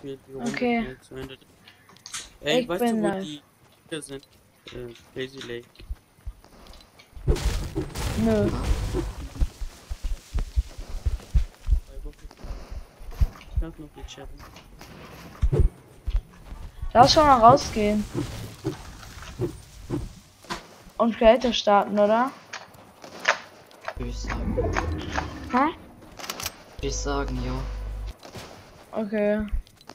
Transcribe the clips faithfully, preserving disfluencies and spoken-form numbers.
wir die Runde Okay. schnell zu Ende. Ey, Ich weißt bin du, wo live. die hier sind? Äh, Crazy Lake. Nö. Zwei Wochen. Ich hab noch die Challenge. Lass schon mal rausgehen. Und Creator starten, oder? Würde ich sagen. Hä? Würde ich sagen, ja. Okay.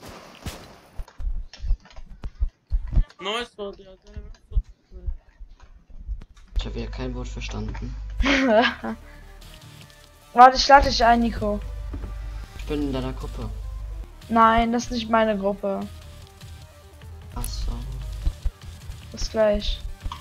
Neues Wort, ja. Ich habe wieder kein Wort verstanden. Warte, ich lade dich ein, Nico. Ich bin in deiner Gruppe. Nein, das ist nicht meine Gruppe. Ach so. Bis gleich.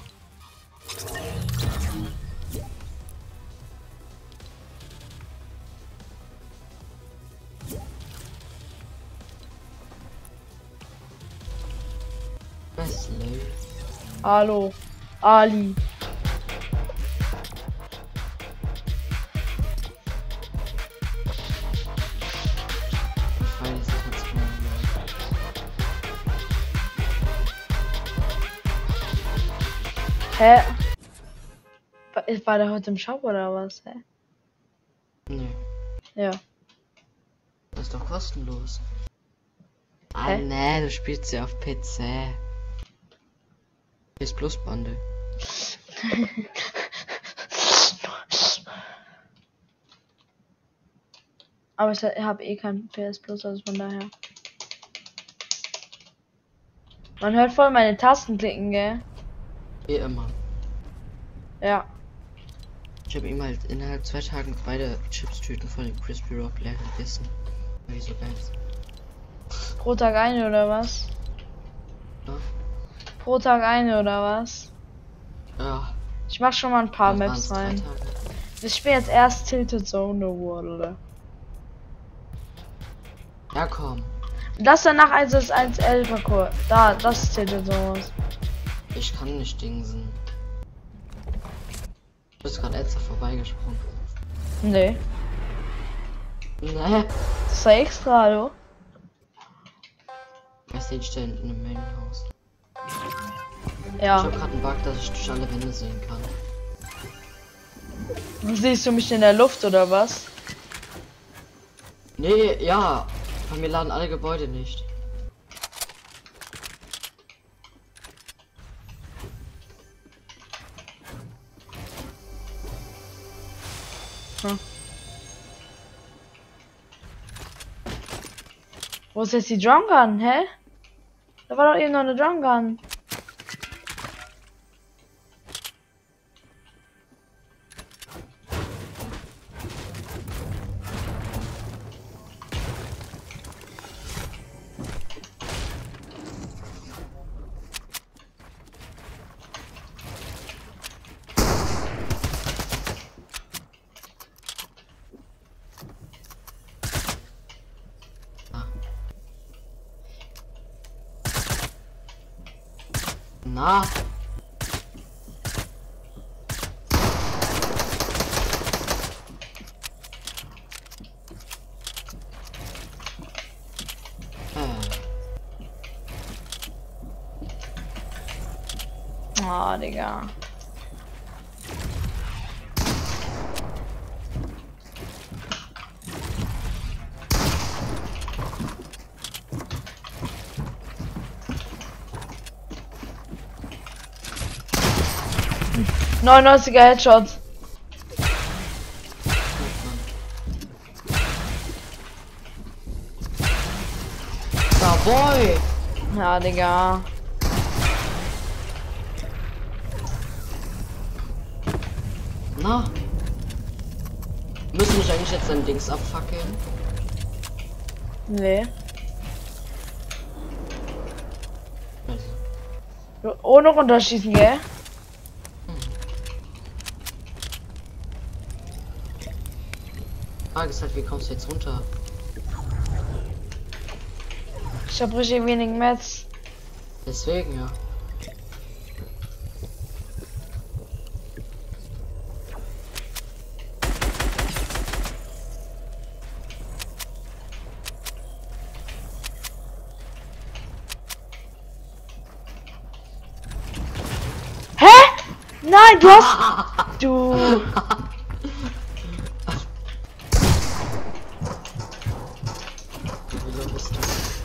Wesley. Hallo. Ali. Ich weiß, das hat's mir Hä? War- War der heute im Shop oder was? Hä? Nee, Ja. das ist doch kostenlos. Ah, Hä? nee, du spielst ja auf P C. Ist Plus Bande. Aber ich habe eh kein P S Plus, also von daher. Man hört voll meine Tasten klicken, gell? Wie immer. Ja. Ich habe ihm halt innerhalb zwei Tagen beide Chips-Tüten von dem Crispy Rock leer gegessen. Weil die so geil sind. Pro Tag eine oder was? Ja. Pro Tag eine oder was? Ja. Ich mach schon mal ein paar das Maps waren's drei rein. Tage. Ich spiele jetzt erst Tilted Zone World. Ja, komm. Das danach eins ist eins L Parcours. Da, das ist Tilted Zone. Ich kann nicht dingsen. Du bist gerade extra vorbeigesprungen. Nee. Nee. Das war extra, hallo? Bei Stage stehen in einem Main-Haus. Ich Ja. hab grad einen Bug, dass ich durch alle Wände sehen kann. Siehst du mich in der Luft oder was? Nee, ja. Bei mir laden alle Gebäude nicht. Hm. Wo ist jetzt die Drum Gun, hä? Da war doch eben noch eine Drum Gun. Na. Ah, Digga. neunundneunziger Headshot. Jawohl! Ja, Digga. Na? Müssen mich eigentlich jetzt dein Dings abfackeln? Nee. Also. Ohne runterschießen, gell? Frage ist halt, wie kommst du jetzt runter? Ich hab richtig wenig Metz. Deswegen, ja. Nein, du hast... Du... Wie low bist du?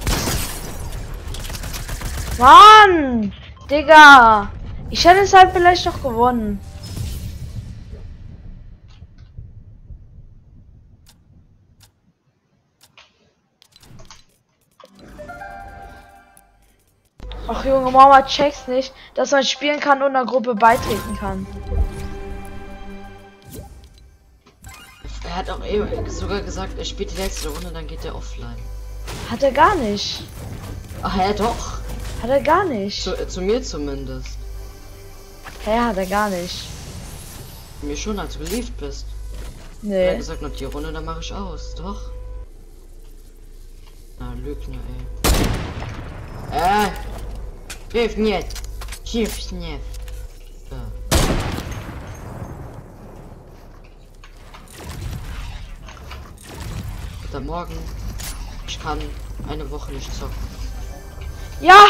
Mann! Digga! Ich hätte es halt vielleicht noch gewonnen. Ach Junge, Mama checks nicht, dass man spielen kann und einer Gruppe beitreten kann. Er hat auch eben sogar gesagt, er spielt die letzte Runde, dann geht er offline. Hat er gar nicht. Ach ja, doch. Hat er gar nicht. Zu, äh, zu mir zumindest. Hä, hat er gar nicht. Mir schon, als du gelieft bist. Er hat Nee. gesagt, noch die Runde, dann mache ich aus. Doch. Na, Lügner, ey. Äh. Hilf nicht. Hilf nicht. Ja. Guten Morgen. Ich kann eine Woche nicht zocken. Ja!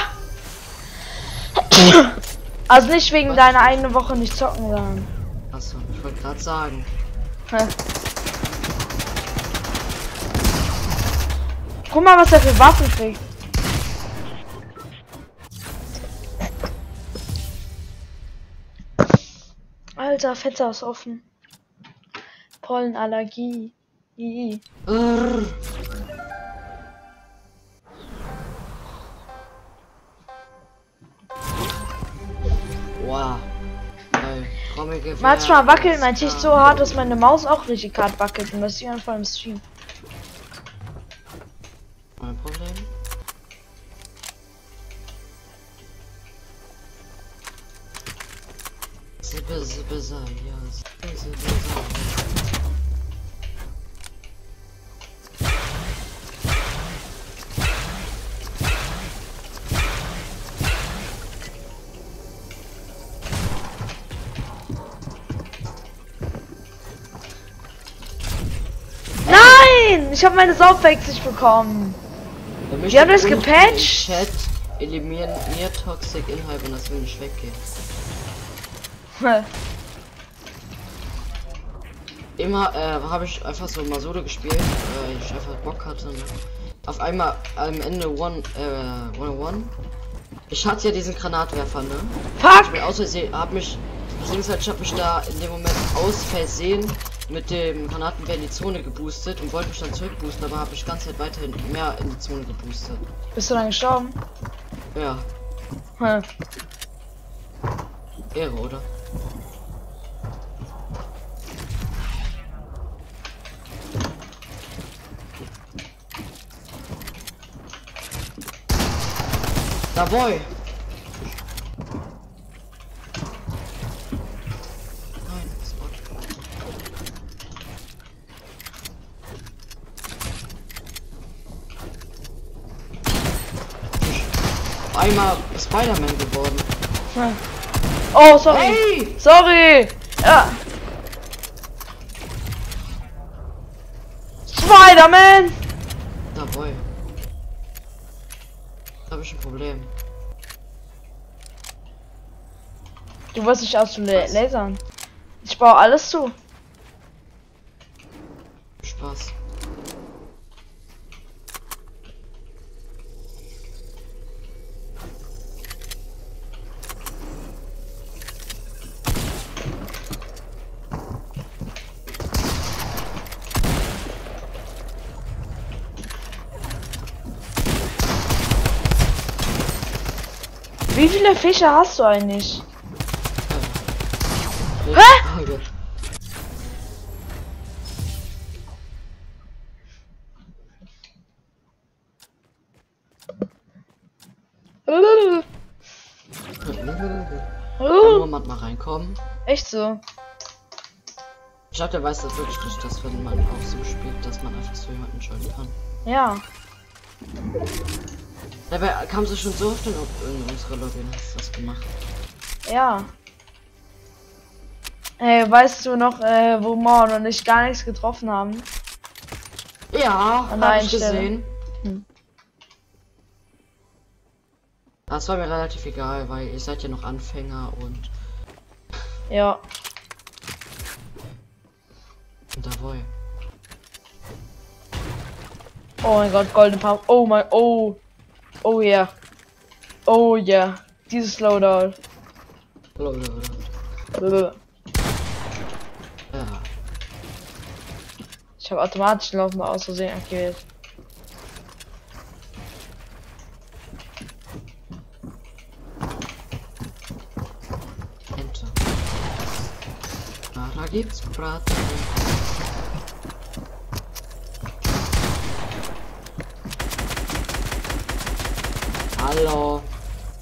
Also nicht wegen Was? deiner eigenen Woche nicht zocken, sondern. Achso, ich wollte gerade sagen. Hä. Guck mal, was er für Waffen kriegt. Alter, Fenster ist offen. Pollenallergie. Ii. Urr. Wow. Geil. Trommelgewehr. Manchmal wackelt mein Tisch Ja. so hart, dass meine Maus auch richtig hart wackelt. Und das ist irgendwann im Stream. Mein Problem. Sippe, sippe, sei, ja. Sippe, sippe, sei. Nein! Ich habe meine Saufbags nicht bekommen. Wir Die haben das unten gepatcht? im Chat eliminieren Near Toxic Inhalt und das will nicht weggehen. Immer äh, habe ich einfach so mal Solo gespielt, weil ich einfach Bock hatte. Ne? Auf einmal am Ende One, äh, One One. Ich hatte ja diesen Granatwerfer, ne? Fuck! Ich bin aus Versehen, hab mich, beziehungsweise ich habe mich da in dem Moment aus Versehen mit dem Granatenwerfer in die Zone geboostet und wollte mich dann zurückboosten, aber habe ich die ganze Zeit weiterhin mehr in die Zone geboostet. Bist du dann gestorben? Ja, Hm. Ehre, oder? Da boy! Nein, Spot. Ich einmal Spider-Man geworden. Hm. Oh, sorry. Hey! Sorry! Ja. Spider-Man! Da boy. Da habe ich ein Problem. Du wirst dich aus zu la- lasern. Ich baue alles zu. Spaß. Wie viele Fische hast du eigentlich? Hä? Kann Moment mal reinkommen. Echt so? Ich glaube, der weiß das wirklich nicht, dass wenn man auch so spielt, dass man einfach so jemanden joinen kann. Ja. Dabei kam sie schon so oft in, in unsere Login, hast du das gemacht. Ja. Ey, weißt du noch, äh, wo Morn und ich gar nichts getroffen haben? Ja, An der hab ich Stelle. gesehen. Hm. Das war mir relativ egal, weil ihr seid ja noch Anfänger und Ja. Und da wohl. Oh mein Gott, goldene Pump. Oh mein, oh. Oh ja. Yeah. Oh ja. Yeah. Dieses Slowdown. Lol. Blablabla. Ja. Ich habe automatisch Laufen aus Versehen aktiviert. Enter. Na, da gibt's Braten. Hallo.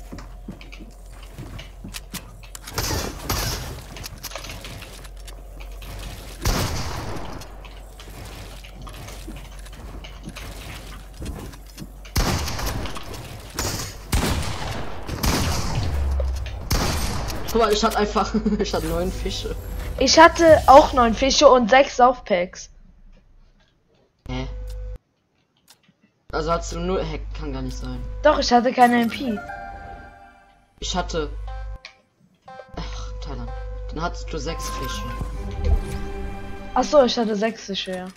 Guck mal, ich hatte einfach, ich hatte neun Fische. Ich hatte auch neun Fische und sechs Saufpacks. Hä? Also hast du nur, hä, kann gar nicht sein. Doch, ich hatte keine M P. Ich hatte, ach, Thailand. Dann hattest du sechs Fische. Ach so, ich hatte sechs Fische, ja.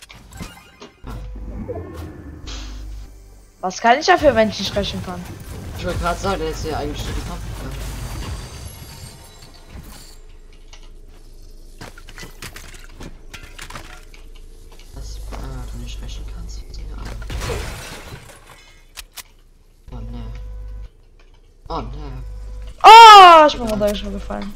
Was kann ich dafür, wenn ich nicht rechnen kann? Ich wollte gerade sagen, der ist ja eigentlich schon gekommen. Was, ah, du nicht rechnen kannst. Ja. Oh ne. Oh ne. Oh, ich bin runtergefallen.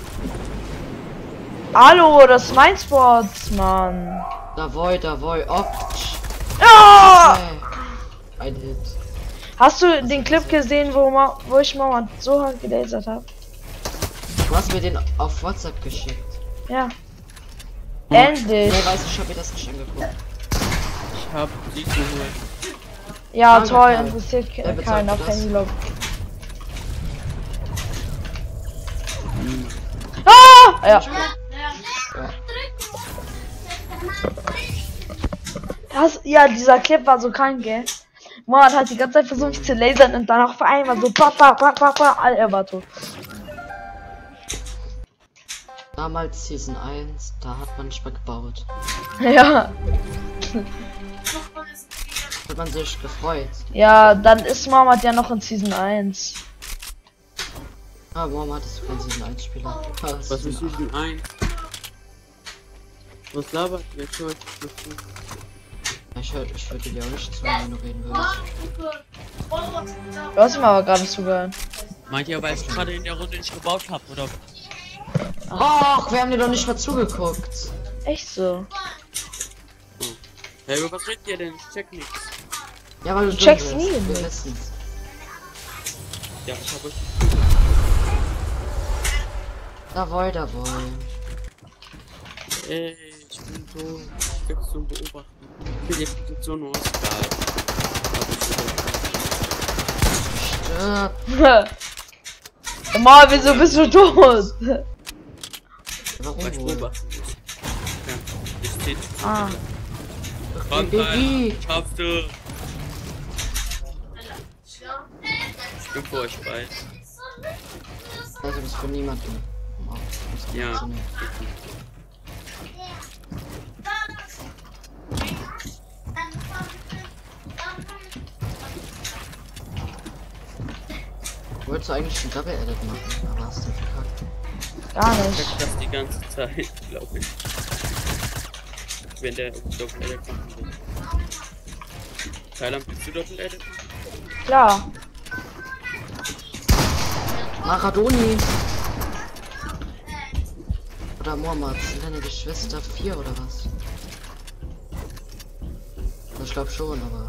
Hallo, das ist mein Sports, Mann. Da voll, da voll. Oh. Ja! Nee. Ein Hit. Hast du den Clip gesehen, wo, ma wo ich mal so hart gelasert habe? Du hast mir den auf WhatsApp geschickt. Ja. Endlich. Nee, weiß ich, hab mir das nicht angeguckt. Ich hab die geholt. Ja, Danke, toll, Kai. interessiert Wer ke- bezahlt keinen auf für das? Handylog. Ah! Ja. Ja. Das, ja, dieser Clip war so krank, gell? Man hat die ganze Zeit versucht mich zu lasern und dann auf einmal so papa, papa, papa, all er war tot. Damals Season eins, da hat man nicht mehr gebaut. Ja. Hat man sich gefreut. Ja, dann ist Mohammed ja noch in Season eins. Ah, warum hattest du keinen Season eins Spieler? Ah, Was ist Season Season eins? Was labert? Jetzt höre ich das zu. Ich hör, ich würde dir auch nicht zu, wenn du reden würdest. Du hast ihm aber gerade zugehört. Meint ihr, weil ich gerade in der Runde nicht gebaut habe, oder? Och, wir haben dir doch nicht mal zugeguckt. Echt so. Hey, über was redet ihr denn? Ich check nichts. Ja, weil du Du dumm checkst bist. nie Wir nichts. wissen's. Ja, ich habe euch. Da wohl, da wohl. Ey, ich bin so. Ich bin zum Beobachten. Ich will die Position aus. Stirb. Mal, wieso bist du tot? Warum Weil ich wohl? beobachten muss. Ja, ich seh. Ah. Komm, Baby. Kai, schaffst du. Ich bin für euch beide. Also das für niemanden. Oh, das Ja. funktioniert. Wolltest du eigentlich ein Double Edit machen, aber hast du verkackt. Gar Ich nicht. check das die ganze Zeit, glaube ich. Wenn der Doppel-Edit machen will. Thailand, willst du Doppel-Edit machen? Klar. Maradoni! Oder Mohammed, sind deine Geschwister vier oder was? Ich glaube schon, aber.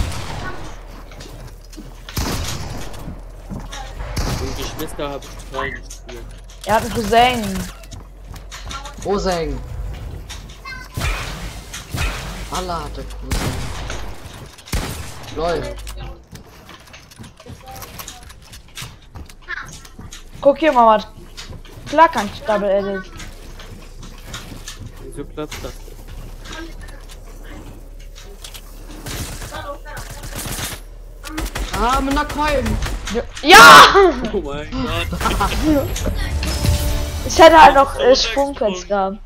Und Geschwister habe ich drei gespielt. Er hat einen Cousin. Roseng! Allah hatte Cousin. Lol. Guck hier, Mama. Klar kann ich Double Edit. Wieso klappt das? Ah, mit einer Coin! Ja! Oh mein Gott. Ich hätte halt noch äh, Sprungpads gehabt.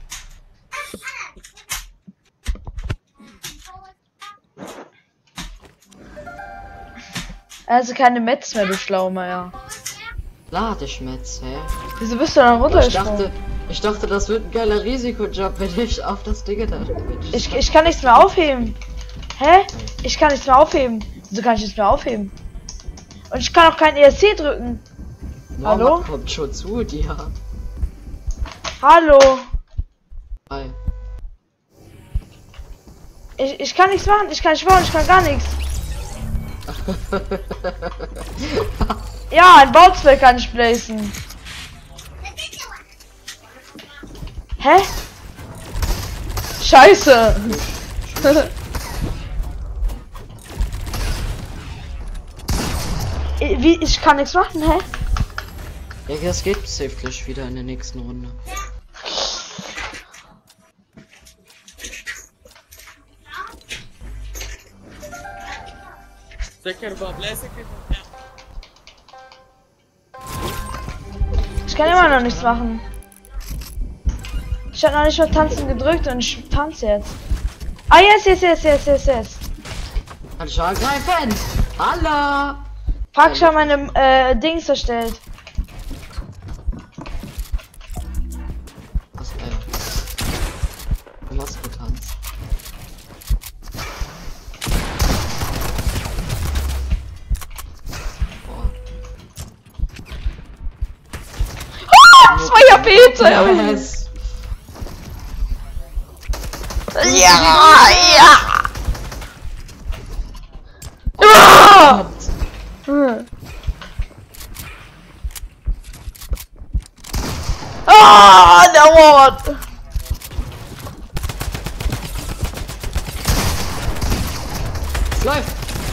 Also keine Metz mehr, du Schlaumeier. Ladeschmetz, hä? Wieso bist du dann Ich runtergesprungen? dachte, ich dachte, das wird ein geiler Risikojob, wenn ich auf das Ding da. Ich, ich kann nichts mehr aufheben. Hä? Ich kann nichts mehr aufheben. Wieso kann ich nichts mehr aufheben? Und ich kann auch kein E S C drücken. Mama Hallo? kommt schon zu dir. Hallo. Hi. Ich, ich kann nichts machen. Ich kann nicht bauen. Ich kann gar nichts. Ja, ein Bauzweck kann ich placen. Hä? Scheiße. Wie? Ich kann nichts machen, hä? Ja, das geht safe gleich wieder in der nächsten Runde. Ich kann immer noch nichts machen. Ich hab noch nicht mal tanzen gedrückt und ich tanze jetzt. Ah, yes, yes, yes, yes, yes, yes. Kann ich angreifen? Hallo! Fuck, ich hab meine äh, Dings erstellt. Was, äh? Du hast getanzt. Boah. Ah, zwei H P hinter. Yes. Ja, ja. Ah! Hm. Ah, der Wort. Es läuft!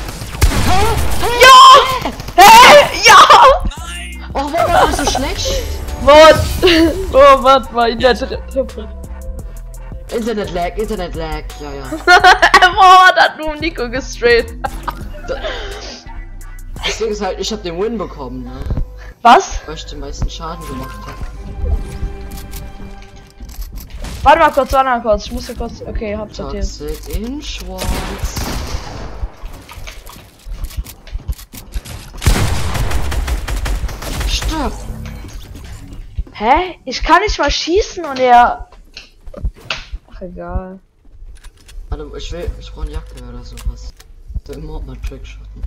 Ja! Hä? Ja! Oh, warum war das so schlecht? Wort. Oh, warte mal, Internet. Internet lag, Internet lag, ja, ja. Wort hat nur Nico gestraight. Das Ding ist halt, ich hab den Win bekommen, ne? Was? Weil ich den meisten Schaden gemacht habe. Warte mal kurz, warte mal kurz. Ich muss ja kurz. Okay, hab's sortiert. Toxic in Schwarz. Stopp! Hä? Ich kann nicht mal schießen und er. Ach, egal. Warte, ich will, ich brauche eine Jacke oder sowas. So immer mal Trickshotten.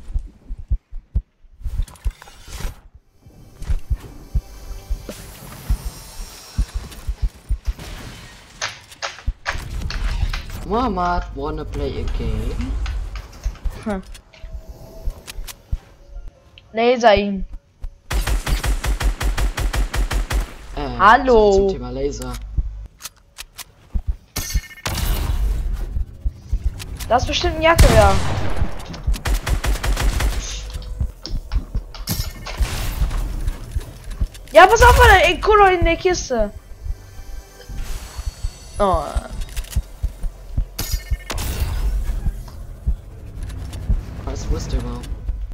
Muhammad, wanna play a game? Hm. Laser ihn. Äh, Hallo. Zum Thema Laser. Das ist bestimmt ein Jacke, ja. Ja, pass auf, ey, Kolo in der Kiste. Oh. Was wusste überhaupt?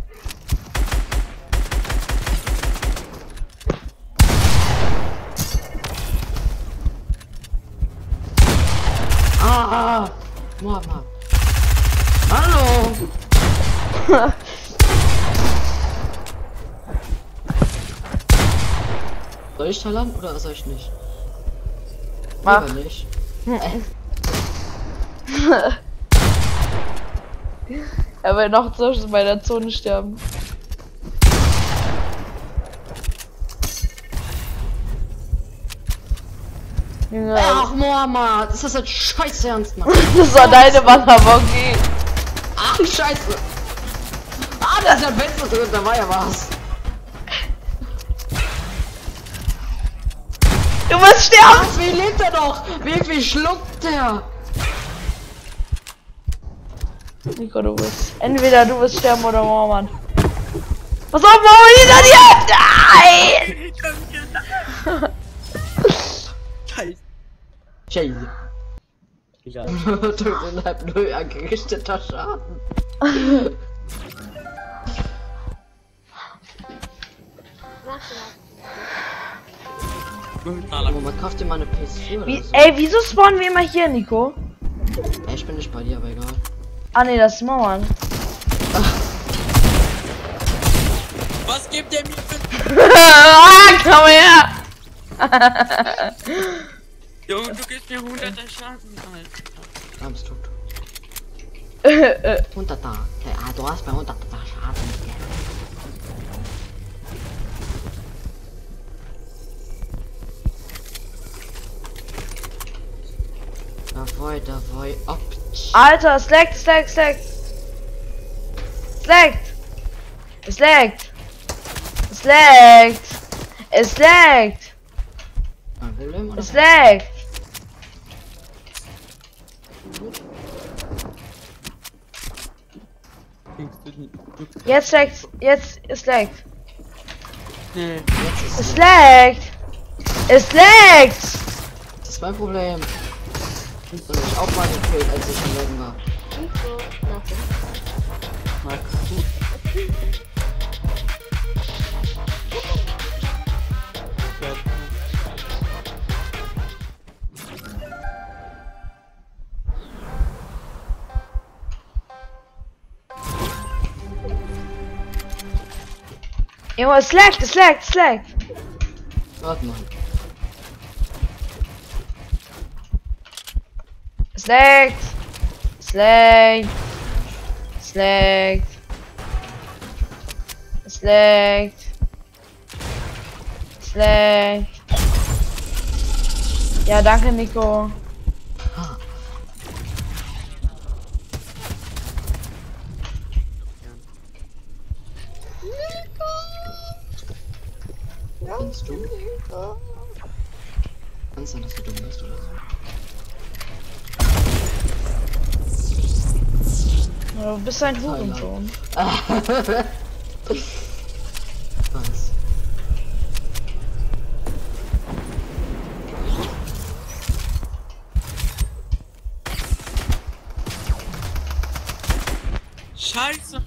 Ah! Muhammad! Hallo! Soll ich tallern oder soll ich nicht? Mach. Lieber nicht. Er will noch so bei der Zone sterben. Junge. Ach, Muhammad! Das ist halt scheiße ernst, Mann! Das war deine Wanderbogi. Ach, scheiße! Ah, da ist ein Fenster drin, da war ja was! Du musst sterben! Was, wie lebt er noch? Wie viel schluckt der? Nico, du bist. Entweder du wirst sterben oder Mohammed. Pass auf, Mohammed, hinter dir! Nein! Scheiße. Scheiße. Egal. Innerhalb null angerichteter Schaden. Aber man kauft dir mal eine P S vier Wie, oder so. ey, wieso spawnen wir immer hier, Nico? Ey, ich bin nicht bei dir, aber egal. Ah ne, das ist Mauern. Was gibt der mir für... Ah, komm her! Junge, du gibst mir hunderter Schaden, Alter. Da bist du. hunderter. Ja, du hast mir hunderter Schaden gegeben. Dawaj, dawaj, op. Alter, es laggt, es laggt, es laggt. Es laggt. Es laggt. Es laggt. Es laggt. Kein Problem, oder? Es laggt. Jetzt laggt. Jetzt, es laggt. Nee. Jetzt ist Es laggt. Es laggt. das ist mein Problem. Und ich auch mal gekillt, als ich im Leben war. Mal gucken. Junge, es laggt, es laggt, es laggt. Warte mal. Es laggt. Es laggt. Es laggt. Es laggt. Es laggt. Ja, danke, Nico. Findest du? Kann sein, dass du dumm bist oder so. Du bist ein Hurensohn. Was? Scheiße.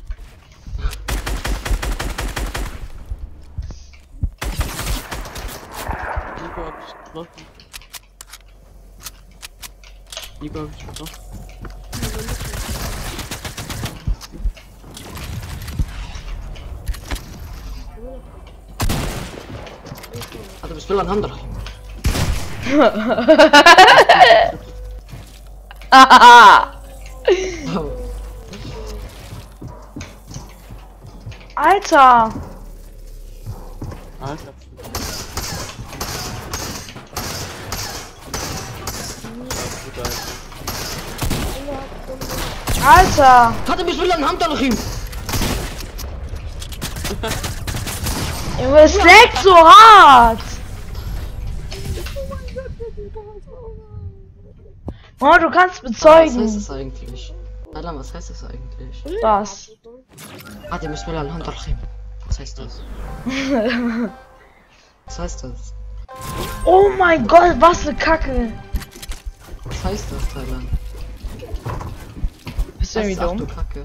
Nico hab ich getroffen. Nico hab ich getroffen. Hadi bismillah hamdulillah. Alter! Alter. Alter! Hadi bismillah hamdulillah. Junge, es laggt so hart! Oh, du kannst Was heißt bezeugen. das eigentlich? Adam, was heißt das eigentlich? Was? Hadi bismillah hamdulillah. Was heißt das? Was heißt das? Oh mein Gott, was eine Kacke! Was heißt das, Thailand? Bist du irgendwie Ach, du dumm? Kacke.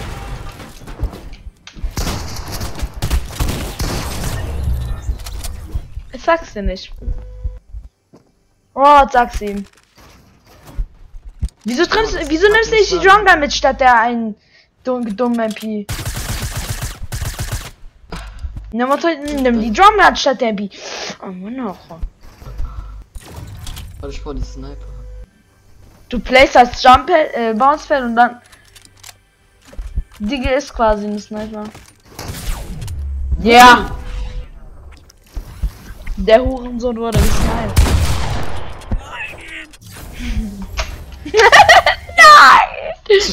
Ich sag's dir nicht. Oh, sag's ihm. Wieso trimmst, wieso nimmst du nicht die Jungle mit statt der einen dummen, dummen M P? Nimm, nimm die Jungle anstatt der M P. Oh Mann, auch. Weil ich vor die Sniper. Du playst als Jump äh, Bouncepad und dann Digga ist quasi ein Sniper. Ja. Der Hurensohn wurde gesniped. Nein!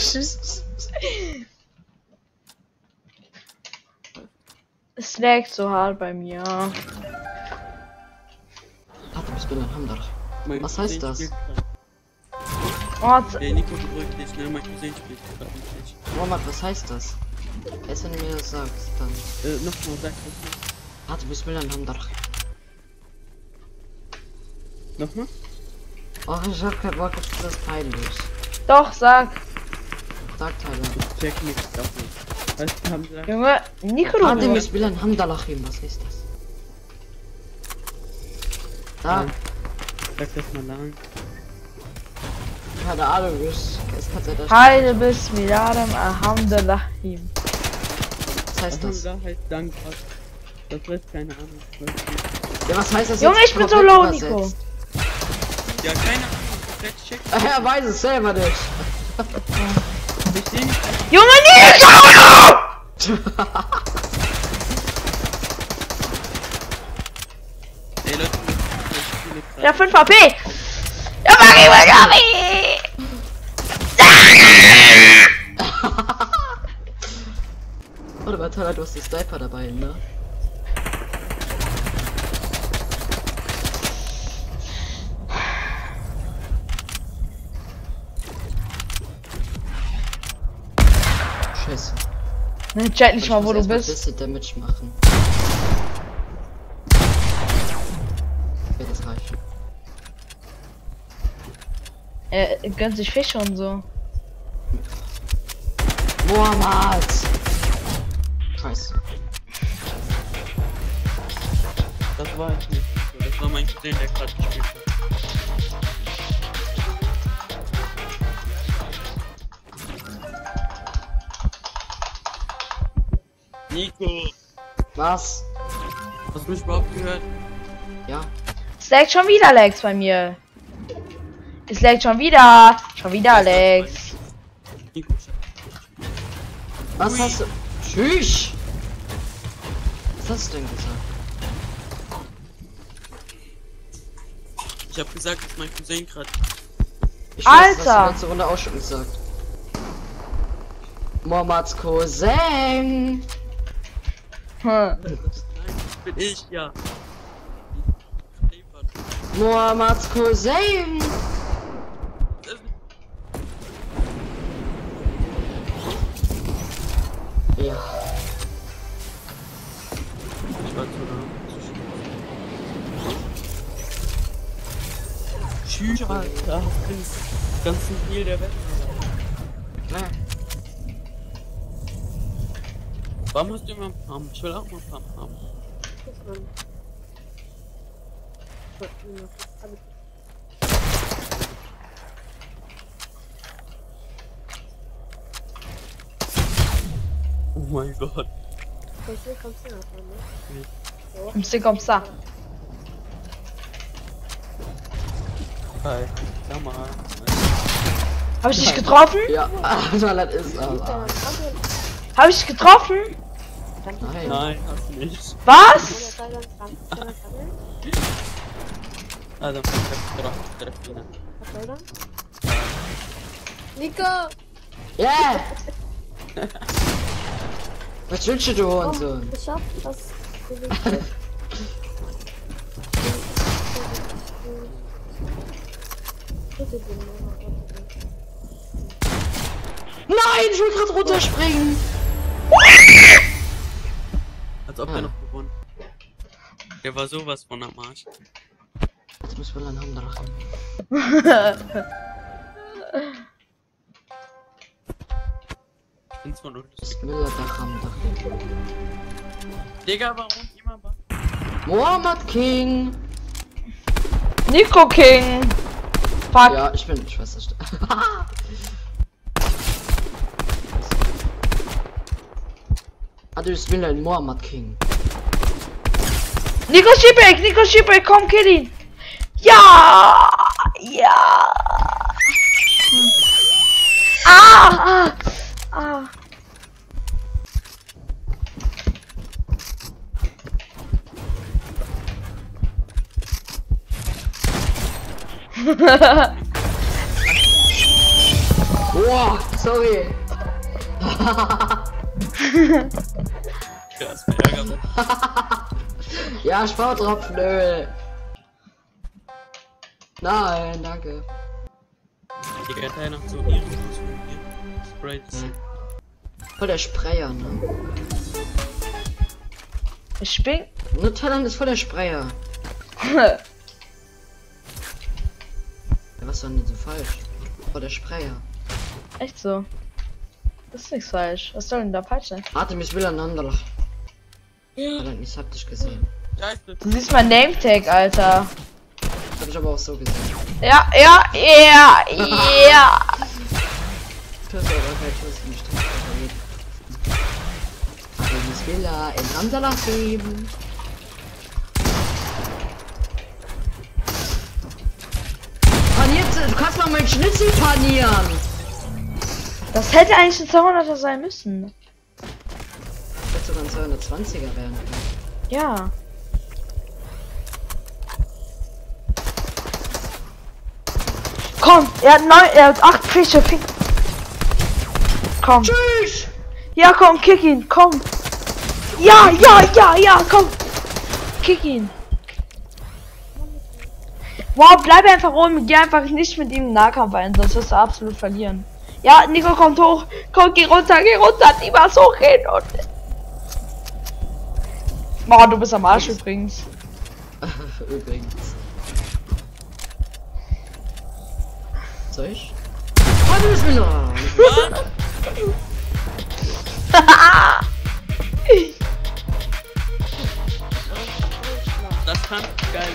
Es laggt so hart bei mir. Hadi bismillah hamdulillah. Mein Was heißt Cousin das? spielt gerade. Oh, Der Nico beruhigt dich, ne? Mein Cousin spielt gerade nicht. Mohammed, was heißt das? Erst wenn du mir das sagst, dann. Äh, nochmal, sag das Hadi bismillah hamdulillah. noch. Nochmal? Oh, ich hab keinen Bock, jetzt ist das peinlich. doch, sag. Sag Thailand. Ich check nichts davon. Was haben sie gesagt? Junge, Nico, Hadi du. bismillah hamdulillah. Was heißt das? Sag. Sag das mal lang. Keine Ahnung, ich es kann sein, dass Heide bis Miladam Alhamdulillahim. was heißt das? Da heißt Dank Gott. Das heißt keine Ahnung. Ja, was heißt das Junge, jetzt ich bin so komplett low, übersetzt? Nico. Ja, keine Ahnung. Vielleicht checkt Er weiß es selber nicht. ich den nicht. Junge, Nico! Ey Leute, ich spiele gerade. Ja, fünf H P! Ja, mach ich mal Gabi! Warte mal, Tyler, du hast den Sniper dabei, ne? Scheiße. Ne, check nicht Ich mal, muss wo du erst mal bist. bisschen Damage machen. Okay, das reicht. Er gönnt sich Fische und so. Mohammed! Scheiße. Das war ich nicht. Das war mein Cousin, der gerade gespielt hat. Nico! Was? Hast du mich überhaupt gehört? Ja. Es laggt schon wieder, Alex, bei mir. Es laggt schon wieder. Schon wieder, Alex. Nico, Was Ui. hast du? Tschüss! Was hast du denn gesagt? ich hab gesagt, dass mein Cousin gerade. Ich weiß, was du Alter! letzte Runde auch schon gesagt. Mohammeds Cousin! Hm. Nein, das bin ich, ja. Mohammeds Cousin! Ja. Ich war zu nah. Tschüss, Alter. Den ganzen Heal der Welt. Ne. Warum hast du immer einen Pump? Ich will auch mal einen Pump haben. Oh mein Gott. Im Stick comme ça. Hi. Sag mal. Hab ich dich getroffen? Ja, Alter, das ist aber. Hab ich dich getroffen? Nein. Nein, hast du nicht. Was? Also, ich hab gedacht, der Fehler. Nico! Yeah! Was wünschst du, Hohensohn? Geschafft, was Nein, ich will gerade runterspringen! Als ob Ah. der noch gewonnen. Der war sowas von am Arsch. Jetzt müssen wir einen Hand drachen. Ich find's voll unlustig. Bismillahirrahmanirrahim. Digga, warum immer was? Mohammed King! Nico King. Fuck. Ja, ich bin, ich weiß das. Also ich bin ein Mohammed King. Nico Schiebek, Nico Schiebek, komm, kill ihn. Ja! Ja! Ah! Ah! Ah! Boah, sorry. Ja, ist mir ärgerlich. Ja, Sporttropfenöl. Nein, danke. Digga, der noch so ehrenlos von mir. Spray das. Hm. Voll der Sprayer, ne? Ich bin. Nutella ist voll der Sprayer. Ja, was war denn so falsch? Voll der Sprayer. Echt so. Das ist nichts falsch. Was soll denn da falsch sein? Warte, mich will aneinander. Alter, ich hab dich gesehen. Scheiße. Du siehst mein Name-Tag, Alter. Hab ich aber auch so gesehen. Ja, ja, ja, ja. Tschüss, oder kein Tschüss, nicht. Aber Bismillah, in Hamdallah geben. Paniert, du kannst mal mein Schnitzel panieren. Das hätte eigentlich ein zweihunderter sein müssen. Das wird sogar ein zweihundertzwanziger werden. Ja. Komm, er hat neun, er hat acht Fische. Fick. Komm. Tschüss! Ja, komm, kick ihn, komm. Ja, ja, ja, ja, komm. Kick ihn. Wow, bleib einfach oben, geh einfach nicht mit ihm im Nahkampf ein, sonst wirst du absolut verlieren. Ja, Nico kommt hoch. Komm, geh runter, geh runter, niemals hochgehen und. Boah, du bist am Arsch übrigens. Übrigens. Soll ich? Oh, du bist mir noch. Das kann geil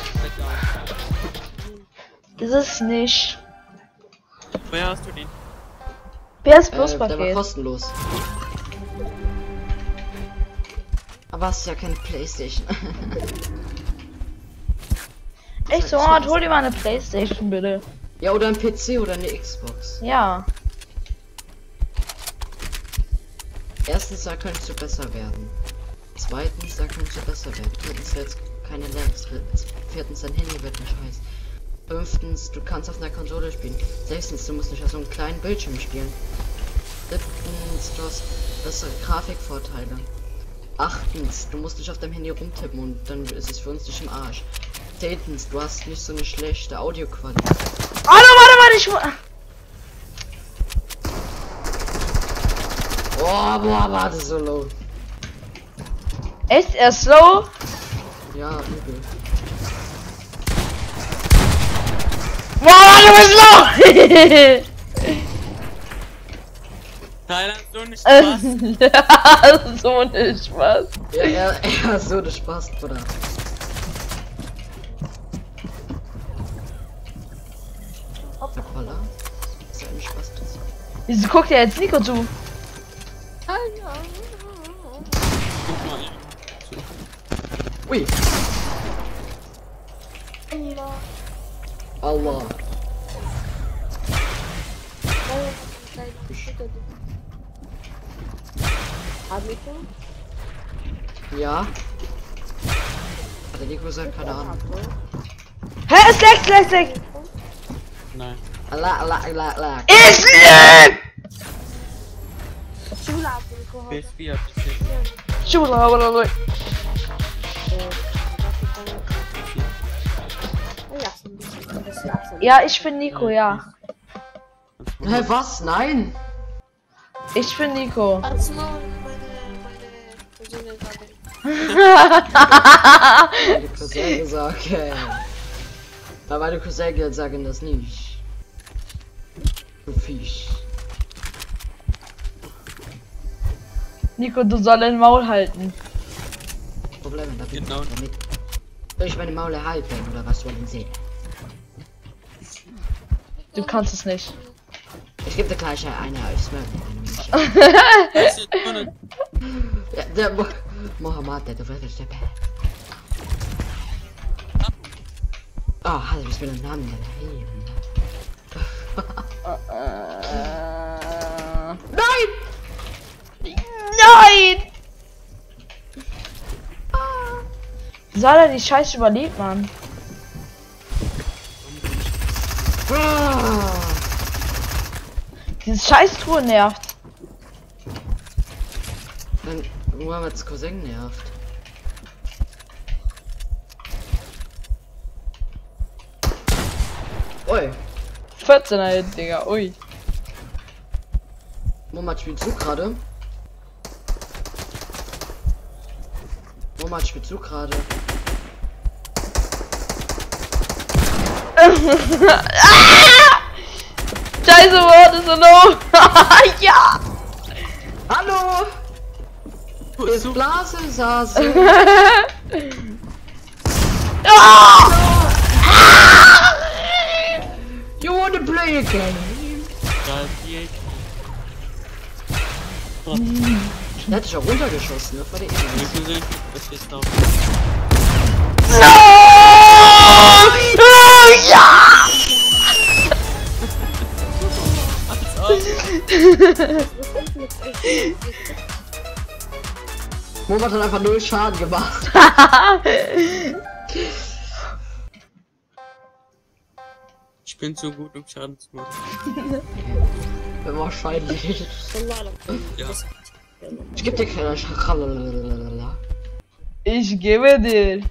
sein. Ist es nicht. Woher hast du den? P S Äh, Plus der war Paket. kostenlos. Aber es ist ja keine Playstation. Echt so, Art, hol dir mal eine Playstation bitte. Ja, oder ein P C oder eine Xbox. Ja. Erstens, da könntest du besser werden. Zweitens, da könntest du besser werden. Drittens, jetzt keine Lags. Viertens, dein Handy wird nicht heiß. Fünftens, du kannst auf einer Konsole spielen. Sechstens, du musst nicht auf so einem kleinen Bildschirm spielen. Siebtens, du hast bessere Grafikvorteile. Achtens, du musst nicht auf deinem Handy rumtippen und dann ist es für uns nicht im Arsch. Zehntens, du hast nicht so eine schlechte Audioqualität. Warte, warte, warte, ich. Boah, boah, warte, so low. Echt? Er ist slow? Ja, übel. Boah, du bist slow! Thailand, so nicht Spaß. So nicht Spaß. Ja, er, er ist so der Spaß, Bruder. Hoppala. Ist ja ein Spaß. Wieso guckt er jetzt Nico zu? Guck mal, ja. Ui. Allah. Ja. Hat der Nico gesagt, keine Ahnung. Hä, es leckt, leckt, leckt. Nein. Allah, Allah, Allah, Allah. Ich lieb! P S vier hab ich gesehen. Schubla, oder so. Ja, ich bin Nico, ja. Hä, was? Nein! Ich bin Nico. Als mal meine, meine Cousine sagen. Meine Cousin sagen. Aber meine Cousin sagen das nicht. Du Fisch. Nico, du sollst ein Maul halten. Problem damit. Genau. damit. Soll ich meine Maul erhalten oder was wollen Sie? Du kannst es nicht. Ich gebe dir gleich eine als Mörder. Das ist nur eine- Ja, der Mo Mohammed, der wird der Bär. Oh, hallo, ich bin ein Name. Nein! Nein! Soll er die Scheiße überlebt, Mann? Ah. Dieses scheiß Truhe nervt. Dann Mohammeds Cousin nervt. Ui, vierzehner Hit, Digga, ui. Mohammed spielt zu gerade. Mohammed spielt zu gerade. Scheiße, Wort ist so low. Ja! Hallo! Ist Blase saß. Ah! Ah! you can. Radiert. Der hat dich auch runtergeschossen, ne? Vor der Wie Ebene. viel sind das jetzt noch? Ja! Moment hat einfach null Schaden gemacht. Ich bin so gut, um Schaden zu machen. Wahrscheinlich. Normaler. Ja. Ich geb dir keine Schachalala. Ich gebe dir.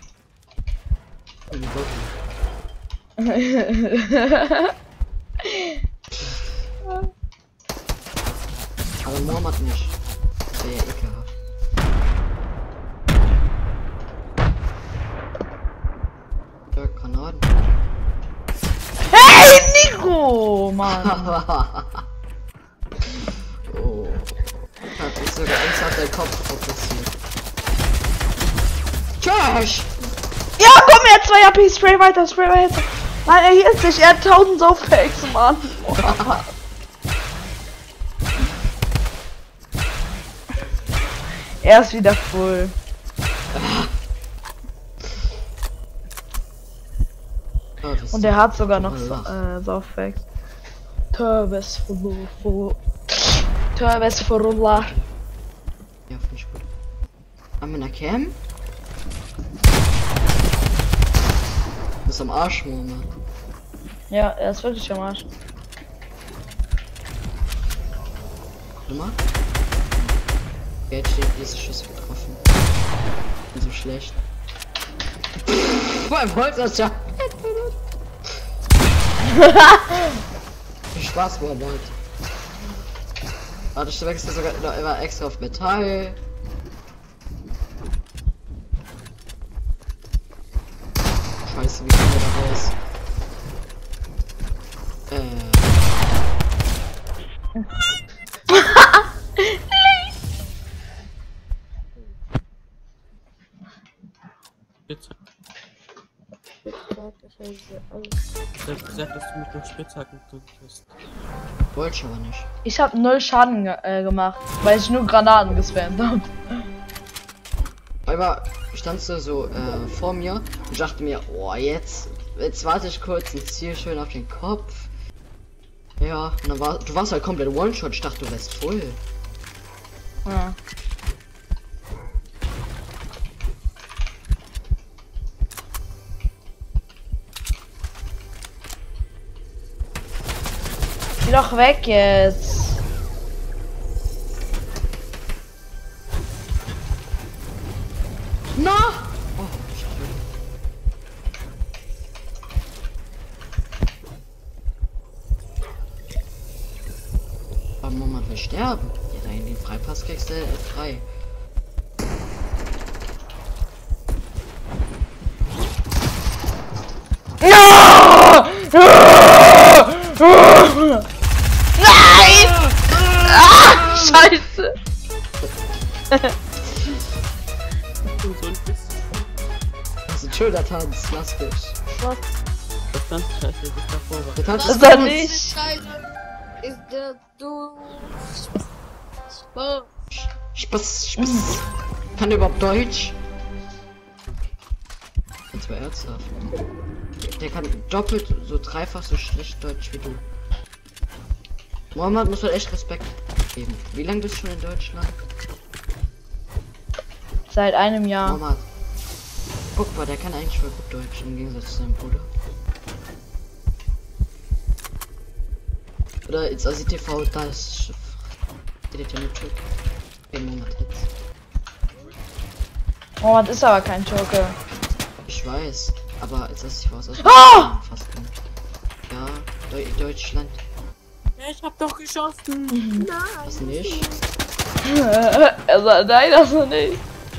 Aber Mohammed nicht. Sehr ekelhaft. Ja, Granaten. Hey, Nico! Mann. Oh. Hat mich sogar Angst auf deinen Kopf fokussiert. Trash! Ja, komm, er hat zwei A P. Spray weiter, spray weiter. Nein, er hielt sich. Er hat tausend Softpacks, Mann. Er ist wieder voll. Oh, das Und ist er hat sogar noch Oh, so, lach. äh, Softpacks. Turbes for Turbes for Allah. Ja, finde ich gut. Haben wir eine Cam? Du bist am Arsch, Mohammed. Ja, er ist wirklich am Arsch. Warte mal. Wer hat den ersten Schuss getroffen? Bin so schlecht. Vor Holz das ja. Viel Spaß, Mohammed. Warte, ich wechsle sogar noch immer extra auf Metall. Scheiße, wie kommen wir da raus? Äh. Jetzt Ich hast gesagt, dass du mit den Spitzhacken drückst. Wollte ich aber nicht. Ich habe null Schaden ge äh, gemacht, weil ich nur Granaten gespammt habe. Aber standst du so äh, vor mir und dachte mir, oh jetzt, jetzt warte ich kurz und ziehe schön auf den Kopf. Ja, und dann war du warst halt komplett One-Shot, ich dachte du wärst voll. Ja. Geh doch weg jetzt. Na! Oh, ich hab Aber Moment will sterben. Ja, da in den Freipass kriegst du äh, frei. Nein! Ah, Scheiße! So ein bisschen. Das ist ein schöner Tanz, lass mich. Was? Das ganz scheiße, das davor war. Der Tanz Das ist ist er gut. nicht. Ist der du. Spaß, Spaß. Kann der überhaupt Deutsch? Jetzt war ernsthaft. Der kann doppelt so dreifach so schlecht Deutsch wie du. Mohammed muss halt echt Respekt geben. Wie lange bist du schon in Deutschland? Seit einem Jahr. Mohammed. Guck mal, der kann eigentlich voll gut Deutsch im Gegensatz zu seinem Bruder. Oder jetzt also T V das edit nur Trick. Den Mohammed jetzt. Oh, das ist aber kein Joker. Ich weiß, aber jetzt lass ich was aus. Ah! Fast drin. Ja, Deu Deutschland. Ja, ich hab doch geschossen. Was nicht? Er sagt, nein, das noch nicht.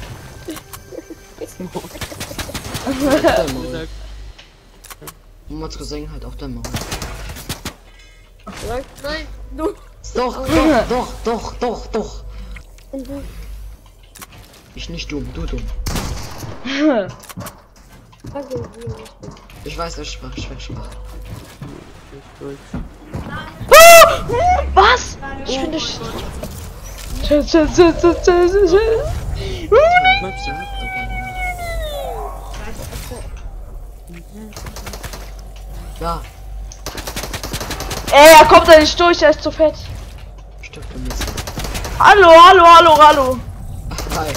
Auf dein Maul. Gesagt, Mohammeds Cousin halt auf dein Maul. Sag nein, du. Doch, doch, doch, doch, doch, doch. Und du. Ich nicht dumm, du dumm. Also, wie nicht. Ich weiß, er ist schwach, ich bin schwach. durch. Was? Ich bin durch. Tschüss, tschüss, tschüss, tschüss, tschüss, tschüss. Machst du? Ja, Ey, er kommt da nicht durch, er ist zu fett. Stück du Mist. Hallo, hallo, hallo, hallo. Ach, hi.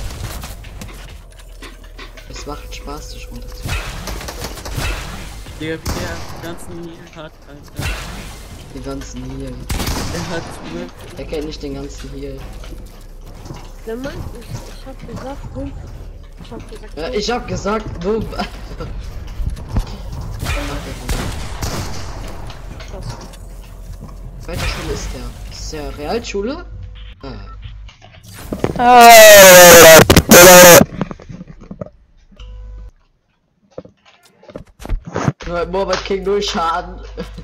Es macht Spaß, dich runterzuziehen. Digga, wie der die ganzen Heal hat, Alter. Den ganzen Heal. Der hat wirklich. Er kennt nicht den ganzen Heal. Der Mann, ich, ich hab gesagt, Pump. Ich hab gesagt, Ja, ich hab gesagt, du. Welche Schule ist der? Ist der Realschule? Äh. Nur Morbid King null Schaden.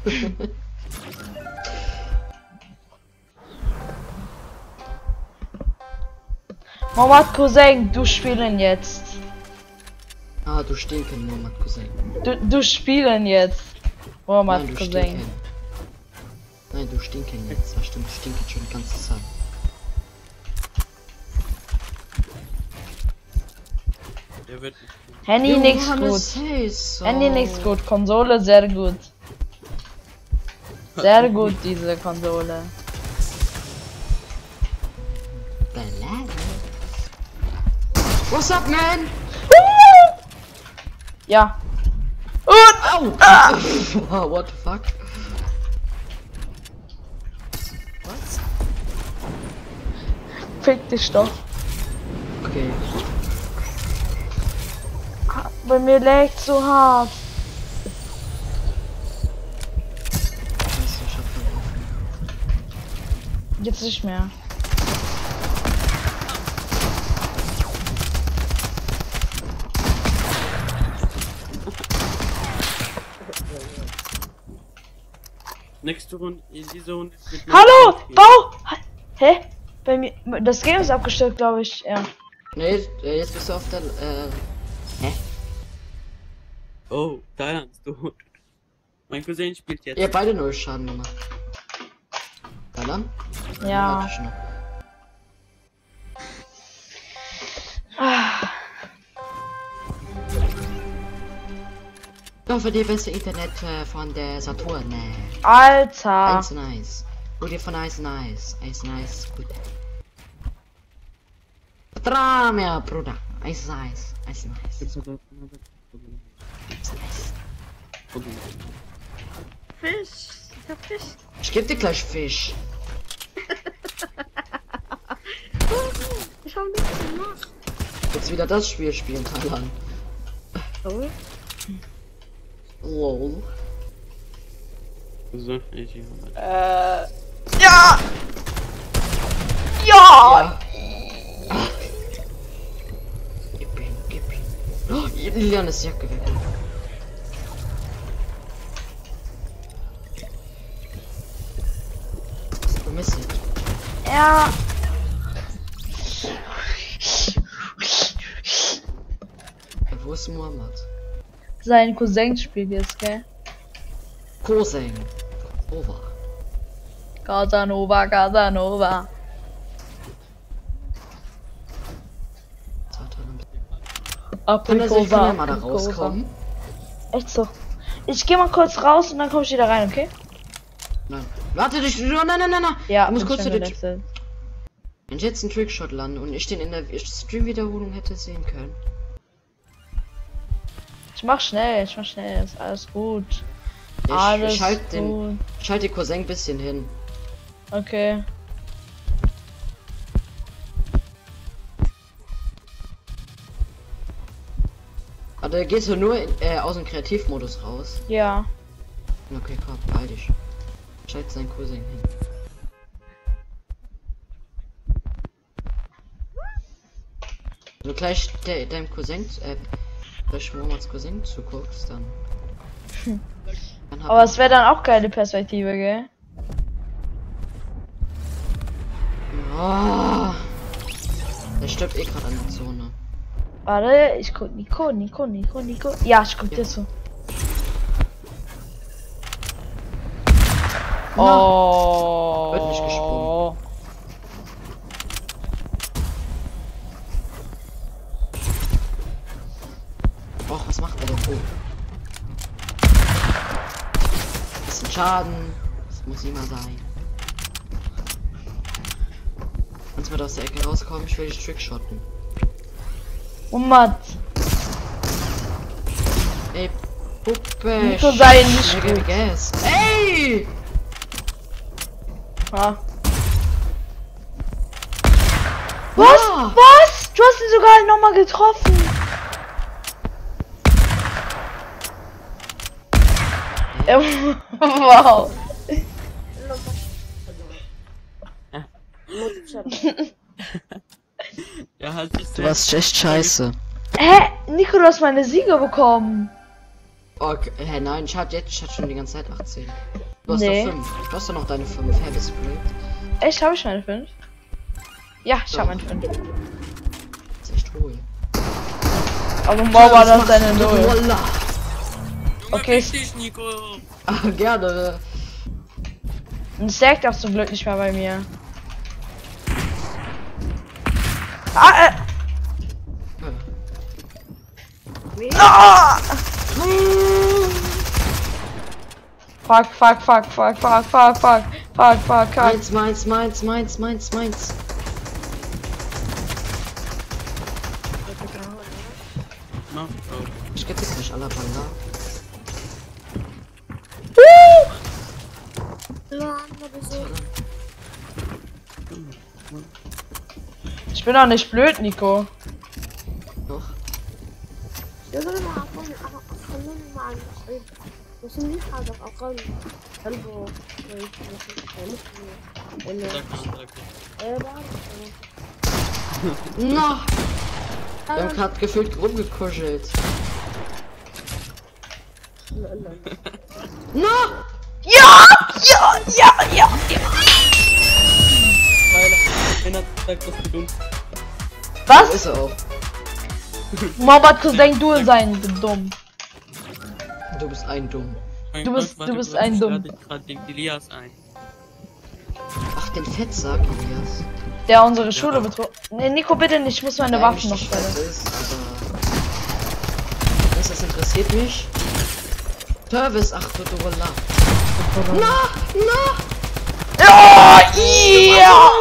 Mohammed Cousin, du spielen jetzt. Ah, du stinken, Mohammed Cousin. Du, du spielen jetzt. Mohammed Nein, du Cousin. stinken. Nein, du stinken jetzt. Das stimmt, du stinken schon die ganze Zeit. Der wird. Handy nix Johannes, gut. hey, so. Handy nix gut. Konsole sehr gut. Sehr gut diese Konsole. What's up, man? Ja. Au! Ah. What the fuck? Was? Fick dich doch. Okay. Bei mir lag so hart. Scheiße, ich hab verworfen. Jetzt nicht mehr. Nächste Runde, in dieser Runde ist mit mir- Hallo! Bau! Hä? Bei mir. Das Game ist abgestellt, glaube ich. Ja. Ne, jetzt, äh, jetzt bist du auf der. Äh. Hä? Oh, da hast du. Mein Cousin spielt jetzt. Ihr habt beide null Schaden gemacht. Dann? Ja. Warte schon noch. Ah, Ich hoffe, die beste Internet äh, von der Saturn. Äh. Alter. Eins nice. Gut, ihr von Eis nice. Eis nice. Gut. Vertrau mir, Bruder. Eis nice. Eis nice. Eis nice. Fisch. Ich hab Fisch. Ich geb dir gleich Fisch. Ich hab nichts gemacht. Jetzt wieder das Spiel spielen, Thailand. Oh. Lol. So, ich hier. Äh. Ja! Ja! Ja. Gib ihm, gib ihm. Oh, Lilian ist Jacke weg. Vermisst. Ja. Wo ist Mohammed? Sein Cousin spielt jetzt, gell? Cousin. Over. Casanova, Casanova. Kann er sich von der Aprikosa. mal da Aprikosa. rauskommen? Echt so. Ich geh mal kurz raus und dann komm ich wieder rein, okay? Nein. Warte dich. Nein, nein, nein, nein. Ja, Du musst bin kurz schon zu den. gewechselt. Wenn ich jetzt einen Trickshot lande und ich den in der Stream-Wiederholung hätte sehen können. Ich mach schnell, ich mach schnell, ist alles gut. Ich, alles ich halte gut. den. Ich halte den Cousin ein bisschen hin. Okay. Aber da gehst du nur in, äh, aus dem Kreativmodus raus. Ja. Okay, komm, beeil dich. Schalt seinen Cousin hin. Wenn du gleich de deinem Cousin, äh, gleich Mohammeds Cousin zuguckst, dann. dann hab Aber es wäre dann auch geile Perspektive, gell? Oh, der stirbt eh gerade an der Zone. Warte, ich guck Nico, Nico, Nico, Nico. Ja, ich guck dir zu. Oh. Wird nicht gesprungen. Och, was macht er doch? Oh. Bisschen Schaden. Das muss immer sein. Kannst du mal aus der Ecke rauskommen? Ich will dich trickshotten. Oh Mann. Ey, Puppe. Nico sei nicht Mega gut. Gas. Ey! Ah. Was? Ah. Was? Du hast ihn sogar nochmal getroffen. Ähm, wow. Ja, halt sich Du warst echt scheiße. Hä? Nico, du hast meine Siege bekommen. Okay, hä, nein, ich hatte jetzt, ich hatte schon die ganze Zeit achtzehn. Du hast Nee. doch fünf. Du hast doch noch deine fünf. Hä, bist du blöd? Echt, habe ich meine fünf? Ja, ich habe meine fünf. Das ist echt ruhig. Aber wow, war das deine Null. Null. Junge, Okay. richtig, Nico. Ah, gerne. Und es sagt auch zum Glück nicht mehr bei mir. Ah, äh. Ah! Fuck, fuck, fuck, fuck, fuck, fuck, fuck, fuck, fuck, fuck. Meins, meins, meins, meins, meins, meins. No, oh. Ich geb jetzt nicht aller Banda. Ich bin doch nicht blöd, Nico. Doch. يا زلمة عفوا خلوني مع بس منيح هذا أقل قلبه ولا Sag mal, sag mal. إيه بعرف No! Wir haben gerade gefühlt rumgekuschelt. لا لا No! Ja, ja, ja, ja, ja. Keiner, keiner sagt, dass du dumm bist. Was? Ist er auch. Mohammed Cousin, du sein, dumm. Du bist ein Dumm. Mein Du Gott, bist- warte, du bist warte, ein ich Dumm. lade gerade den Elias ein. Ach, den Fettsack, Elias. Der unsere Schule betrug. Nee, Nico, bitte nicht, ich muss meine Ja, Waffen noch eigentlich nicht, was stellen. ist, aber... Das, das interessiert mich. Service, ach du du Wallah. Na, na! Ja, ja.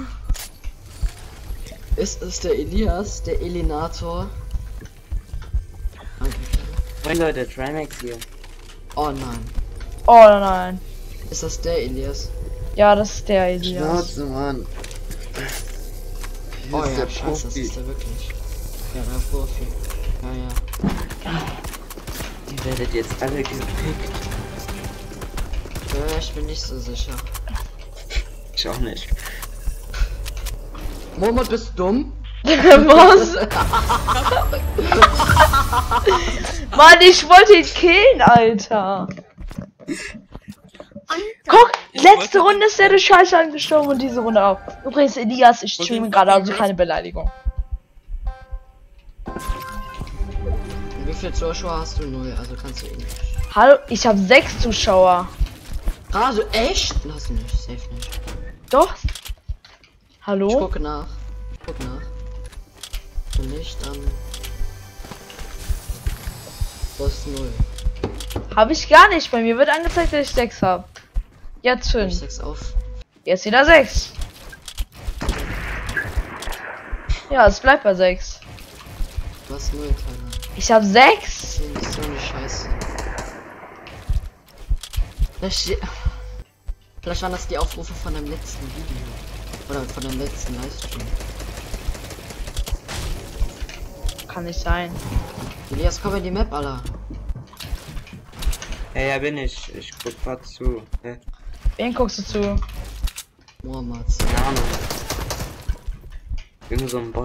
Ist es der Elias, der Elinator? Danke. Moin Leute, Trimax hier. Oh nein. Oh nein. Ist das der Elias? Ja, das ist der Elias. Schnauze, Mann. Oh ist ja, der scheiße, das Profi. ist der wirklich. Ja, der Profi. Ja, ja. Ihr werdet jetzt alle gepickt. Ja, ich bin nicht so sicher. Ich auch nicht. Mohammed, bist du dumm? Was? Mann, ich wollte ihn killen, Alter. Guck, Ich letzte wollte- Runde ist der durch Scheiße angestorben und diese Runde auch. Übrigens, Elias, ich Und streame den- gerade, also keine Beleidigung. Wie viele Zuschauer hast du? Null, also kannst du eh nicht. Hallo, ich habe sechs Zuschauer. Also echt? Hast du nicht, safe nicht. Doch? Ich Hallo? gucke nach. Ich guck nach. Wenn nicht, dann. Du hast null. Habe ich gar nicht. Bei mir wird angezeigt, dass ich sechs habe. Jetzt Ich fünf. sechs auf. Jetzt wieder sechs. Ja, es bleibt bei sechs. Du hast null, Kleiner. Ich habe sechs. So, so eine Scheiße. Vielleicht, vielleicht waren das die Aufrufe von dem letzten Video. Oder von dem letzten Livestream. Kann nicht sein. Elias, komm in die Map, Alter. Ja, ja, bin ich. Ich guck grad zu. Hä? Wen guckst du zu? Mohammed. Keine Ahnung. Irgend so ein Bot.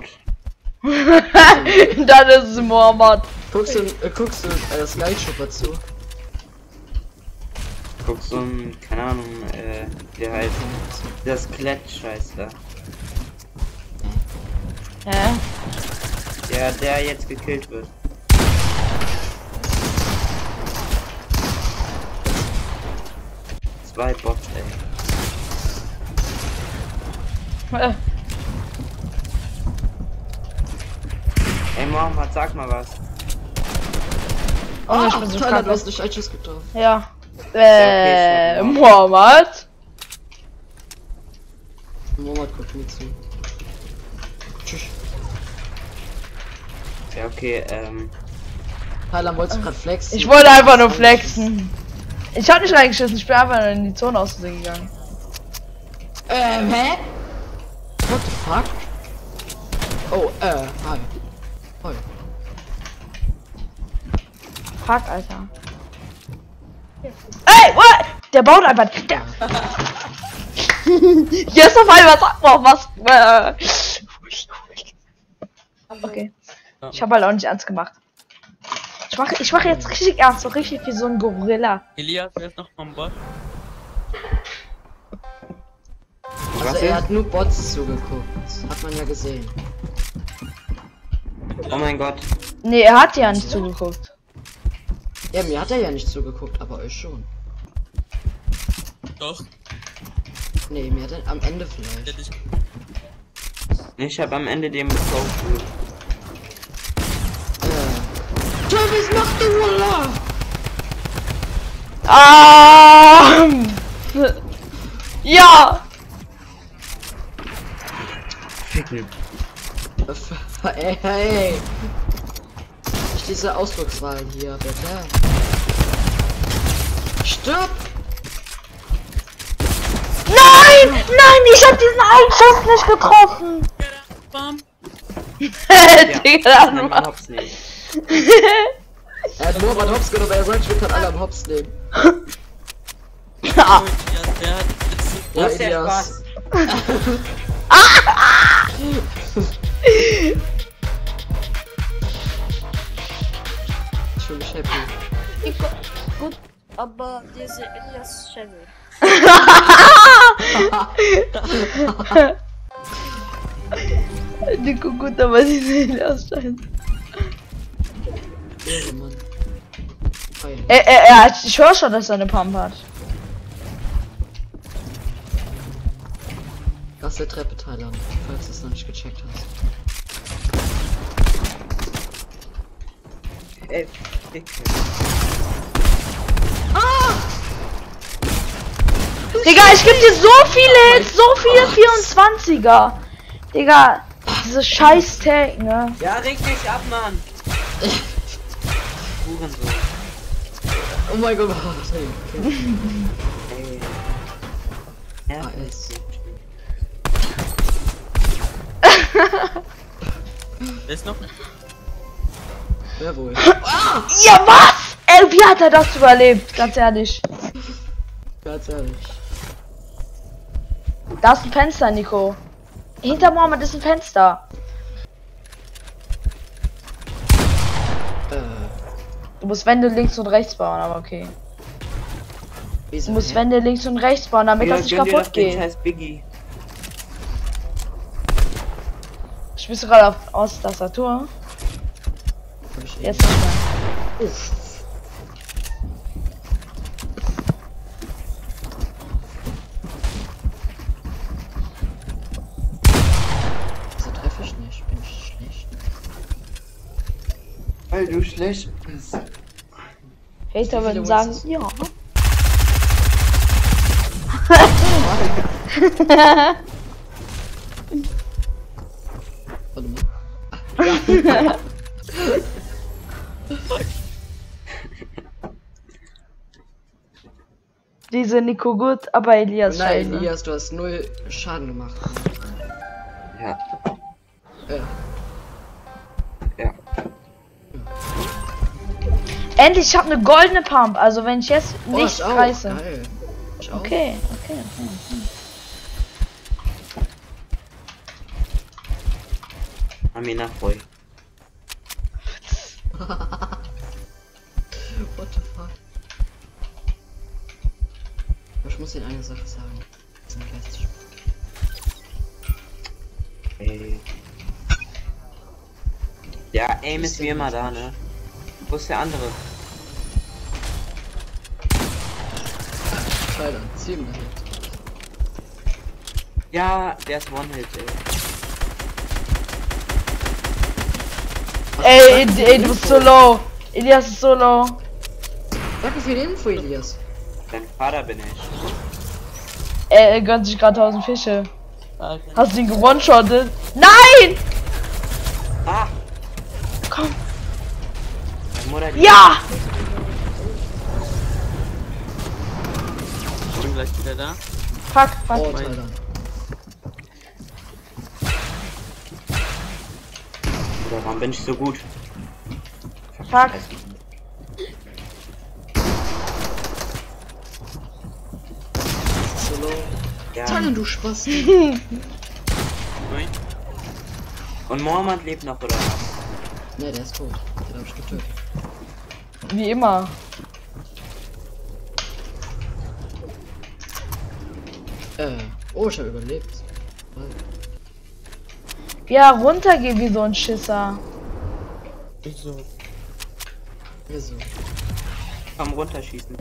Dann ist es Mohammed. Guckst du, äh, guckst du äh, Skytrooper zu? Guck so ein, keine Ahnung, äh, der heißt. Der Skelett-Scheiß da. Hä? Der, der jetzt gekillt wird. zwei Bots, ey. Äh, Ey, Mohammed, sag mal was. oh, ich bin so Tyler, krank. du hast nicht einen Schuss getroffen. Ja. okay, Äh, schon, Mohammed? Mohammed guckt mir zu. Tschüss. Ja, okay, ähm. Tyler, wolltest du gerade flexen? Ich wollte einfach nur flexen. Ich hab nicht reingeschissen, ich bin einfach nur in die Zone aus Versehen gegangen. Ähm, hä? What the fuck? Oh, äh, hi. Hi. Fuck, Alter. Ey, what? Der baut einfach. Der Jetzt auf einmal, sag mal was. Okay. Ich habe halt auch nicht ernst gemacht. Ich mache ich mache jetzt richtig ernst, so richtig wie so ein Gorilla. Elias, wer ist noch vom Bot? Also Was er ist? hat nur Bots zugeguckt. Hat man ja gesehen. Oh mein Gott. Nee, er hat ja nicht zugeguckt. Ja, mir hat er ja nicht zugeguckt, aber euch schon. Doch, Nee, mir hat er am Ende der vielleicht. dich. Ich hab am Ende den betroffen. Äh. Travis, mach du Wallah! Ah! Ja! Ficken. Ey, hey! Nicht diese Ausdruckswahl hier, bitte. Stopp! Nein! Nein, ich hab diesen einen Schuss nicht getroffen! Bam! Digga, Ja, dann man mal. hops nicht. Er hat Mohammed Hops genommen, aber er sagt, ich will gerade alle am Hops nehmen. Ah. Elias, wer hat jetzt. Wo Ja, ist der Elias. Spaß? Ich fühle mich happy. Ich, gut, aber diese Elias Chevy. Nico, gut, aber sie sehen aussteigen. Oh Mann. Fein. Er, er, er hat, ich höre schon, dass er eine Pump hat. Aus der Treppe, Thailand, falls du es noch nicht gecheckt hast. Ey, Ficken. Digga, ich geb dir so viele Hits, so viele vierundzwanziger. Digga, diese scheiß Tag, ne? Ja, reg dich ab, Mann. Hurensohn. Oh mein Gott, was okay. Ey. Ja, A S. Wer ist noch? Wer wohl? Ja, was? Ey, wie hat er das überlebt? Ganz ehrlich. Ganz ehrlich. Da ist ein Fenster, Nico. Hinter Mohammed ist ein Fenster. Äh, Du musst Wände links und rechts bauen, aber okay. wieso? Du musst Hä? Wände links und rechts bauen, damit das nicht gönn dir kaputt doch den geht. scheiß Biggie. Spielst du gerade auf aus Tastatur? Hab ich eh Jetzt nicht mehr. Uff. Wieso treffe ich nicht? Bin ich schlecht? Weil du schlecht bist. Hater Wie würden viele sagen, Wins ja. Warte mal. Diese Nico gut, aber Elias Nein, scheiße. Elias, du hast null Schaden gemacht. Ja, Ja. ja. Endlich, ich habe eine goldene Pump, also wenn ich jetzt Oh, nicht ich auch. reiße. Geil. Ich auch. Okay, okay, okay. Amina Boy. What the fuck? Ich muss Ihnen eine Sache sagen. Das ist ein Geistesspiel. Ey. Ja, Aim ist wie immer da, ne? Wo ist der andere? Thailand, sieben Hit. Ja, der ist One-Hit, ey. Ey, ey, ey, du bist so low. Elias ist so low. Danke für die Info, Elias. Dein Vater bin ich. Er, er gönnt sich gerade tausend Fische. Alter. Hast du ihn gewone-shottet? Nein! Ah! Komm. Meine Mutter, die Ja! Ich bin gleich wieder da. Fuck, fuck. Oh, Thailand. Oder warum bin ich so gut? Fuck. So low. Ja. Thailand, du Spaß. Nein. Und Mohammed lebt noch, oder? Ne, der ist tot. Den hab ich getötet. Wie immer. Äh, oh, ich hab überlebt. Ja, runtergeh wie so ein Schisser. So. Wieso? Komm runterschießen.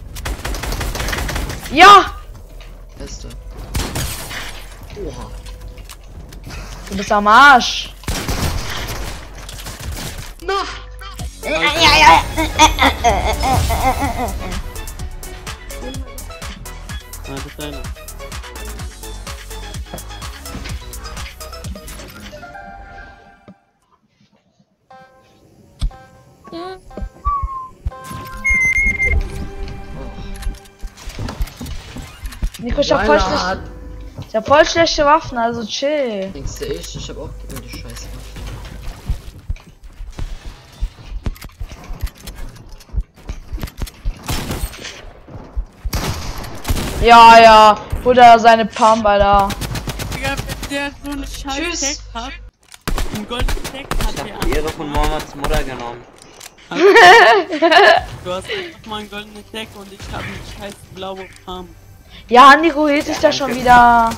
Ja! Beste. Oha. Du bist am Arsch. Na! Ah, das ist einer. Nico, ich hab voll, Weiler schlecht, hat- ich hab voll schlechte Waffen, also chill. Denkst du ich? Ich hab auch über die Scheiße. Ja, ja. Oder seine Pump, Alter. Digga, wenn der so eine scheiß Tschüss. Tag hat. Ein goldenen Tag hat Ich der. hab die Ehre von Mohammeds Mutter genommen. Du hast einfach mal einen goldenen Tag und ich habe eine scheiß blaue Farm. Ja, Nico hielt sich da schon wieder.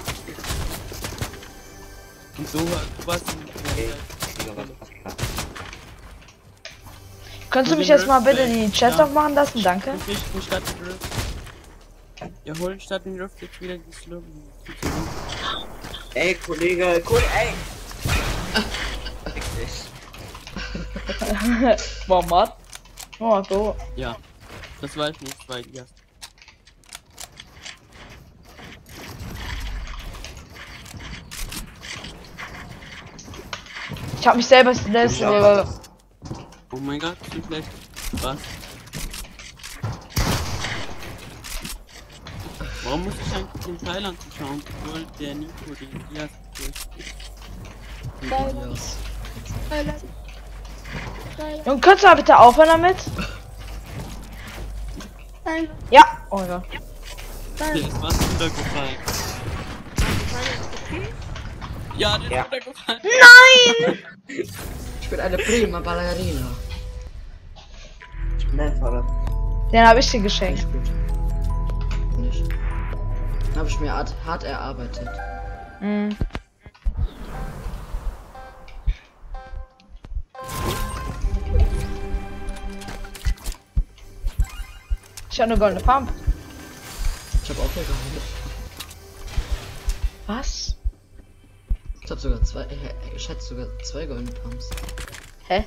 Und so, du warst ein Okay. Digga, was passt klar. Könntest du mich jetzt mal bitte die Chest Ja. aufmachen lassen? Danke. Ich nicht statt den Rift. Wir holen statt den Rift jetzt wieder die Slurpen. Ey, Kollege, cool, ey! Fick dich. Mohammed. Oh, so. Ja, das war ich nicht bei dir. Ich hab mich selber selbst. Ich auch was. Oh mein Gott, zu schlecht. Was? Warum muss ich eigentlich in Thailand schauen, obwohl der Nico den Elias Elias. Junge, könntest du mal bitte aufhören damit? Ja. Oh mein Gott. Der ist was runtergefallen. Ja, der ist Ja. runtergefallen. Nein! Ich bin eine prima Ballerina. Nein, Vater. Den hab ich dir geschenkt. Nicht gut. Nicht. Habe ich mir hart, hart erarbeitet. Mhm. Ich hab eine goldene Pump. Ich habe auch hier gehandelt. Was? Ich habe sogar zwei, äh, ich hätte sogar zwei goldene Pumps. Hä?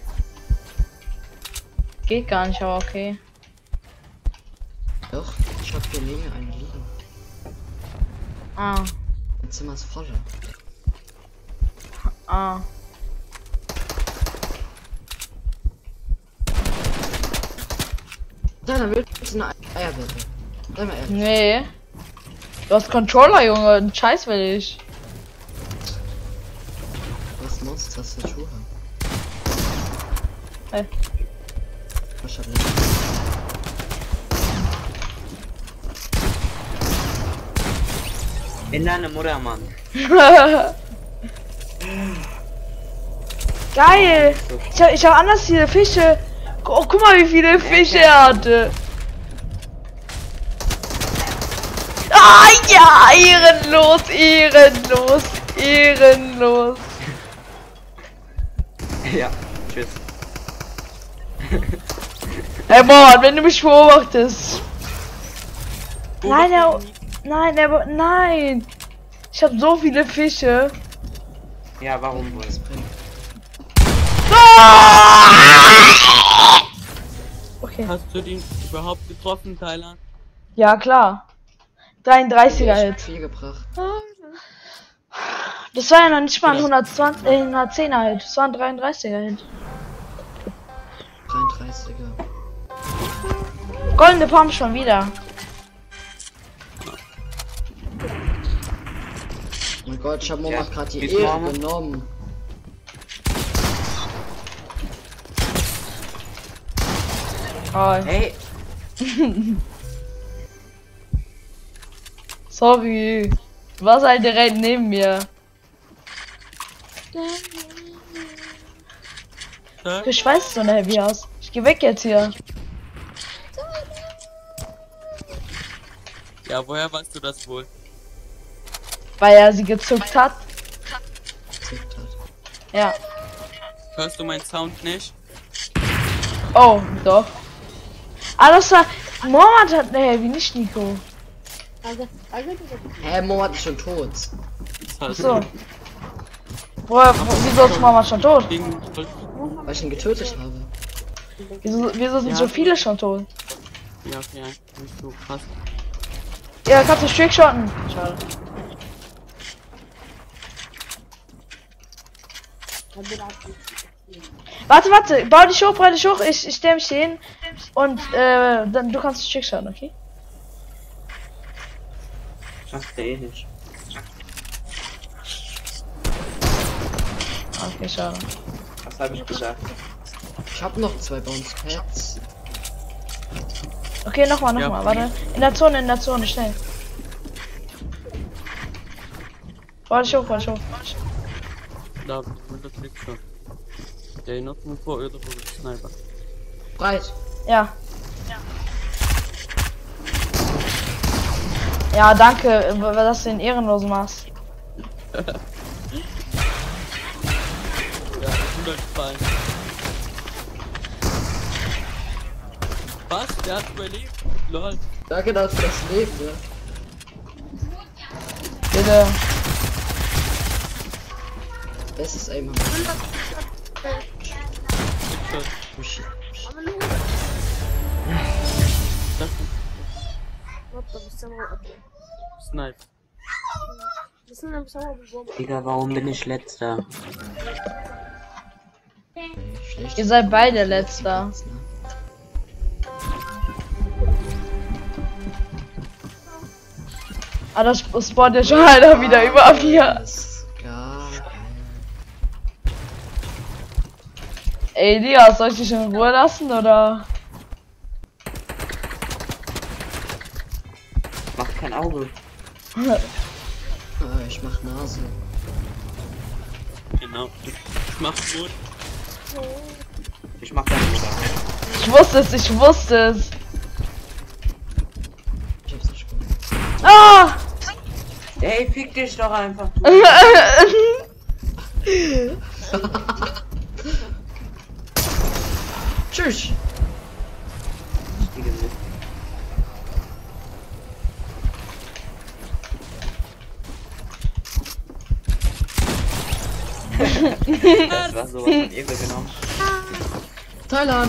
Geht gar nicht, aber okay. Doch, ich habe hier neben mir eine liegen. Ah, Mein Zimmer ist voll. ah. Deiner willst du eine Eierwette? Sei mal ehrlich. Nee. Du hast Controller, Junge. Einen Scheiß will ich. Du hast Monster-Tastatur. Hey. Ich hab In deine Mutter, Mann. Geil. Ich hab, ich hab anders viele Fische. Oh, guck mal, wie viele Fische er hatte. Ah, ja, ehrenlos, ehrenlos, ehrenlos. Ja, tschüss. Hey, Mann, wenn du mich beobachtest. Nein, er, nein, er, nein. Ich habe so viele Fische. Ja, warum wohl? Das bringt. Okay. Hast du den überhaupt getroffen, Thailand? Ja, klar. dreiunddreißiger Ich hab Hit. viel gebracht. Das war ja noch nicht mal ein hundertzwanzig, äh, hundertzehner Hit. Das war ein dreiunddreißiger Hit. dreiunddreißiger. Goldene Pump schon wieder. Oh mein Gott, ich hab Momat Ja, gerade die geht's Ehre mal? genommen. Oh, Hey, sorry. Du warst halt direkt neben mir. Hä? Ich weiß so eine Heavy aus. Ich geh weg jetzt hier. Ja, woher weißt du das wohl? Weil er sie gezuckt hat. Zickt hat. Ja. Hörst du meinen Sound nicht? Oh, doch. Ah, das war. Mohammed hat eine Heavy, nicht Nico. Also, also, Hä, Momat ist schon tot. Das heißt, So. Woher, wo, wieso ist Mohammed schon tot? Gegen, Weil ich ihn getötet habe. Wieso, wieso sind Ja. so viele schon tot? ja, okay, nicht so krass. Ja, kannst du Trickshotten. Schade. Warte, warte, bau dich hoch, bau dich hoch, ich, ich stell mich hier hin und äh, dann du kannst Trickshotten, okay? schafft er eh nicht. Okay, schade. Was habe ich gesagt? Ich hab noch zwei Bounce Pads. Okay, nochmal, Ja. nochmal, warte. In der Zone, in der Zone, schnell. Bau dich hoch, bau dich hoch. Da, mit der Trickshot. Der erinnert mich vor oder vor Sniper. Breit. Ja. Ja, danke, dass du den Ehrenlosen machst. Ja, hundertfallen. Was? Der hat überlebt? Lol. Danke dafür das Leben, ja. Bitte. Bestes Aim haben Trickshot. wir. Shit. Das ist Warte, bis zum okay. Snipe. Das sind ein bisschen Bomben. Digga, warum bin ich letzter? Schlecht. Ihr seid beide letzter. Ne? Ah, das spawnt ja schon einer wieder über mir. Alles klar. Ey, Lia, soll ich dich in Ruhe lassen, oder? Macht kein Auge. Ah, ich mach Nase. Genau. Ich mach gut. Ich mach das nicht. Ich wusste es, ich wusste es. Ich hab's nicht gut. Ah! Ey, fick dich doch einfach. Du. Tschüss. Richtige Mist. Das war sowas von Ehre genommen. Thailand.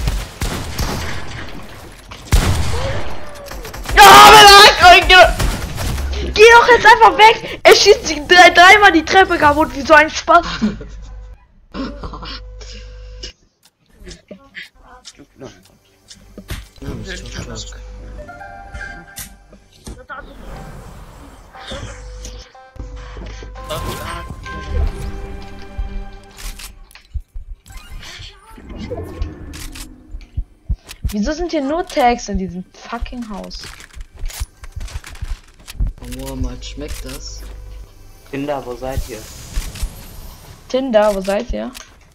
Ja, mein Gott! Geh doch jetzt einfach weg! Er schießt sich drei, dreimal die Treppe kaputt, wie so ein Spaß. Ja, bist du tot. Wieso sind hier nur Tags in diesem fucking Haus? Oh, Mohammed, schmeckt das? Kinder, wo seid ihr? Tinder, wo seid ihr?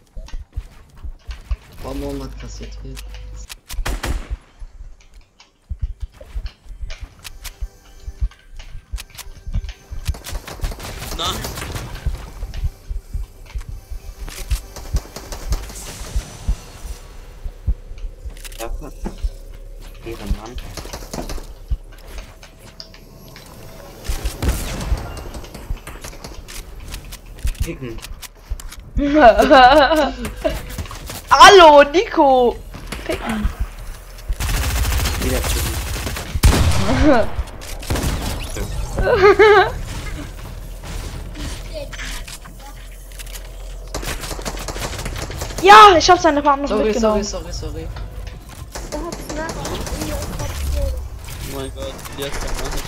Oh, Mohammed kassiert hier. Na? Dafür? Ehrenmann. ficken. Hallo, Nico! Picken. Wieder ficken. Ja, ich hab seine Partner Sorry, sorry, mitgenommen. sorry, sorry. Da hat's nach. Oh mein Gott, der ist doch noch nicht.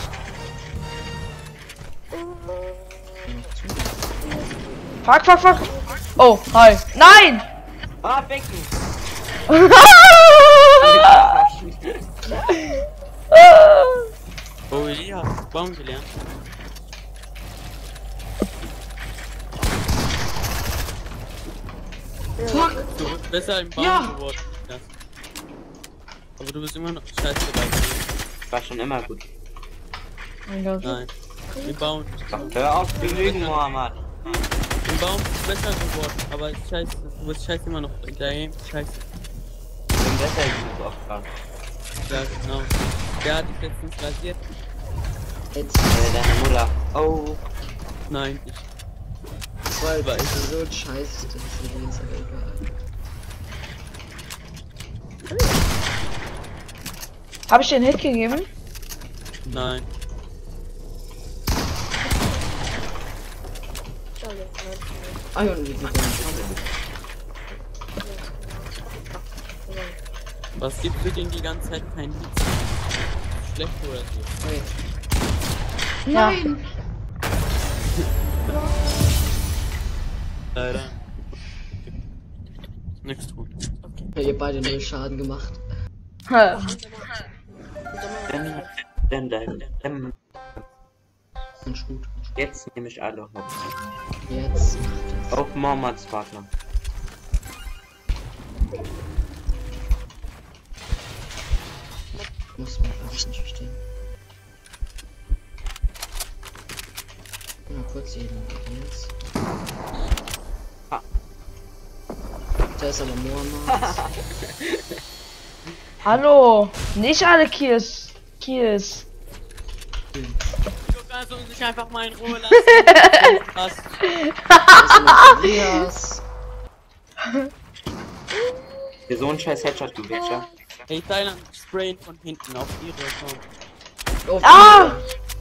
Fuck, fuck, fuck. Oh, hi. Nein! Ah, ficken! Oh, ja, Baum gelernt. Fuck! Du bist besser im Baum Ja. geworden. Ja. Aber du bist immer noch scheiße dabei. War schon immer gut. Mein Gott. Nein. Im Baum. Hör auf zu lügen, Mohammed. Im Baum bist du besser geworden. Aber ist scheiße. Du bist scheiße immer noch. In der Game scheiße. Ich bin besser genug auf Kraft. Ja, genau. Der hat dich letztens rasiert. Jetzt. Äh, deine Mutter. Oh. Nein, ich. Weil, weil ich so ein Scheiß, das ist mir jetzt aber egal. Hab ich den Hit gegeben? Nein. Ah, und wie gewonnen. Was gibt für den die ganze Zeit kein Hit? Schlecht oder so? Wait. Nein. Leider. Nix tun. Ja, ihr beide null Schaden gemacht. Ja. Dann, dann, dann, dann. Und gut. Jetzt nehme ich alle Hops. Jetzt macht das. Auf Mohammeds Partner. Muss man alles nicht verstehen. Mal kurz eben jetzt. Ah. Da ist aber Mohammed. Hallo. Nicht alle Kills. Kills. Du kannst uns nicht einfach mal in Ruhe lassen. Was? Da ist noch Elias. Für so einen scheiß Headshot, du Bitcher. Hey, Thailand sprayen von hinten auf ihre Account. Oh, Ah!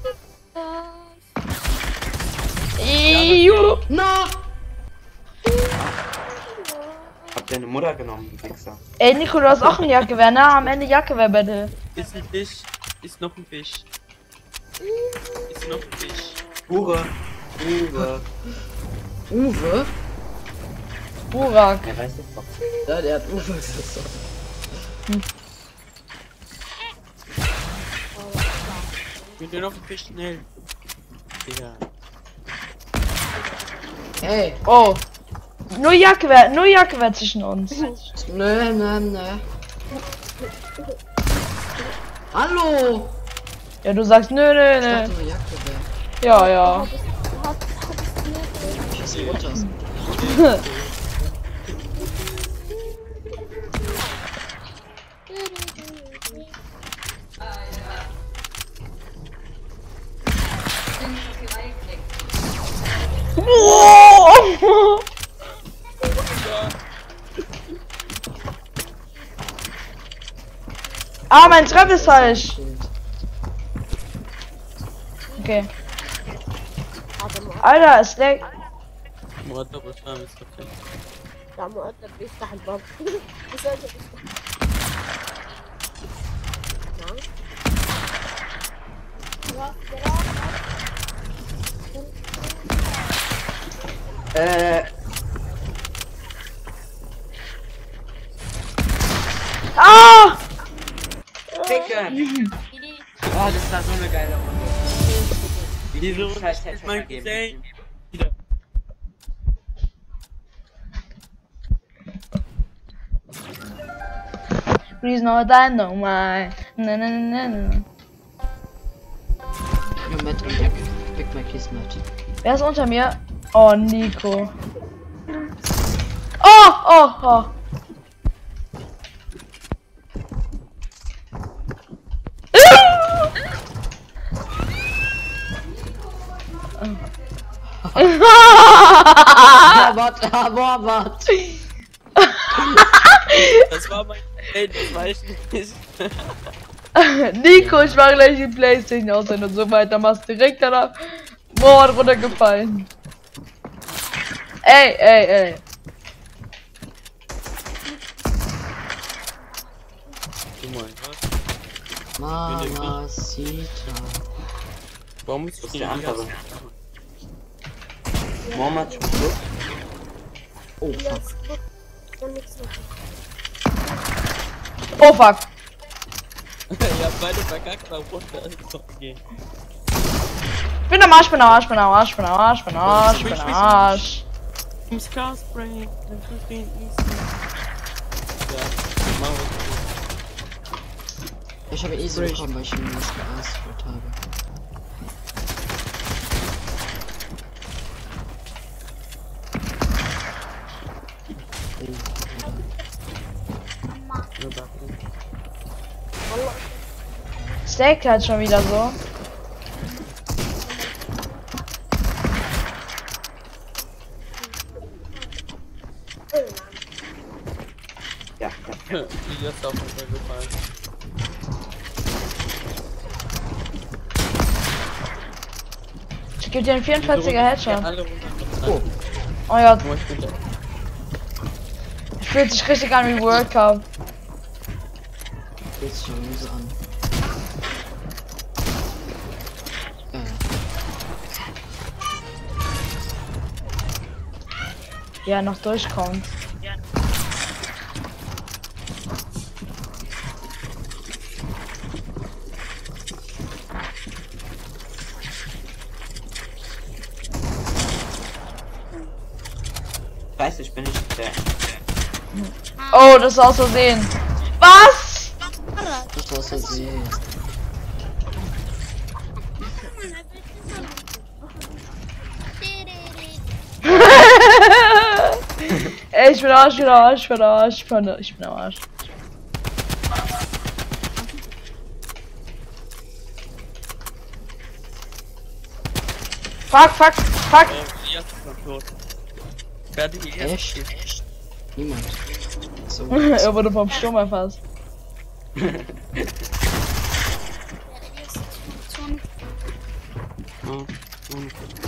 Iu. Na! Hab deine Mutter genommen, du Wichser. Ey, Nico, du hast auch ein Jagdgewehr, ne? Am Ende Jagdgewehr-Battle. Ist ein Fisch. Ist noch ein Fisch. Ist noch ein Fisch. Hure. Hure. Uwe? Burak. Er weiß es doch. Ja, der hat Uwe gesagt. Bin dir noch ein Fisch schnell. Digga. Hey! Oh. Nur Jagdgewehr, nur Jagdgewehr zwischen uns. Nö, nö, nö. Hallo! Ja, du sagst nö, nö, Ich dachte nö. nur Jagdgewehr. Ja, ja. Ich hasse runter. Oh! Ah, mein Treppe ist falsch. Okay. Alter, es leckt. مرتب وشام يستقبل. لا مؤدب بيفتح الباب. بس أنا بيفتح. نعم. Äh. Ah! Ficken! Oh, das war so eine geile Runde. Wieso scheiß ist Headshot mein gegeben. Cousin wieder? Please no dynamite. Na na na na. Ja, Matt und Jack. Pick my keys, Matt. Wer ist unter mir? Oh, Nico. Oh, oh, oh. Morbert, ah, Morbert. Das war mein Ey, das weiß ich nicht. Nico, ich mach gleich die Playstation aus, wenn du so weiter machst. Direkt danach Mord runtergefallen. Ey, ey, ey. Du mein Gott. Mamacita. Warum ist Das ist der andere. Mohammed schon so. Oh fuck. Oh fuck. Ihr habt beide verkackt, aber runter ist doch okay. Ich bin am Arsch, bin am Arsch, bin am Arsch, bin am Arsch, bin am Arsch, bin am Arsch. Im Scarspray, dann verstehen easy. Ja, machen wir. Ich habe easy bekommen, weil ich ihn nicht geausgeführt habe. Steak halt schon wieder so. Ja, ja. Die ist auch runtergefallen. Ich gebe dir einen vierundvierziger Headshot. Alle runtergefallen. Oh, Oh ja, Oh, ich bin da. fühlt sich richtig an wie World Cup. jetzt schon so an. Äh, Ja, noch durchkommt. Scheiße, ich bin nicht der. Oh, das ist aus Versehen. Was? das war's jetzt eh. Ey, ich bin Arsch, ich bin Arsch, ich bin Arsch, ich bin, ich bin Arsch. Fuck, fuck, fuck. Oh, die erste ist noch tot. Fertig, die erste. Echt? Niemand. So. Er wurde vom Sturm erfasst. Hm, hm.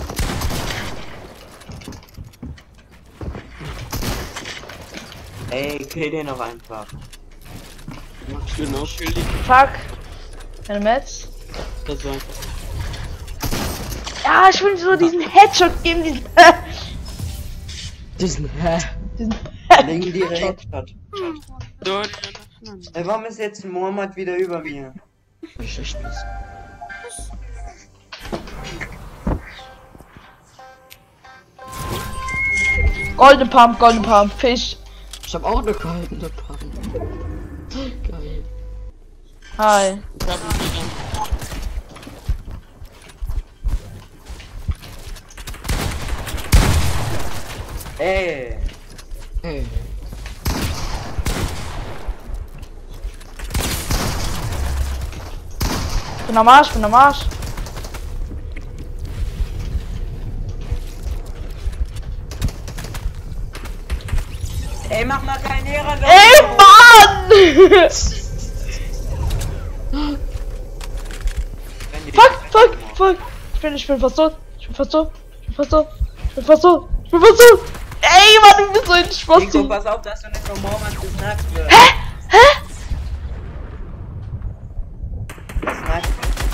Ey, kill den noch einfach. Ich bin auch schuldig. Fuck. Eine Metz. Das war einfach. Ja, ich will so diesen Headshot geben, diesen. Diesen, hä? diesen Legendäre Headshot. So, Ey, warum ist jetzt Mohammed wieder über mir? Ich echt nicht. Golden Pump, Golden Pump, Fisch. Ich hab auch eine goldene Pump. Geil. Hi. ich hab ihn wieder. Ey, Hey. Ich bin am Arsch, ich bin am Arsch. ey, mach mal keinen Ehre. Ey, Mann! Fuck, fuck, fuck. Ich bin, ich bin fast tot. Ich bin fast tot. Ich bin fast tot. Ich bin fast tot. Ich bin fast tot. Ey, Mann, du bist so ein Nico, Spasti. pass auf, dass du nicht von Mohammed gesnackt wirst. Hä? Hä? Gesnackt.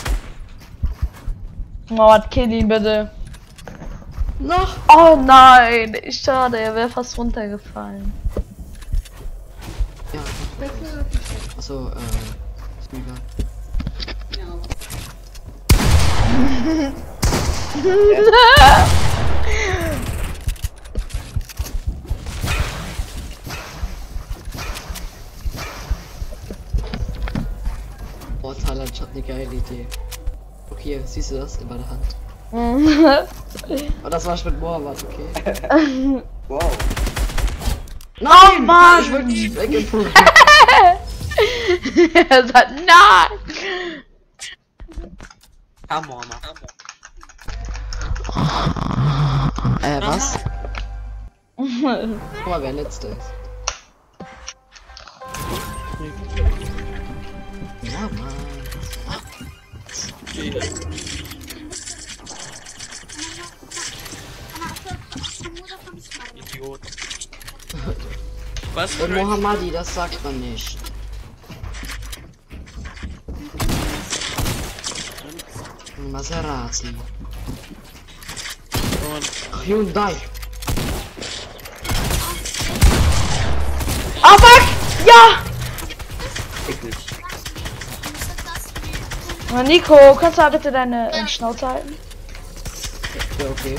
Mama, kill ihn bitte. Noch? Oh nein, ich schade, er wäre fast runtergefallen. Ja. Achso, äh. Ist mir egal. Oh, Thailand, ich hab eine geile Idee. Okay, siehst du das in meiner Hand? Und das war's mit Mohammed, okay? Wow. Oh Mann! Ich will nicht weggepumpt. Er sagt nein! Come on, Mann. Äh, was? Guck mal, wer letzter ist. Ja, Mann. Idiot. Was Ey, für ein Mohammadi, das sagt man nicht. Maserati. Hyundai. Ah, fuck! Ja! Ich nicht. Na, Nico, kannst du mal bitte deine äh, Schnauze halten? Ja, okay.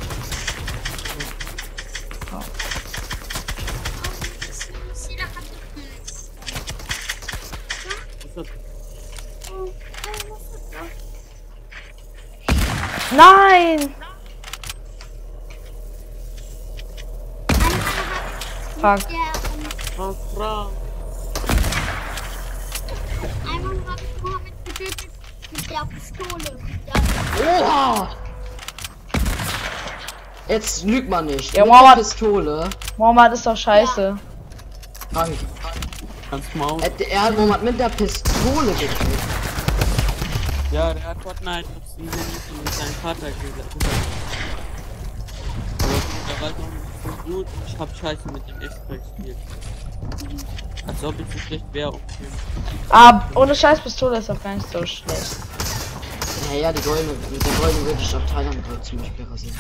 Nein! Fuck. Oh, Frau. Einmal habe ich Mohammed getötet mit der Pistole. Oha! Jetzt lügt man nicht. Ja, Mit Mohammed- der Pistole. Mohammed ist doch scheiße. Krank. Ganz Maus. Er, er hat Mohammed mit der Pistole gekriegt. Ja, der hat Fortnite auf sieben Minuten mit seinem Vater gesagt. Aber der war noch nicht so gut und ich hab Scheiße mit dem extra gespielt. Als ob ich so schlecht wäre. Um Ah, ohne Scheißpistole ist auch gar nicht so schlecht. Naja, die goldene, mit der goldenen würde ich ab Thailand zum Beispiel rasieren.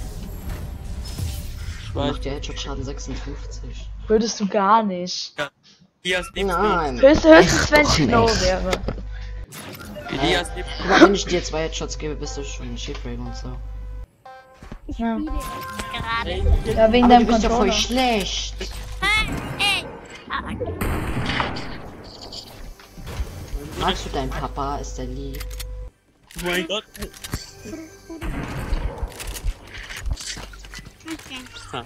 ich weiß, Macht der Headshot Schaden sechsundfünfzig. Würdest du gar nicht. Elias lebt Nein. Höchst, höchstens wenn Och, ich low nicht. wäre. nicht. Elias lebt Guck mal, wenn ich dir zwei Headshots gebe, bist du schon Shipwreck und so. Ja, Gerade. ja wegen Aber du deinem bist ja voll Controller. schlecht. Ey! Magst du deinen Papa? Ist der lieb? Oh mein Gott. Ha.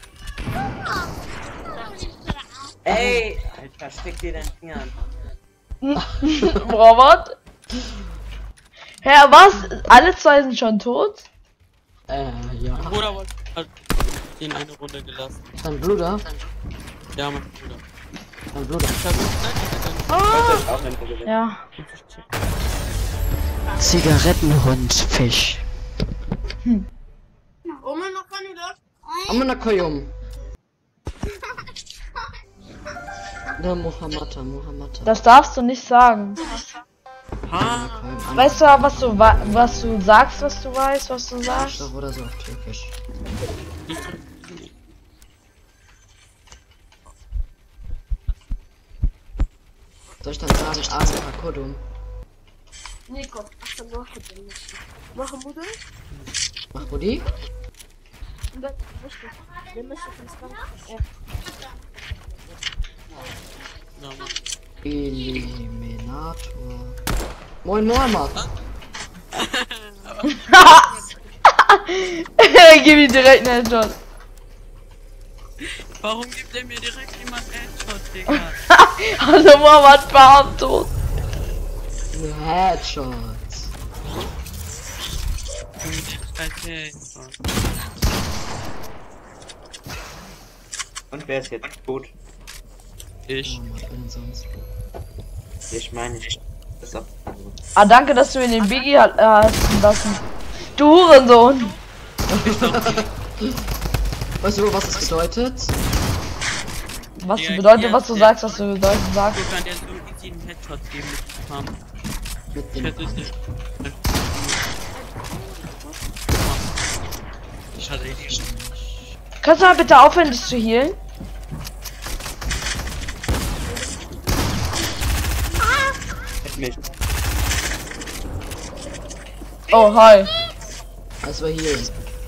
Ey! Alter, steck dir deinen Finger an. Robert? Hä, was? Alle zwei sind schon tot? Äh, ja. Mein Bruder wollte hat den eine Runde gelassen. Dein Bruder? Ja, mein Bruder. Dein Bruder. Ich hab gesagt, Wollt euch auch ein gewinnen? Ja. Zigarettenhund, Fisch. Oma noch keine Lust? Amana Koyum. Der Mohammata, Mohammata. Das darfst du nicht sagen. ha, Weißt du, was du wa- was du sagst, was du weißt, was du sagst? Doch, oder so auf Türkisch. Soll ich dann sagen, Asaka Kodum? Nico, ach so, noch bitte nicht. Machen wir das? Mach Budi? Und dann, richtig. Wir müssen uns dann. Ja. ja, Mann. Eliminator. Moin Mohammed. Gib ihm direkt einen Headshot. Warum gibt er mir direkt jemand Headshot, Digga? Also Mohammed war tot. Headshot. Okay. Und wer ist jetzt tot? Ich. Mohammed, wen sonst? Ich meine, ich. Das ist auch. Ah, danke, dass du in den Biggie hat- äh, hast lassen. Du Hurensohn. Weißt du, was das bedeutet? Was Ja, bedeutet, ja, was du ja. sagst, was du bedeutet So sagst. kann der so easy einen Headshot geben mit dem Pump. Mit Ich dem hätte es nicht. Ich hatte ihn. Kannst du mal bitte aufhören, dich zu healen? Mich. Oh, hi. Das war hier.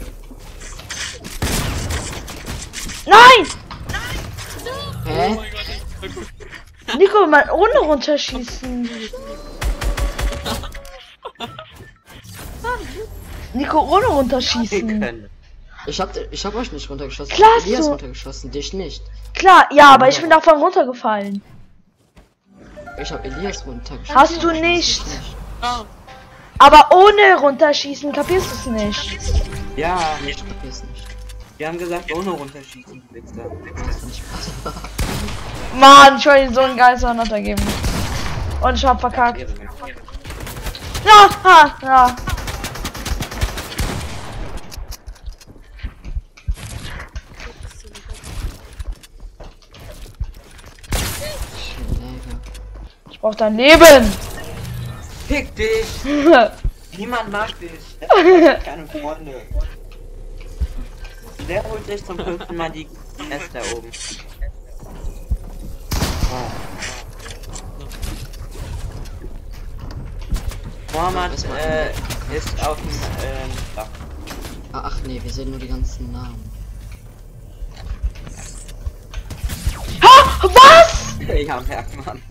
Nein! Hä? Oh mein Gott, das ist voll gut. Nico, mal ohne runterschießen. Nico, ohne Wir runterschießen. können. Ich hab, ich hab euch nicht runtergeschossen. Klar, Ich hab Elias so. runtergeschossen, dich nicht. Klar, ja, aber ich bin davon runtergefallen. Ich hab Elias runtergeschossen. Hast du Ich nicht. nicht. Ah, Aber ohne runterschießen kapierst du es nicht. Ja, Ich kapier's nicht. wir haben gesagt, ohne runterschießen, Wichser. Das fand ich krass. Mann, ich wollte ihm so einen geilen Soundnotter geben. Und ich hab verkackt. Ja, ha, ja. Schläger. Ich brauch dein Leben. Fick dich! Niemand mag dich. Keine Freunde. Wer holt sich zum fünften Mal die S da oben? Oh. Mohammed äh, ist auf dem ähm, Dach. Ah, ach nee, wir sehen nur die ganzen Namen. Ha, was? Ja, merkt man.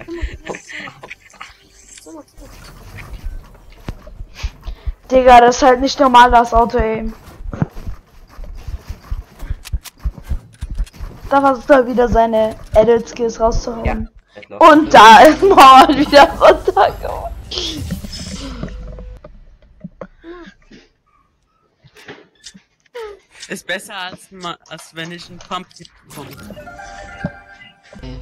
Digga, das ist halt nicht normal, das Auto, ey. Da versucht er wieder seine Edit Skills rauszuhauen. Ja, Und da ist Mohammed wieder runtergekommen. Ist besser als, ma als wenn ich einen Pump bekomme. Äh,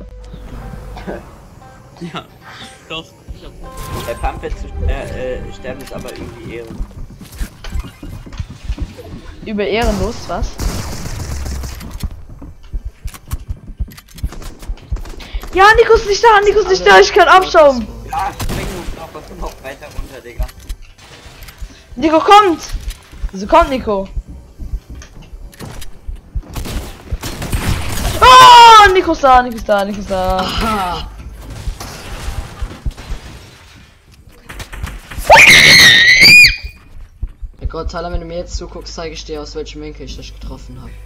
Ja, doch. Ich hab der Pumpe zu äh, äh, sterben ist aber irgendwie Ehre. Über ehrenlos, was? Ja, Nico ist nicht da, Nico ist nicht da, ich kann abschauen. Ja, spring noch, noch, noch weiter runter, Digga. Nico kommt! Wieso kommt Nico? Oh, Nico ist da, Nico ist da, Nico ist da. aha! Ja Gott, Tyler, wenn du mir jetzt zuguckst, zeige ich dir, aus welchem Winkel ich dich getroffen habe.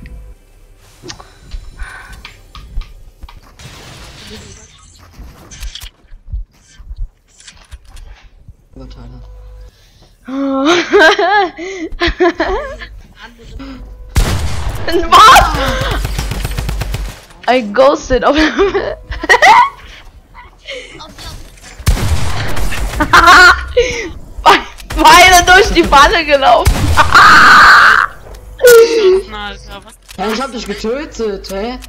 Aber Tyler. Was? I ghosted auf Beide durch die Pfanne gelaufen. Na, Alter, was? Ja, ich hab dich getötet, hä?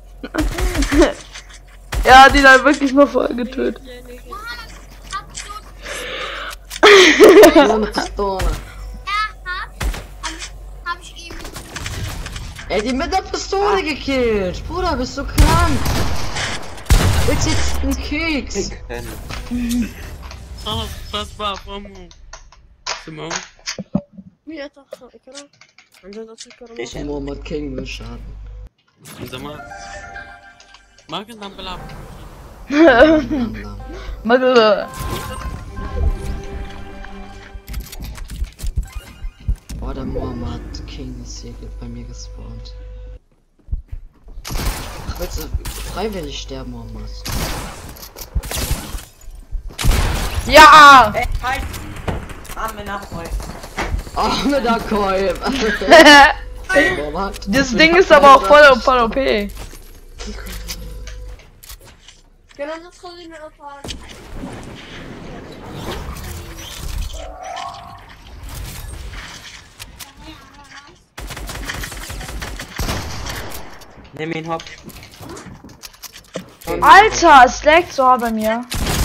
Ja, die hat wirklich mal voll getötet. So eine Pistole. Hab ich ihm. Ey, die mit der Pistole gekillt. Bruder, bist du krank? Willst jetzt einen Keks? Oh, was war Promo? Simon? Mir doch, ich kann. Und dann das ich kann. Ich Mohammed King will schaden. Sag mal. Mag es dann belaben? Magde. Oh, der Mohammed King ist hier bei mir gespawnt. Ach, willst du freiwillig sterben, Mohammed? Ja! Ey, halt! Arme nach euch. Oh, mit der Keul. Mohammed. Das Ding ist aber auch voll, voll O P. Genau, das kann ich mir auch fragen. Nimm ihn hopp. Alter, es laggt so hart bei mir.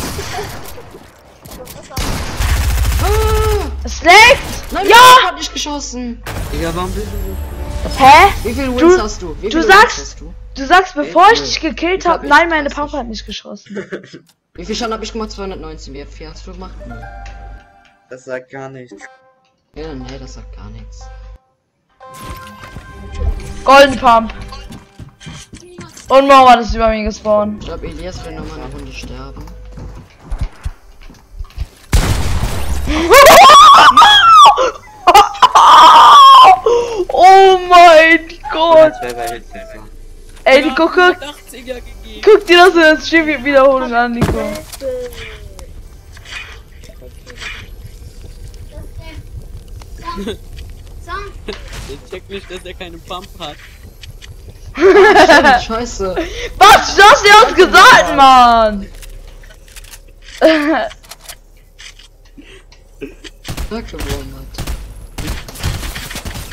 Es laggt! Nein, Ja! ich hab nicht geschossen. Digga, warum bist du so? Hä? Wie viele Wins Du- hast du? Wie du viele sagst- Wins hast du? Du sagst, bevor ich dich gekillt Ich hab habe, nein, meine nicht Papa hat nicht geschossen. Wie viel Schaden hab ich gemacht? zweihundertneunzehn. Wie viel hast du gemacht? Nee. Das sagt gar nichts. Ja, nee, das sagt gar nichts. Golden Pump. Und Mauer ist über mir gespawnt. Ich glaube, Elias will nochmal eine Runde sterben. Oh mein Gott. Das wäre bei Hitze. Ey, Nico, guck, achtziger gegeben. guck dir das in der Stream-Wiederholung an, Nico. Song. Der checkt nicht, dass er keinen Pump hat. Stimmt, scheiße. Was? Du hast dir uns gesagt, Mann. Danke, Mohammed.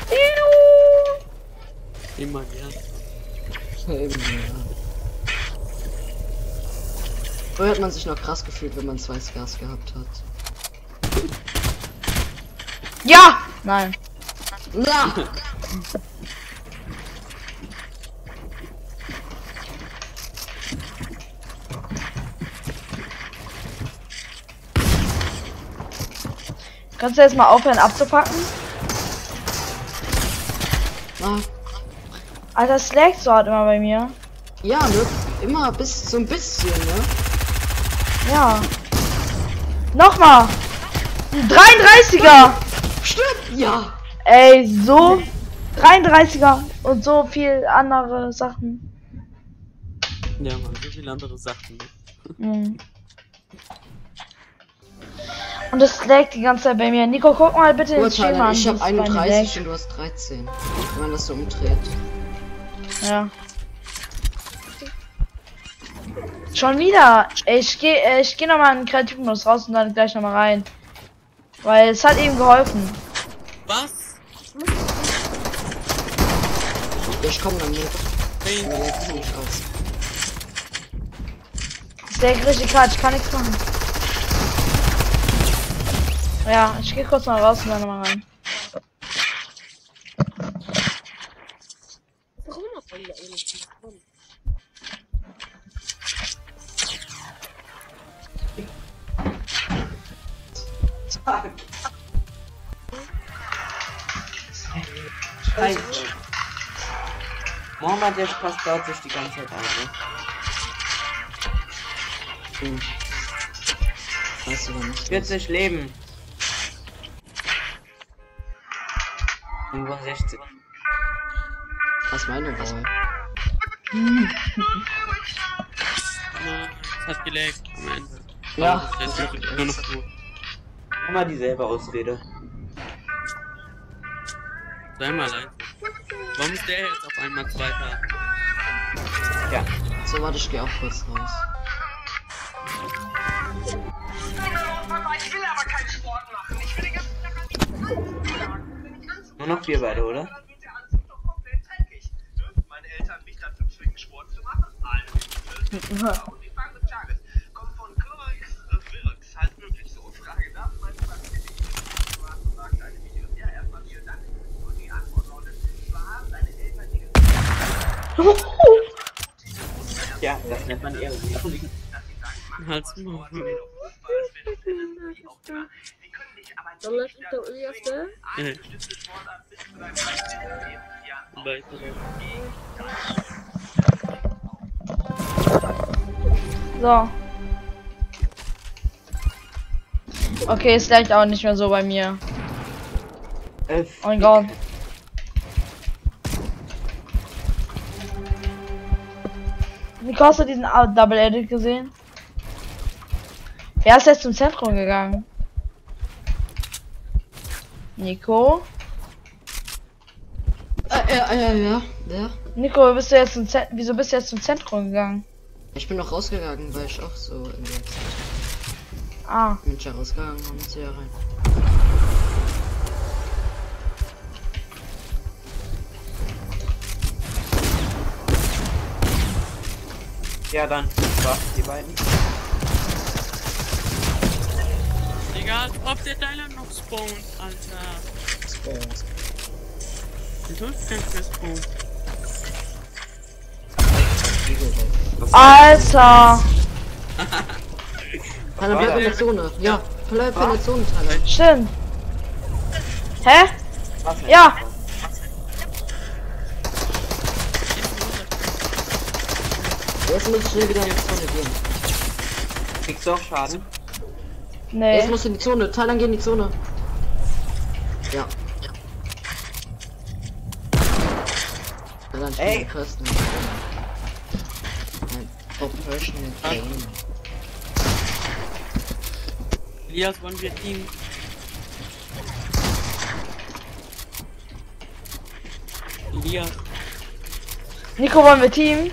Immer, ja. Eben, ja. Früher hat man sich noch krass gefühlt, wenn man zwei Scars gehabt hat. Ja! Nein. Na! Kannst du jetzt mal aufhören abzupacken? Na, Alter, es laggt so hart immer bei mir. ja, ne? Immer bis so ein bisschen, ne? Ja. Nochmal! Ein dreiunddreißiger! Stimmt! Ja! Ey, so dreiunddreißiger und so viel andere Sachen. Ja, man, so viele andere Sachen. Mhm. Und das laggt die ganze Zeit bei mir. Nico, guck mal bitte ins Stream Urteile, an. ich hab das ist meine einunddreißig Lag. und du hast dreizehn. Wenn man das so umdreht. Ja. Schon wieder. Ey, ich gehe äh, ich geh nochmal in den Kreativmodus raus und dann gleich nochmal rein. Weil es hat eben geholfen. Was? Ich komm dann mit. Hey, Mir leckt nicht aus. Es laggt richtig hart, ich kann nichts machen. Ja, ich gehe kurz mal raus und dann nochmal rein. Warum noch von der Energie? Warum? Scheiße. Mohammed, der passt dort sich die ganze Zeit an, ne? Hm. Weißt du aber nicht. vierzig Leben. fünfundsechzig. Was ist meine Wahl? Mann, es hat gelaggt am Ende. Ja. Oh, jetzt ist nur noch gut. Immer dieselbe Ausrede. Sei mal leise. Warum ist der jetzt auf einmal Zweiter? Ja. So, warte, ich geh auch kurz raus. Nur noch wir beide, oder? Meine Eltern mich dazu zwingen, Sport zu machen. Alles Gute. Und die Frage des Tages kommt von Chloix Wilks. Halt möglich so. Frage nach, mein Vater und sagt eine Videos. Ja, erstmal vielen Dank. Und die Antwort lautet, zwar haben deine Eltern die Ja, das nennt man eher so. Halt's Maul. Dann läuft der Uli auf der. Äh. Weitere. So. Okay, es laggt auch nicht mehr so bei mir. Äh, Oh mein Gott. Wie hast du diesen Out- Double Edit gesehen? Wer ist jetzt zum Zentrum gegangen? Nico? Äh, ja, ja, ja. Ja. Nico, bist du jetzt zum Zent wieso bist du jetzt zum Zentrum gegangen? Ich bin noch rausgegangen, weil ich auch so in der Zeit Ah, bin ich ja rausgegangen und jetzt hier rein. ja, dann war's die beiden. Egal, ob der Tyler noch spawnt, Alter. Spaß. Ich will kein Spawn. Alter! Tyler, bleib in der Zone. Ja, bleib in der Zone, Tyler. Stimmt. Hä? Was denn? Ja. Jetzt muss ich schnell wieder in die Zone gehen. Kriegst du auch Schaden? Nee. Jetzt musst du in die Zone. Tyler, geh in die Zone. Ja. Tyler, ich Ey. bin Kirsten. Ein Professional Game. Elias, wollen wir Team? Elias, Nico, wollen wir Team?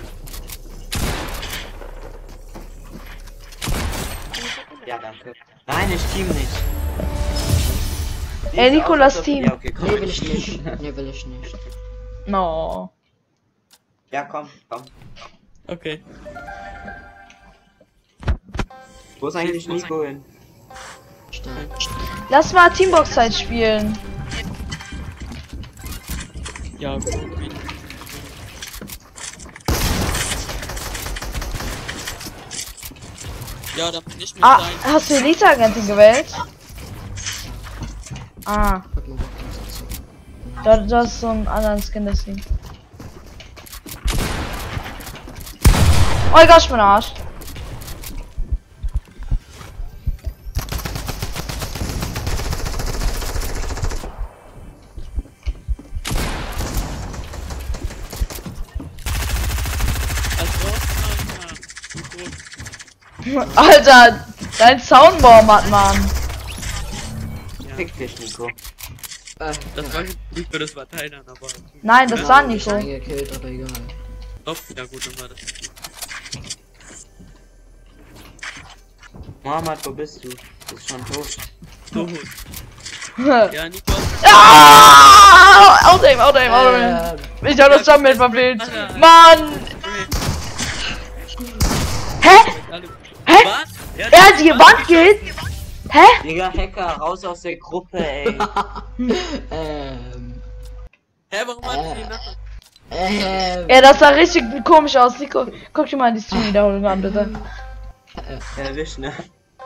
Ja, danke. Nein, ich team nicht. Ey, Nikolas Außer- Team. Ja, okay, komm. Nee, will ich nicht. Nee, will ich nicht. No. Ja, komm, komm. Okay. Wo ist eigentlich Nico hin? Stark. Lass mal Teambox-Zeit spielen. Ja, gut. Ja, da bin ich mit Ah, rein. hast du Elite-Agentin gewählt? Ah, Hat man Bock dazu. da, da ist so ein anderen Skin, deswegen. Oh Gott, ich bin Arsch. Also, Alter, dein Soundbaum hat man. Fick dich, Nico. Äh, das war nicht für das war Thailand, aber. Nein, das Ja, war ich Nico. hab ihn gekillt, aber egal. Doch, ja gut, dann war das. Mohammed, wo bist du? Du bist schon tot. So gut. Ja, Nico. Ah! Auto-aim, Auto-aim, Auto-aim. Ähm, Ich hab das Jump mit verfehlt. Alter. Mann! Hä? Hä? Was? Ja, Er hat die Wand gehit? Hä? Digga, Hacker, raus aus der Gruppe, ey. ähm, Hä, warum hat die nach? ähm, Ja, das sah richtig komisch aus. Nico, guck dir mal die Stream-Wiederholung an, bitte. Erwischt, ne?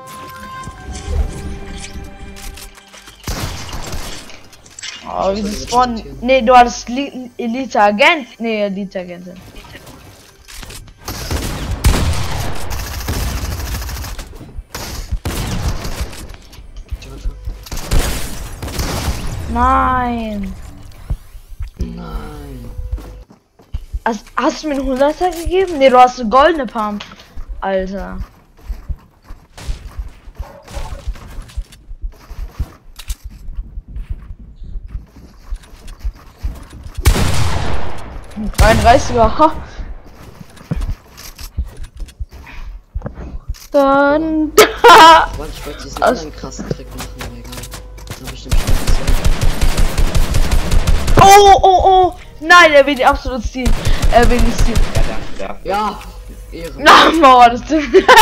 Oh, wie das von. Nee, du hattest Li- Elite-Agent. Nee, Elite-Agentin. Nein. nein. Hast, hast du mir einen hunderter gegeben? Nee, du hast eine goldene Pump. Alter. dreiunddreißiger, ha. Dann. Mann, ich wollte diesen Aus- anderen krassen Trick machen, aber egal. Das hab ich bestimmt schon gesagt. Oh, oh, oh. Nein, er will die absolut ziehen. Er will nicht ziehen. Ja, danke dafür. Ja, Ehre. Na, Mauer, das stimmt. Ich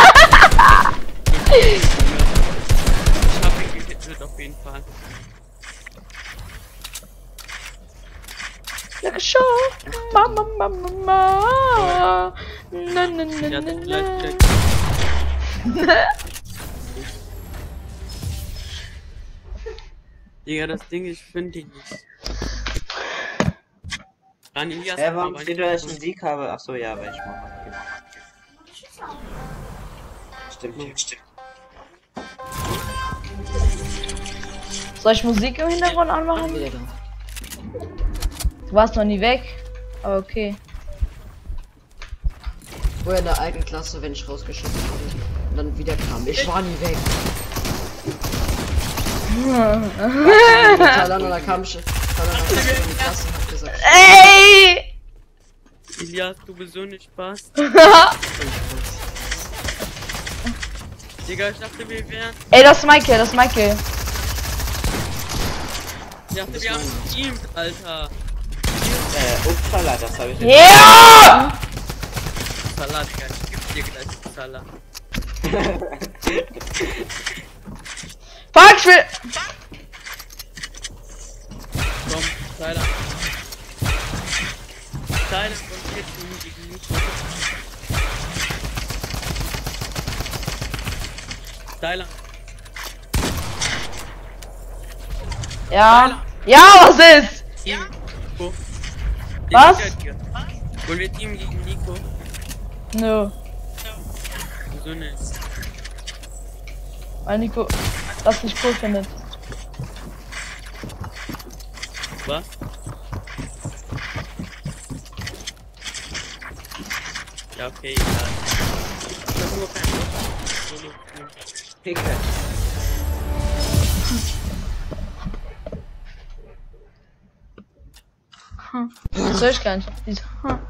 hab ihn gehittet auf jeden Fall. Like a show. Mama, mama, mama. Na, na, na, Ja, na, dann gleich na. wieder. Digga, das Ding, ich finde ihn nicht. Dann Elias. Hä, warum aber steht da, dass ich einen Sieg habe? Achso, ja, weil ich Mohammed gebe. Stimmt, stimmt. Soll ich Musik im Hintergrund anmachen? Wieder da. Du warst noch nie weg. Aber okay. Vorher in der alten Klasse, wenn ich rausgeschickt wurde und dann wieder kam. Ich war nie weg. Talana, da kam ich. Talana kam ich in die Klasse und hat gesagt, Ey! Elias, du bist so nicht Spaß. Digga, ich dachte, wir wären. Ey, das ist Michael, das ist Michael. Ich dachte, wir haben ein Team, Alter. Äh, Upsala, das habe ich jetzt. Ja! Salat, Digga, ich geb dir gleich Salat. Fuck, ich will. Komm, Tyler. Tyler von hier zu gegen mich. Tyler. Ja. Ja, was ist? Team. Nico. Was? Wollen wir Team gegen Nico? Nö. Wieso nicht? Weil Nico das nicht cool findet. Was? Ja, okay, egal. Ich hab nur kein Solo-Team. Picke. Das höre ich gar nicht. Wieso? Hm.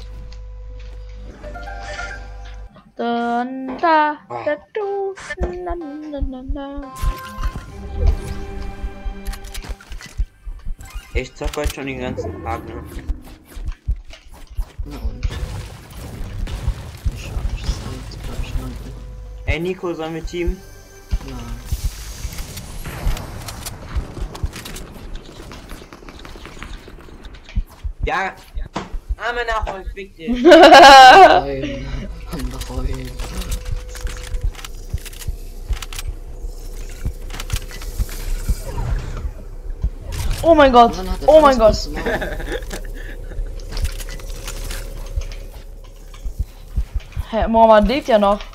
Dann da, da, du, na, na, na, na. Ich zock heute schon den ganzen Tag, ne? Na und? Ich hab nicht Zeit, glaub ich nicht. Ey Nico, sollen wir Team? Na. Ja. Arme nach euch, fick dich. Nein. Nein. Oh mein Gott. Mann, hat er Oh mein fast Gott. was gemacht. Hä, Mohammed lebt ja noch.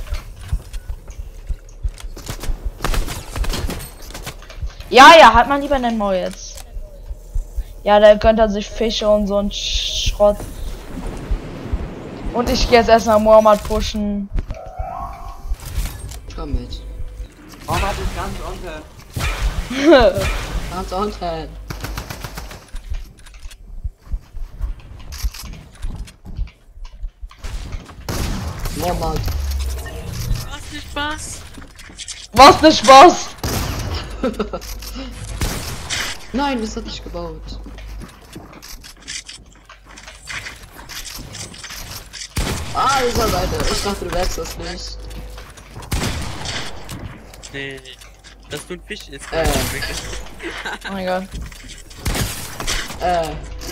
Ja, ja, hat man lieber den Mo jetzt. Ja, da gönnt er sich Fische und so ein Schrott. Und ich gehe jetzt erstmal Mohammed pushen. Komm mit. Warum hat es ganz unter? Ganz unten. Mohammed. Was nicht Spaß? Was nicht Spaß? Nein, das hat nicht gebaut. Ah, dieser Seite. Ich dachte, du merkst das nicht. Nee, dass du ein Fisch ist. Äh. Oh mein Gott. Äh.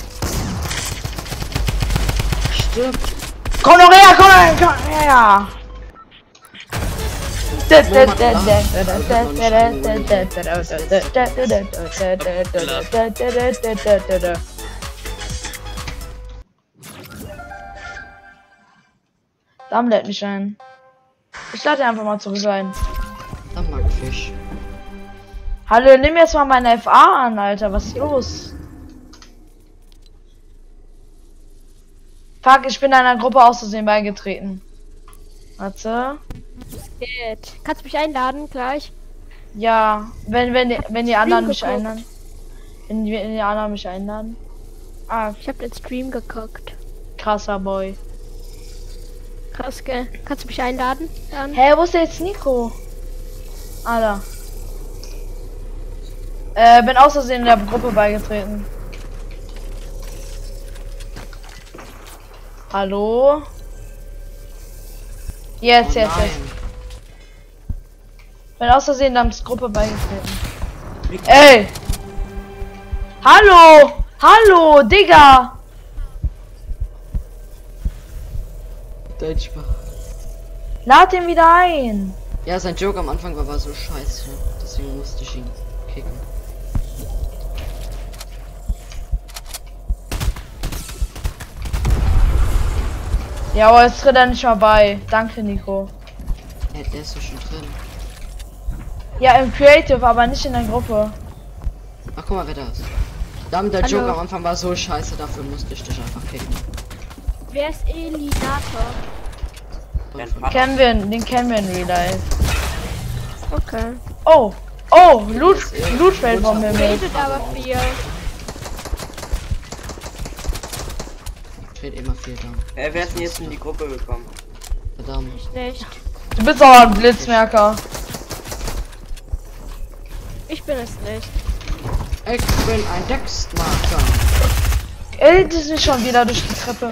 Stirb. Komm doch her, komm her, komm her! Dann lädt mich ein. Ich lade einfach mal zurück ein. Dann mag Fisch. Hallo, nimm jetzt mal meine F A an, Alter. Was ist los? Fuck, ich bin einer Gruppe aus Versehen beigetreten. Warte. Geht. Kannst du mich einladen gleich? Ja, wenn wenn die, wenn die anderen mich geguckt. einladen. Wenn die, wenn die anderen mich einladen. Ah, Ich hab den Stream geguckt. krasser Boy. Krass, gell? Kannst du mich einladen? Dann? Hä, wo ist der jetzt Nico? Ah, da. Äh, bin aus Versehen in der Gruppe beigetreten. Hallo? Jetzt, Oh jetzt, nein. jetzt. Bin aus Versehen in der Gruppe beigetreten. Ey! Hallo! Hallo, Digga! Deutsch war. Lad ihn wieder ein! Ja, sein Joke am Anfang war, war so scheiße. Deswegen musste ich ihn kicken. Ja, aber jetzt tritt er nicht mal bei. Danke, Nico. Ja, der ist so schon drin. Ja, im Creative, aber nicht in der Gruppe. Ach, guck mal, wer da ist. Damit der Hallo. Joke am Anfang war so scheiße, dafür musste ich dich einfach kicken. Wer ist Elinator? Dein Vater. Kennen wir, den kennen wir in Real Life. Okay. Oh, oh, Loot, Loot fällt vom Himmel. Redet aber viel. Steht immer viel da. Äh, wer ist denn jetzt in die Gruppe gekommen? Verdammt. Ich nicht. Du bist aber ein Blitzmerker. Ich bin es nicht. Ich bin ein Textmarker. Ey, das ist schon wieder durch die Treppe.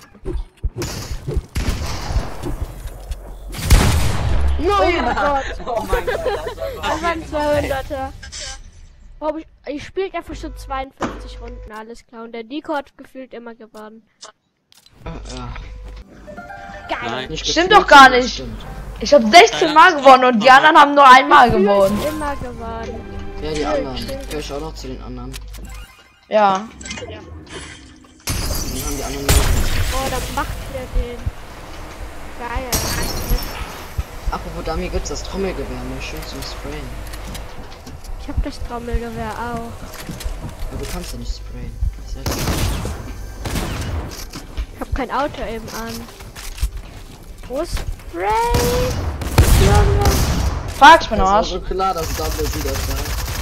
Nein! Oh mein Gott, Das waren zweihunderter. Oh, ich, ich spiele einfach schon zweiundfünfzig Runden, alles klar. Und der Nico hat gefühlt immer gewonnen. Äh, ja. Geil. Nein. Nicht Stimmt gefühlt, doch gar sondern nicht. stimmt. Ich habe sechzehn Mal gewonnen und die anderen haben nur einmal gewonnen. Immer gewonnen. Ja, die anderen. Gehör ich auch noch zu den anderen. Ja. Dann haben die anderen nur. Oh, da macht der den. Geil. Apropos Dummy gibt's das Trommelgewehr, nur schön zum Sprayen. Ich hab das Trommelgewehr auch. Aber du kannst ja nicht sprayen. Sehr gut. Ich hab kein Auto eben an. Wo ist Spray? Fuck, ich bin am Das war Arsch. so klar, dass Double sie das war.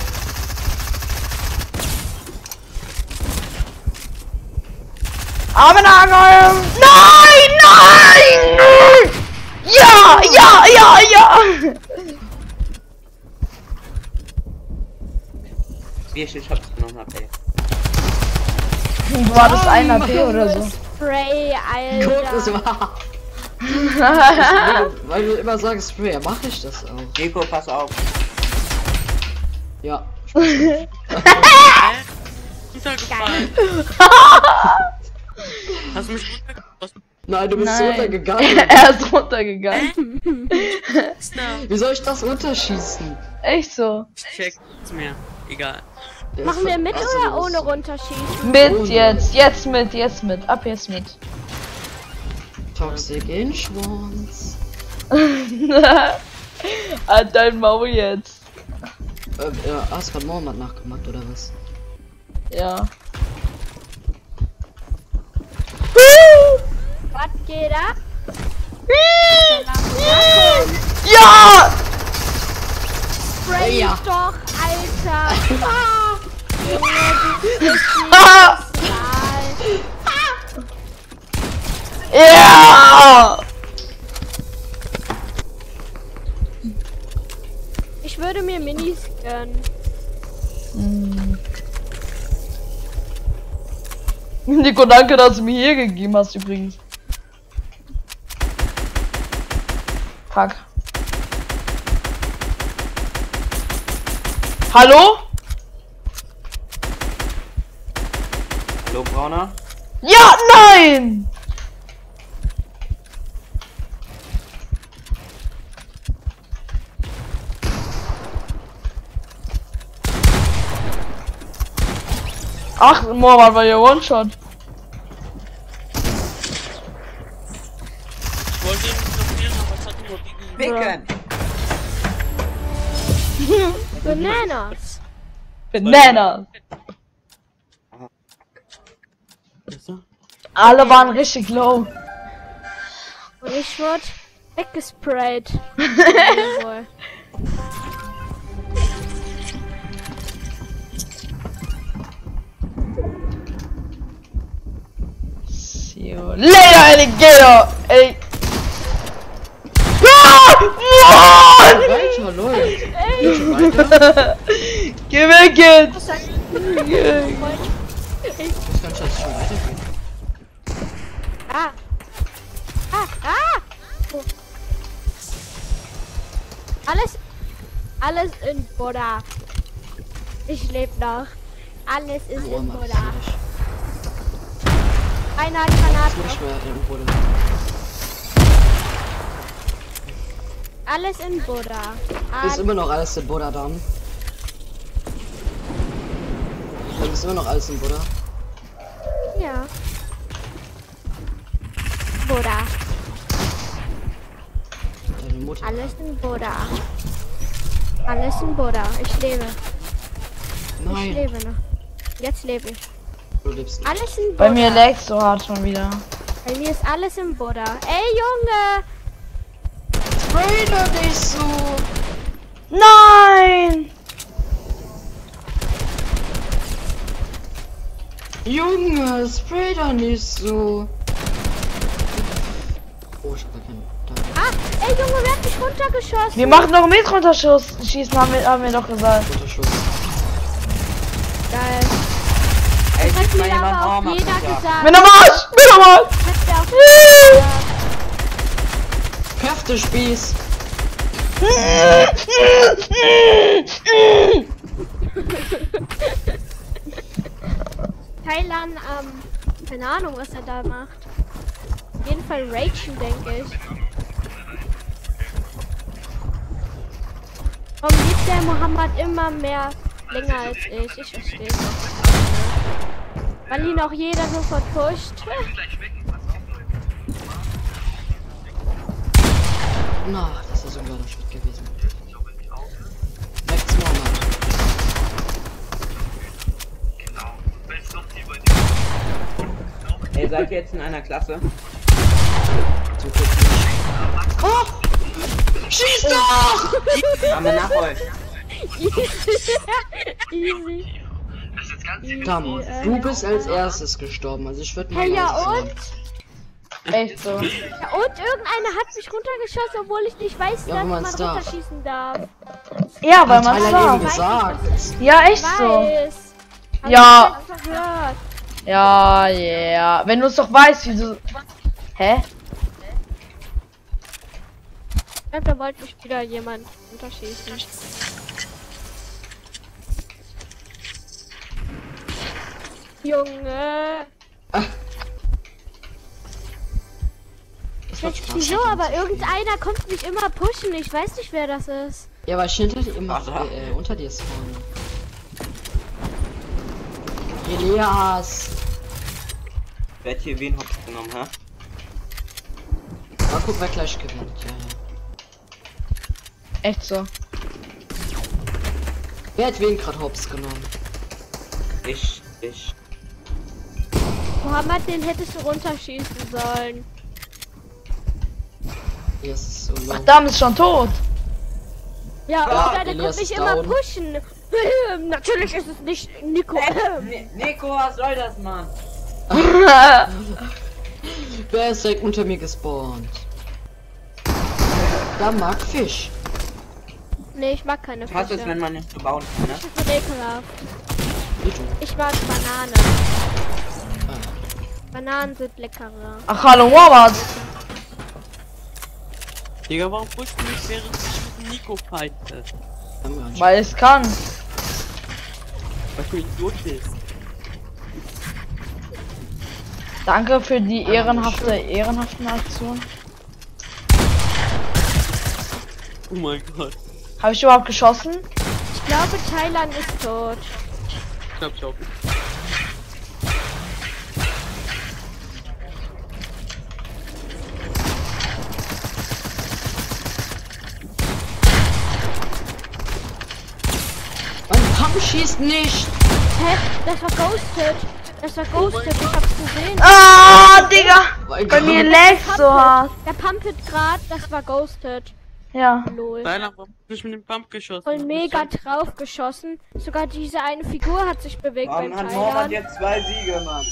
Armenangel! Nein, nein! Ja, ja, ja, ja! Wie ich hab's genommen hab, ey. war das ein A P oder so. Spray, Guck, das Alter. war. weil, weil du immer sagst Spray, ja, mach ich das auch. Nico, pass auf. Ja. Runtergefallen. Hast du mich runtergeschossen? Nein, du bist Nein. runtergegangen. Er ist runtergegangen. Wie soll ich das runterschießen? Echt so. Ich check's mir. Egal. Der Machen ist wir von- mit Achso, oder du bist ohne so- runterschießen? Mit jetzt, jetzt mit, jetzt mit. Ab jetzt mit. Toxic in Schwanz. An dein Maul jetzt. Ähm, ja, hast du Mohammed nachgemacht oder was? Ja. Was geht ab? Ja! Spray Ja. doch, Alter. Ah. Junge, du bist Ah! Ja! Ich würde mir Minis gönnen. Nico, danke, dass du mir hier gegeben hast übrigens. Fuck. Hallo? Hallo, Brauner. Ja, nein! Ach, Mohammed war ja One-Shot. Ich wollte ihn ignorieren, aber es hat nur Digi. Picken! Bananas. Banana. Besser? Alle waren richtig low. Und ich wurde weggesprayt. Jawohl. So, Later, Alligator! Ey! Ah! Mann! Weiter, läuft. Geht schon weiter. Geh weg jetzt! Was sagt Geh weg. Ich weiß gar nicht, dass es schon weitergeht. Ah. Ah, ah. Oh. Alles, alles in Buddha. Ich lebe noch. Alles ist in Mohammed, Buddha. ich Einer hat Granaten. nicht mehr im Bruder. Alles in Buddha. Ist Alles. immer noch alles in Buddha dann. Dann ist immer noch alles in Buddha. Ja. Buddha. Deine Mutter. Alles in Buddha. Alles in Buddha. Ich lebe. Ich Nein, lebe noch. Jetzt lebe ich. du lebst nicht. Alles in Buddha. Bei mir laggt so hart schon wieder. Bei mir ist alles im Buddha. Ey, Junge! Spray doch nicht so! Nein! Junge, spray doch nicht so! Oh, ich hab gar keinen. Da, Ah, ey, Junge, wer hat mich runtergeschossen? Wir machen noch mit Runterschuss. Schießen haben wir, haben wir doch gesagt. guter Schuss. Geil. Ey, Das hat gib mal mir jemand aber auch Brauner. jeder gesagt. Mit am Arsch! Mit am Arsch! Hat der auch gesagt. Köftespieß! Thailand, ähm, keine Ahnung, was er da macht. Auf jeden Fall ragen, denke ich. Warum liebt der Mohammed immer mehr länger als ich? Ich verstehe es auch nicht. Weil ihn auch jeder so verpusht. Na, das ist sogar der Schritt gewesen. Rechts Mohammed. Genau. Wenn es noch die bei dir. Ey, seid ihr jetzt in einer Klasse? Zum Glück nicht. Oh! Schieß doch! Haben wir nach euch. Easy. Das ist jetzt ganz easy. Tam, du bist als erstes gestorben, also ich würde mal. Hey, ja leise sein. und? Echt so. Ja, und irgendeiner hat mich runtergeschossen, obwohl ich nicht weiß, Ja, dass wo man man's darf. runterschießen darf. Ja, weil Hat man Tyler eben sagt. gesagt. Ja, echt so. Weiß. Hab Ja. ich einfach gehört. Ja, ja. Yeah. Wenn du es doch weißt, wie du. Hä? Ich glaub, da wollte mich wieder jemand unterschießen. Junge. Das Ich macht weiß Spaß, wieso, mit aber dem zu irgendeiner kommt mich immer pushen. Ich weiß nicht, wer das ist. spielen. Ja, weil ich hinter dir immer Ach, äh, unter dir spawnen. Elias! Wer hat hier wen hops genommen, hä? Mal gucken, wer gleich gewinnt. Ja, ja. Echt so. Wer hat wen gerade hops genommen? Ich, ich. Mohammed, den hättest du runterschießen sollen. Elias ist so low. Ach, Dame ist schon tot. Ja, Ja, und der Elias kommt mich ist immer down. pushen. Natürlich ist es nicht Nico. Ni- Nico, was soll das, Mann? Wer ist direkt unter mir gespawnt? Da mag Fisch. Nee, ich mag keine Ich hasse es, Fische. wenn man nicht so bauen kann, ne? Das ist so ekelhaft. Wie du. Ich mag Banane. Ah. Bananen sind leckerer. Ach, hallo, Mohammed. Digga, warum pusht du mich, während ich mit Nico fighte? Haben wir anscheinend. Weil es kann. Weil du Idiot bist. Danke für die ehrenhafte, ehrenhaften Aktion. Oh mein Gott. Habe ich überhaupt geschossen? Ich glaube, Thailand ist tot. Ich glaub, ich auch. Mein Pump schießt nicht! Hä? Das war Ghosted. Das war Ghosted. Ich hab's gesehen. Ah, Digga. Mein Bei mir Gott. lag's so hart. Der pumpet grad. Das war Ghosted. Ja. Lol. Deiner, warum hast du mich mit dem Pump geschossen? Voll mega drauf geschossen. Sogar diese eine Figur hat sich bewegt Warum beim hat Mohammed Thailand. jetzt zwei Siege, Mann?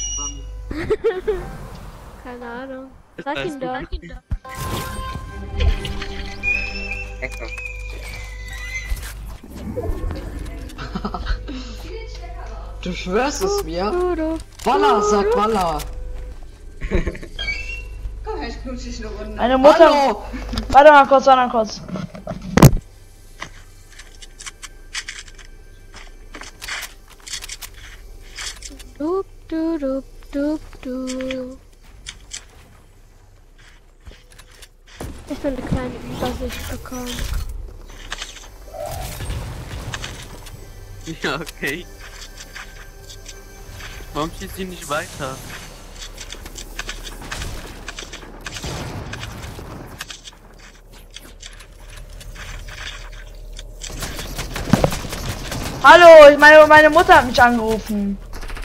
Keine Ahnung. Das Sag heißt, ihn doch. Extra. Du schwörst es mir? Du, du. Walla, sag Walla. Meine Mutter. Hallo! Warte mal kurz, warte mal kurz. Du, du, du, du, du. Ich will eine kleine Übersicht bekommen. Ja, okay. Warum schießt sie nicht weiter? Hallo, ich meine, meine Mutter hat mich angerufen.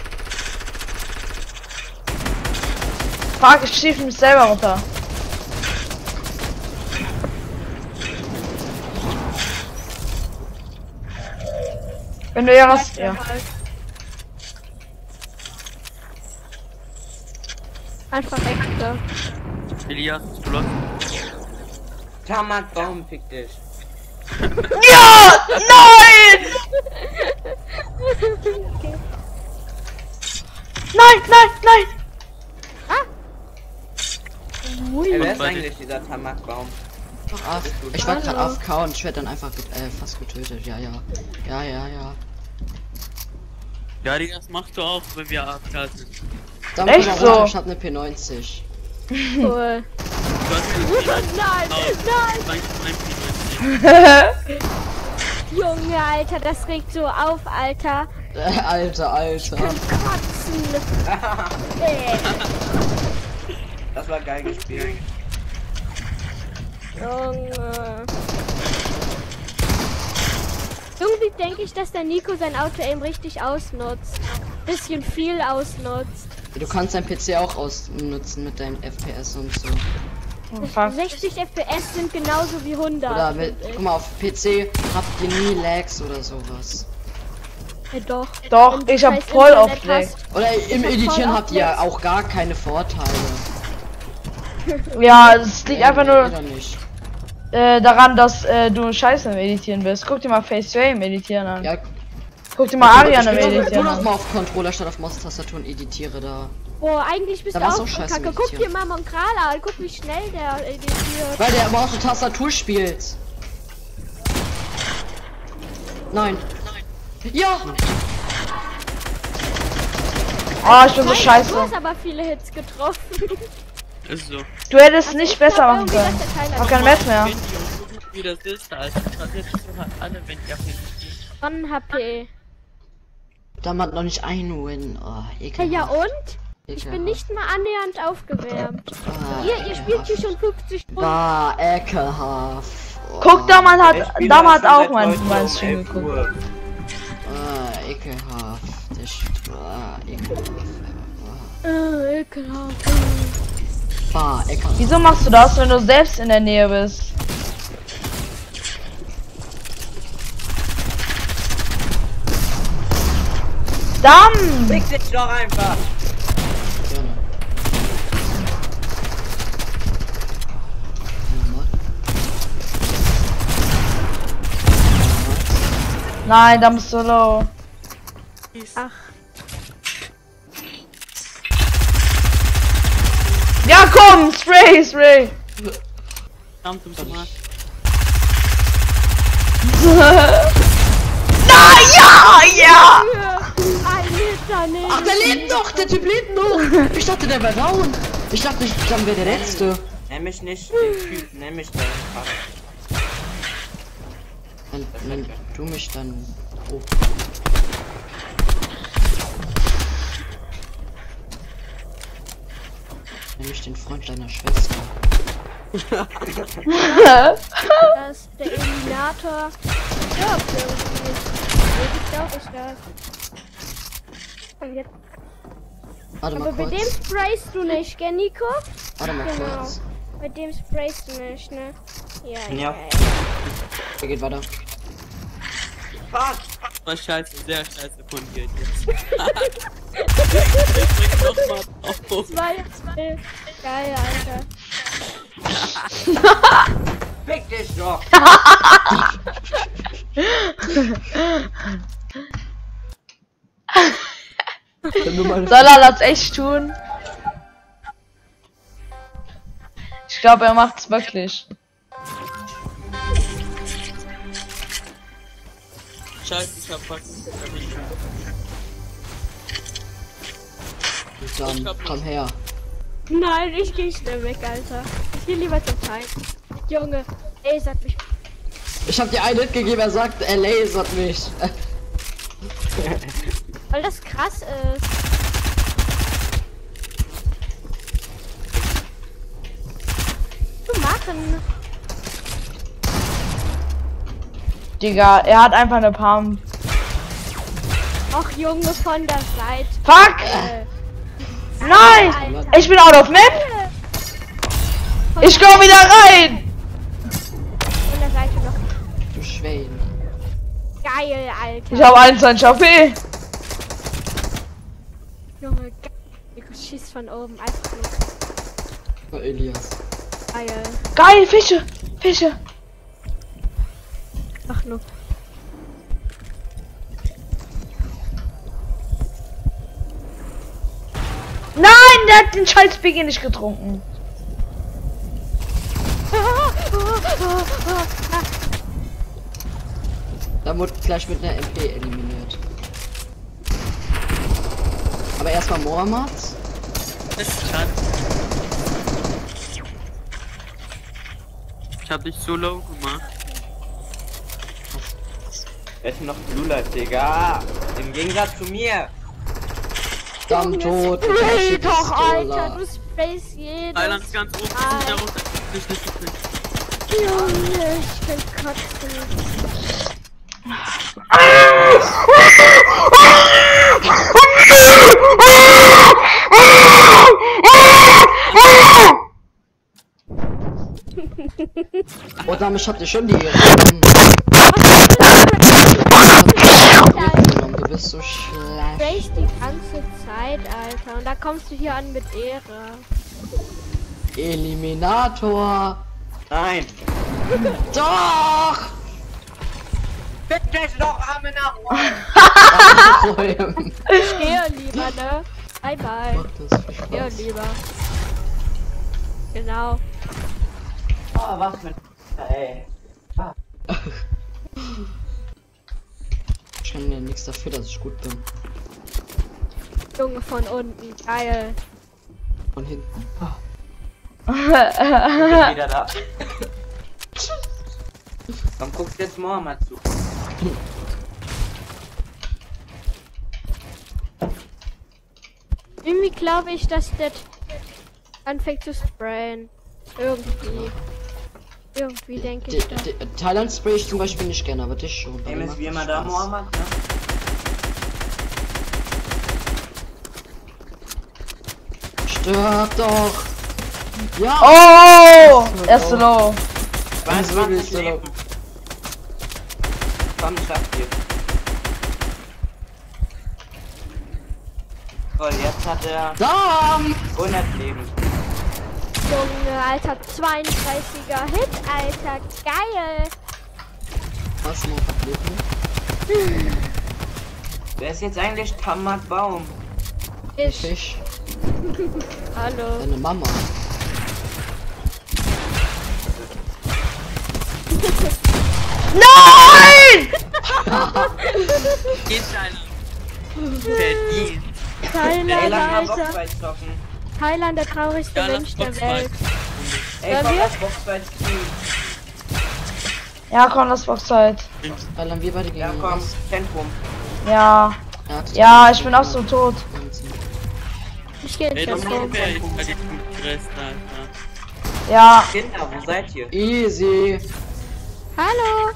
Fuck, ich schieße mich selber runter. Wenn du ja was. Ja. Einfach extra. Elias ist verloren. Tamak, Baum, fick dich. Ja! Nein! Nein, nein, nein! Ey, wer ist bei dir? eigentlich dieser Tamakbaum? Ah, ich war gerade A F K und ich werde dann einfach get äh, fast getötet. Ja, ja. Ja, ja, ja. Ja, Digga, das machst du auch, wenn wir A F K sind. Dann Echt wieder so? runter, ich hab eine P neunzig. Cool. Du hast mir Nein, nein! mein, mein Junge, Alter, das regt so auf, Alter. Äh, Alter, Alter. Kotzen. Ey, Das war geil gespielt. Junge. Irgendwie denke ich, dass der Nico sein Auto-Aim richtig ausnutzt. Bisschen viel ausnutzt. Du kannst dein P C auch ausnutzen mit deinem F P S und so. Oh, fuck. sechzig F P S sind genauso wie hundert. Oder mit, find ich. guck mal, auf P C habt ihr nie Lags oder sowas. Ja, doch. Doch, Wenn du ich hab scheiß voll Internet oft Lag. hast. Oder im hab Editieren voll habt ihr oft auch gar keine Vorteile. Ja, es liegt einfach Nee, nur oder nicht. äh, daran, dass äh, du scheiße im Editieren bist. Guck dir mal Face to Aim Editieren an. Ja, Guck dir mal Ariane Ich tu meditieren noch an. mal auf Controller statt auf Maustastatur und editiere da. Boah, eigentlich bist Da du war's auch auch scheiße kacke. Guck meditieren. dir mal Monkrala an. Guck, wie schnell der editiert. Weil der Maus und Tastatur spielt. Nein. Ja! Oh, ich bin so Nein, Du scheiße. hast aber viele Hits getroffen. Ist so. Du hättest nicht besser machen Irgendwie, dass können. der Teil Hab kein Match mehr. Wenn die und gucken, wie das ist, Alter. Das jetzt so halt alle, wenn die auf den Von H P. Da hat noch nicht ein Win. Oh, Hey, ekelhaft. ja und? Ich bin nicht mal annähernd aufgewärmt. Ah, Ihr, ihr spielt hier schon fünfzig Stunden. War ekelhaft. Oh, Guck, Daman Ich hat, spiele Daman hat schon auch seit mein, heute mein um Stream elf geguckt. Uhr. Ah, ekelhaft. Ich, ah, ekelhaft. Äh, ekelhaft. Bah, ekelhaft. Wieso machst du das, wenn du selbst in der Nähe bist? Damm! Fix dich doch einfach! Gerne. Nein, Damm ist so low. Ach, Ja, komm! Spray, Spray! Kampf zum Mal. Na ja, ja! ein Liter nicht. Ach, der lebt noch! Der Typ lebt noch! Ich dachte, der wäre down! Ich dachte, ich, dann wäre der letzte. Nenn mich nicht den Typ, nenn mich deinen Vater. Wenn, wenn du mich dann. Oh. Nämlich den Freund deiner Schwester. Das ist der Eliminator. Ja, irgendwie. Ich glaube, ich das. Und jetzt. Warte mal Aber bei dem kurz. sprayst du nicht, gell, Nico? Warte mal Genau. kurz. Bei dem sprayst du nicht, ne? Ja, ja. Ja. ja. Der geht weiter. Fuck! War scheiße, sehr scheiße von dir jetzt. Ich bring noch mal auf. Zwei, zwei. Geil, Alter. Fick dich doch! Soll er das echt tun? Ich glaube, er macht's wirklich. Scheiße, ich hab fucking. Dann komm her. Nein, ich geh schnell weg, Alter. Ich geh lieber zum Teil. Junge, ey, sag mich. Ich hab dir einen Hit gegeben, er sagt, er lasert mich. Weil das krass ist. Du machen. Digga, er hat einfach eine Pump. Och, Junge, von der Seite. Fuck! Äh, Nein! Alter. Ich bin out of map! Ich komm wieder rein! Von der Seite noch. Du Schwein. Geil, Alter. Ich habe einundzwanzig H P. Junge, geil. Nico schießt von oben. Einfach nur Oh, Elias. geil. Geil, Fische! Fische! Ach nur. Nein, der hat den scheiß Biggie nicht getrunken. Da wurde gleich mit einer M P eliminiert. Aber erstmal Mohammed. Das ist schade. Ich hab dich so low gemacht. Er ist noch Blue Life, Digga. Im Gegensatz zu mir. Dann tot. mit der Spray doch, Pistola. Alter. Du sprayst jedes. Thailand ganz oben, Ah. sind da runter. Nicht, nicht, nicht, nicht. Junge, ich will kotzen. Oh, damit habt ihr schon die. Ähm, du bist so schlecht. Sprayst die ganze Zeit, Alter. Und da kommst du hier an mit Ehre. Eliminator. Nein. Doch! Bitte doch, Arme nach! Ich gehe lieber, ne? Bye bye. Macht das viel Ich gehe Spaß. lieber. Genau. Oh, was für ein... Ey. Ich kann ja nichts dafür, dass ich gut bin. Junge von unten. Geil. Von hinten. Ich bin wieder da. Dann guckt jetzt Mohammed zu. Irgendwie glaube ich, dass der anfängt zu sprayen. Irgendwie. Irgendwie denke ich das. D- D- Thailand spray ich zum Beispiel nicht gerne, aber dich schon. weil Ey, mir ist macht wie das immer da, Spaß. Mohammed, ne? Stirb doch! Ja! Oh! Erste Low. zweiundzwanzig Leben. Komm, schafft ihr. Toll, jetzt hat er Da! hundert Leben. Junge, Alter, zweiunddreißiger Hit, Alter, geil. Was noch verbluten? Wer ist jetzt eigentlich Tamat Baum? Ich, Fisch. hallo. Deine Mama. Nein! Geht einer. Verdient. Ey, Thailand, lass mal Alter. Boxfight zocken. Thailand, der traurigste Ja, lass Mensch der Boxfight. Welt. Ey, Sollen komm, wir? lass Boxfight spielen. Ja, komm, das Boxzeit. Weil dann wir beide gegen Ja, den komm, Rest. Zentrum. Ja. Ja, das Ja, ist ich bin auch so tot. Ich gehe Ey, ins das ist Zentrum. unfair, ich verliere den Rest, Alter. Ja. Kinder, wo seid ihr? Easy. Hallo.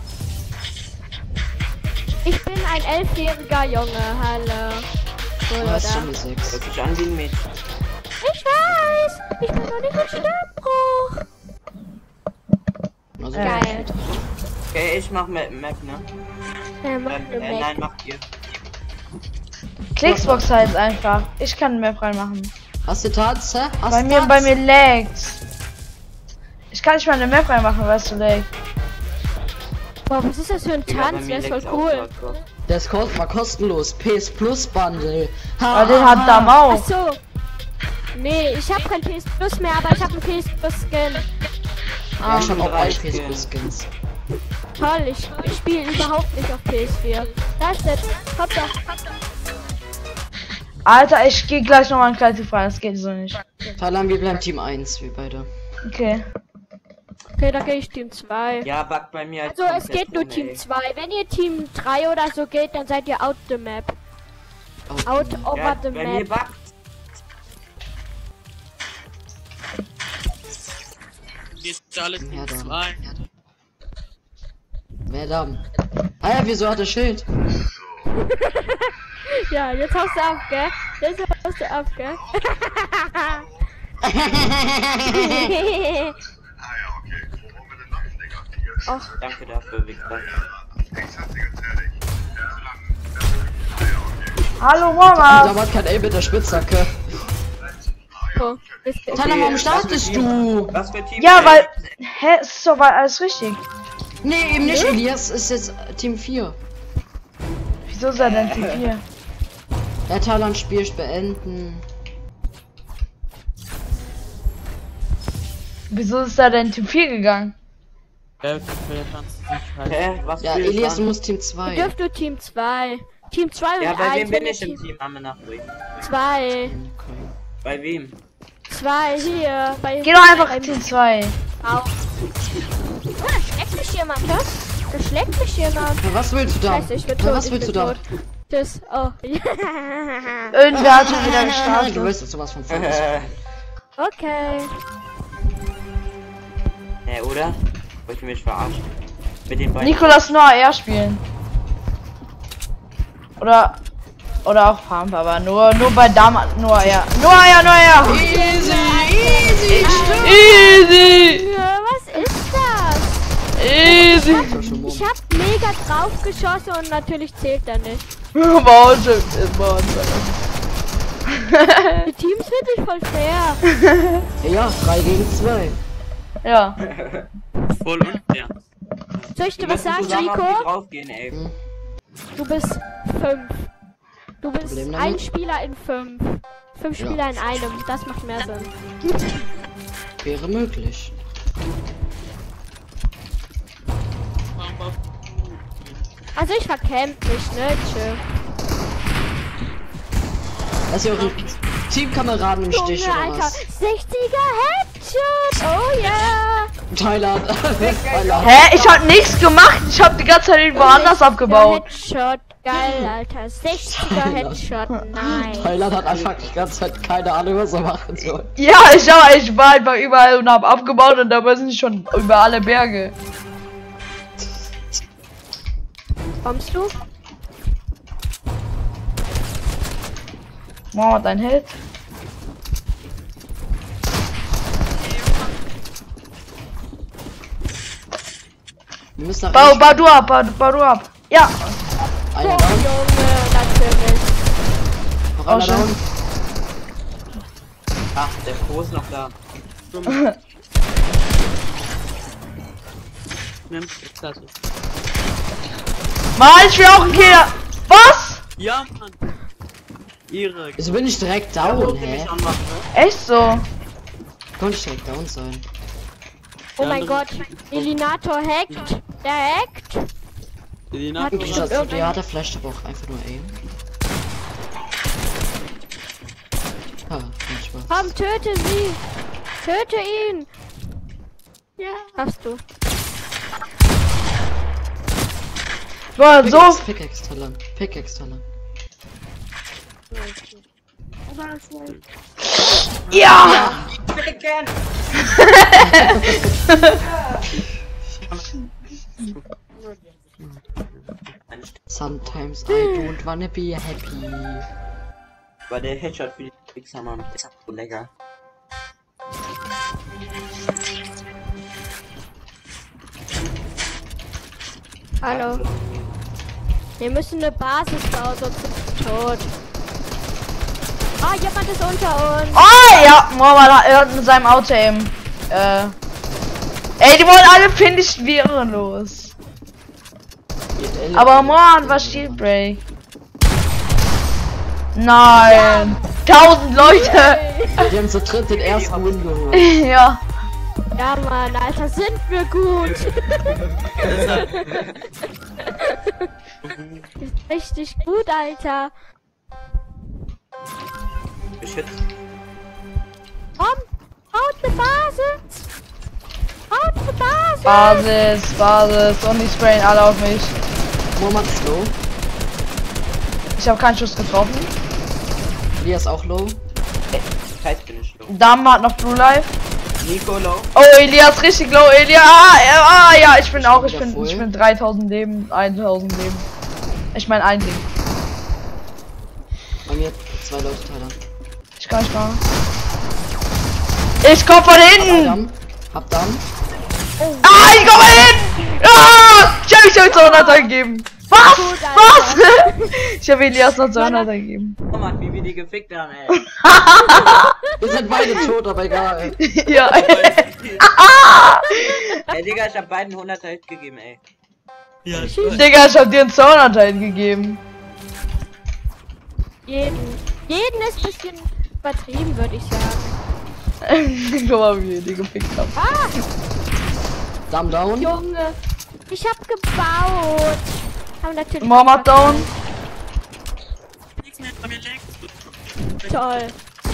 Ich bin ein elfjähriger Junge, hallo. So, Du hast schon oder? eine sechs. Hört sich an wie ein Mädchen. Ich weiß, ich bin noch nicht im Stimmbruch. Also, Geil. Okay, ich mach Map, Map ne? Ja, mach Ähm, eine äh, nein, Mac. macht ihr. Klicksboxzeit einfach. Ich kann mehr reinmachen. Hast du Tats, hä? Hast Bei du mir, Tats? bei mir laggt. Ich kann nicht mal eine Map reinmachen, weil es so laggt. Boah, was ist das für ein Digga, bei Tanz? mir Der ist voll leckt's auch cool. grad. Der ist ko war kostenlos. P S Plus Bundle. Ha, Aber den ha, hat ha. Dam Ach auch. so. Nee, ich habe kein P S Plus mehr, aber ich habe einen P S Plus Skin. Ja, ich hab auch drei alle P S Skins. Plus Skins. Toll, ich, ich spiele überhaupt nicht auf P S vier. Da ist der. Hopp da. Alter, ich gehe gleich nochmal in Kleid rein. Das geht so nicht. Thailand, wir bleiben Team eins, wir beide. Okay. Okay, da gehe ich Team zwei. Ja, backt bei mir halt Also es komplett geht nur ohne, Team ey. zwei. Wenn ihr Team drei oder so geht, dann seid ihr out the map. Out Out the over Ja, the bei mir map. backt. Jetzt alle Ja, Team dann. zwei. Madame. Ah ja, wieso hat er Schild? Ja, jetzt haust du ab, gell? Jetzt haust du ab, gell? Ah ja, okay. Wo wollen wir denn noch Ding aktivieren? Ach, Danke dafür, Victor. Ich hab sie gezählt. Ja, lang. Hallo Mama. Da war kein A mit der Spitzhacke. so. Ist- Thailand, warum startest du? Was für Team? Ja, ey? weil. Hä, es ist doch weil alles richtig. Nee, eben nicht. Elias ist jetzt Team vier. Wieso ist er denn Team vier? Ja, Thailand Spiel beenden. Wieso ist er denn Team vier gegangen? Wer wird der Tanz nicht halt. Hä? Was Ja, spielst du Elias, du an? musst Team Ihr zwei. dürft nur Team zwei. Team zwei und Ja, bei wem eins. bin wenn ihr ich im Team Team? Arme nach zwei. Okay. Bei wem? Zwei hier. Bei Geh doch einfach bei- in Team zwei. Au. Oh, da schlägt mich jemand, hä? Da schlägt mich jemand. Na, was willst du da? Scheiße, ich bin Na, tot. was ich willst bin du da? tot. Tschüss. Oh. Irgendwer hat schon wieder Du gestartet. weißt jetzt sowas von falsch. Äh, Okay. nee, oder? Wollt ihr mich verarschen? Mit den beiden. Nikolas nur A R spielen. Oder. Oder auch Pump, aber nur nur bei Dam nur A R. Nur A R, nur A R. Easy, easy, stimmt. Easy! Ja, was ist das? Easy! Ich hab mega drauf geschossen und natürlich zählt er nicht. Warte, warte. Die Teams sind nicht voll fair. Ja, drei gegen zwei. Ja. Voll unfair. Soll ich dir Wir was müssen sagen, zusammen auf die Rico? draufgehen, ey. Hm. Du bist fünf. Du bist Problem ein damit? Spieler in fünf. Fünf Ja. Spieler in einem. Das macht mehr Sinn. Wäre möglich. Also ich verkämpft nicht, ne? Chill. Dass ihr eure Teamkameraden im Stich Junge, oder Alter. was? sechziger Headshot. Oh yeah. Thailand. Thailand. Hä? Ich hab nichts gemacht. Ich hab die ganze Zeit irgendwo anders abgebaut. Headshot. Geil, Alter. sechziger Headshot. Nice. Thailand hat einfach die ganze Zeit keine Ahnung, was er machen soll. Ja, ich, hab, ich war einfach überall und hab abgebaut und dabei sind schon über alle Berge. Kommst du? Mama, dein Held. Wir müssen nach Bau, rechts. bau du ab, bau, bau du ab. Ja. Einer Oh, down. Junge, natürlich. Noch einer Oh, schön. down. Ach, der Pro ist noch da. Nimm, klasse. Mann, ich will auch einen Killer. Was? Ja, Mann. Ihre. Wieso bin ich direkt Da down, musst du hä? mich anmachen, ne? Echt so? Konnte ich direkt down sein. Oh mein Gott. Elinator hackt. Der hackt. Elina, Hat Ich bestimmt dachte, der irgendein- hat der Flash aber auch einfach nur aim. Ah, kein Spaß. Komm, töte sie. Töte ihn. Ja. Schaffst du. Boah, so. Pickaxe, Pickaxe, Talent. Pickaxe, Talent. Ja. Sometimes I don't wanna be happy. Weil der Headshot für die Wichser, Mann. Der ist so lecker. Hallo. Wir müssen eine Basis bauen, sonst sind wir tot. Ah, jemand ist unter uns. Oh ja, Mama, er hat mit seinem Auto eben. Äh. Ey, die wollen alle finished wehrlos. Aber Mann, was Shield Break? Nein. Tausend Leute. Die haben zu dritt den ersten Win geholt. Ja. Ja, Mann, Alter, sind wir gut. Richtig gut, Alter. Beschützt. Komm, baut eine Basis. Baut eine Basis. Basis, Basis. Und die sprayen alle auf mich. Mohammed ist low. Ich habe keinen Schuss getroffen. Elias auch low. Scheiß bin ich low. Dame hat noch Blue Life. Nico low. Oh, Elias richtig low. Elias. Ah, ja, ah, ja, ich bin auch. Ich wieder bin, voll. ich bin dreitausend Leben. tausend Leben. Ich meine ein Leben. Bei mir zwei Leute Thailand. Ich kann nicht machen. Ich komm von hinten. Damm. Hab Damm. Ah, ich komm von hinten. Ah, ich hab mich schon zweihundert gegeben. Was? Gut, Alter. Was? Ich habe Elias noch zweihundert gegeben. Guck mal, wie wir die gefickt haben, ey. Wir sind beide tot, aber egal. Ja. Ey, Digga, ich hab beiden hunderter Hit gegeben, ey. Ja, ich weiß. Digga, ich hab dir einen zweihundert gegeben. Jeden. Jeden ist ein bisschen übertrieben, würde ich sagen. Guck mal, wie ihr die gefickt habt. Ah, Damm down. Junge. Ich hab gebaut. Haben natürlich. Mama down. Nichts mehr von mir links. Toll.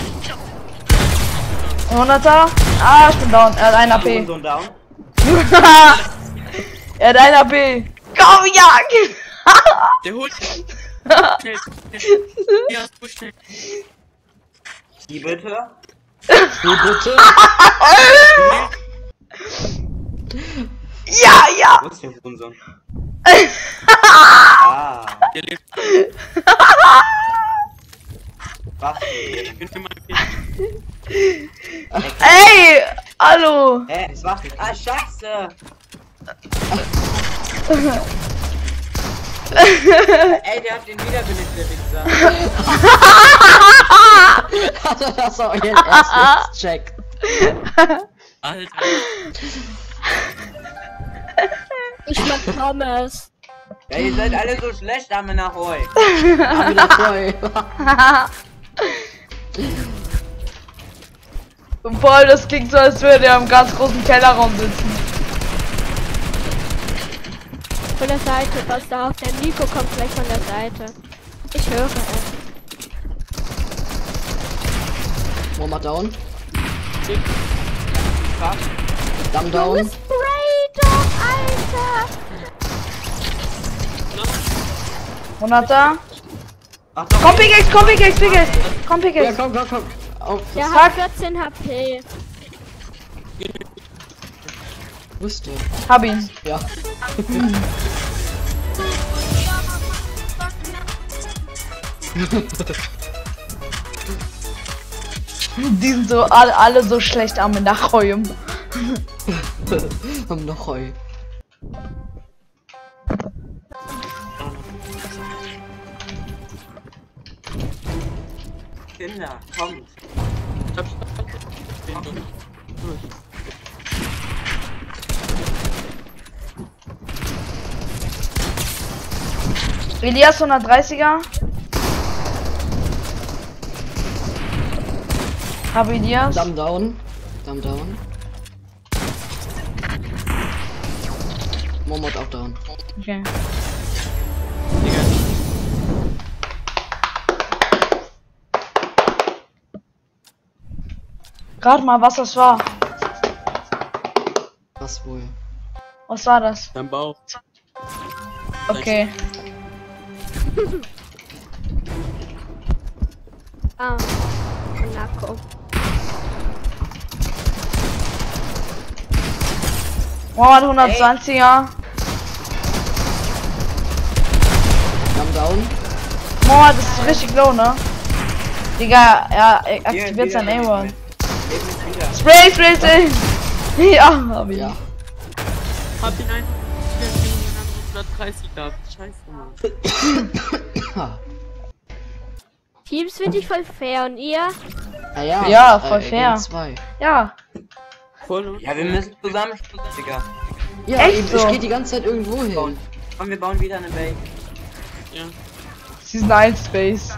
hunderter. Ah, ich bin down. Er hat ein A P. So ein Down. Er hat ein A P. Komm, jag! Der holt mich. Schnell, schnell. Ja, so schnell. Die bitte. Wie bitte? Ja, ja! Wo ist der Hurensohn? Ah. Der lebt. Was? Ich bin für meine Kinder. Ey! Hallo! Hä? Es macht nicht. Ah, Scheiße! Ey, der hat den wiederbelebt, der Wichser. Hat er das auch ihren erstes checkt? Alter. Ich mach Pommes. Ja, ihr seid alle so schlecht, Arme nach euch. Ah, wieder voll. Voll, das klingt so, als würde er im ganz großen Kellerraum sitzen. Von der Seite, was da auf der Nico kommt gleich von der Seite. Ich höre es. Mama down. Krass. Dumb down. Spray doch, Alter! hunderter. Achtung, Komm, Pickaxe, komm, Pickaxe, Pickaxe. Komm, Ja, Pickaxe. komm, komm, komm. Auf Der das hat vierzehn H P. wusste. Hab ihn. Ja. Die sind so alle, alle so schlecht am Nachräumen. Haben noch Heu. Kinder, kommt. Ich hab schon. Elias hundertdreißiger. Hab Elias. Dumb down. Dumb down. Momot auch down. Okay. Rat mal, was das war. Was wohl? Was war das? Dein Bauch. Okay. Ah, Monaco. Mohammed hundertzwanziger. Dumb down. Mohammed ist richtig low, ne? Digga, er, er aktiviert Hier, sein wieder, A-One. Leben wieder. Spray, Spray, Spray! Ja, hab ihn. Ja. Hab ihn einfach hundertdreißig gehabt. Scheiße, Mann. Teams finde ich voll fair und ihr? Ah, ja. Ja, voll äh, fair. gegen zwei. Ja. Voll. Ja, wir müssen zusammen spielen, Digga. Ja, Echt ich, so? ich gehe die ganze Zeit irgendwo hin. Komm, wir bauen wieder eine Base. Ja. Season eins Space.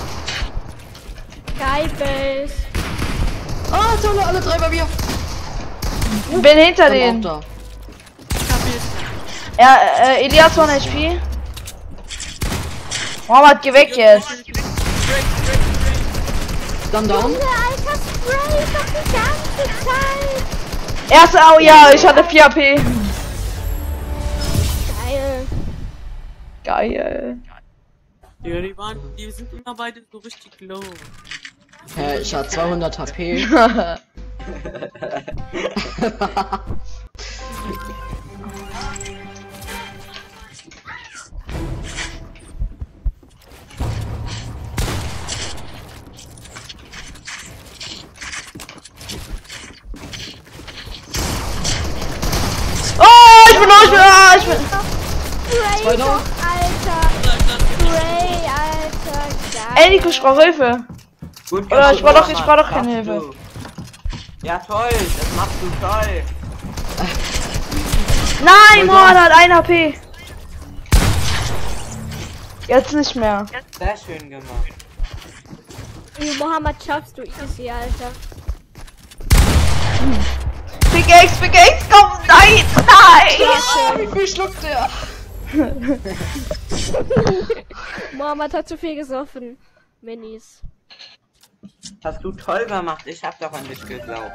Geil, Base. Ah, tolle, alle drei bei mir. Bin hinter Komm denen. auch Ja, äh, Elias von H P. Mohammed, geh weg jetzt. da. Dumb down. Alter, Spray doch die ganze Zeit. Erste, oh ja, ich hatte vier H P. Geil. Geil. Ja, die waren, die sind immer beide so richtig low. Hä, ich hatte zweihundert H P. Oh, ich bin los, ich bin, ah, ich bin. Spray Zwei doch, down. Alter. Spray, Alter. Geil. Ey, Nico, ich brauch Hilfe. Gut Oder gemacht, ich brauch doch- ich Mohammed. brauch doch keine Schaffst Hilfe. du. Ja, toll, das machst du toll. Nein, Mohammed hat ein H P. Jetzt nicht mehr. Sehr schön gemacht. Ey, Mohammed, schaffst du easy, Alter. Pickaxe, Pickaxe, komm, nein, nein. Wie viel schluckt der? Mohammed hat zu viel gesoffen. Minis. Hast du toll gemacht, ich hab doch an dich geglaubt.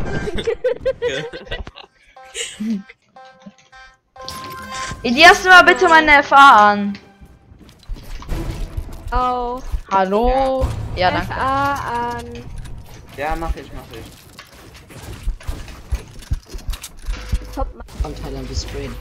Elias, nimm mal bitte meine F A an. Auch. Hallo? Ja, danke. F A an. Ja, mach ich, mach ich. Top. Am Thailand gesprayen.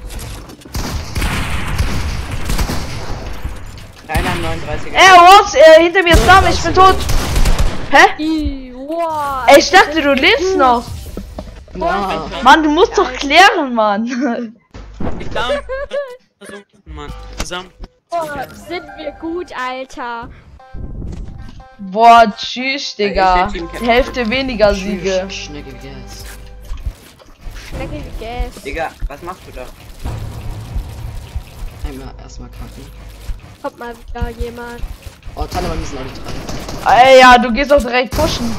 Keiner am neununddreißiger. Ey, what? Äh, hinter mir ist Dame, ich bin tot. Hä? Ih, wow. Ey, ich dachte, du lebst noch. Ja. Mann, du musst doch klären, Mann. Ich glaube, versuchen, Mann. Zusammen. Boah, sind wir gut, Alter. Boah, tschüss, Digga. ist der Team Die Hälfte weniger Siege. Schnecke Gas. Schmecke wie Gas. Digga, was machst du da? einmal erstmal kacken. Kommt mal wieder jemand. Oh, Tannemann, wir sind alle drei. Ey, ja, du gehst doch direkt pushen.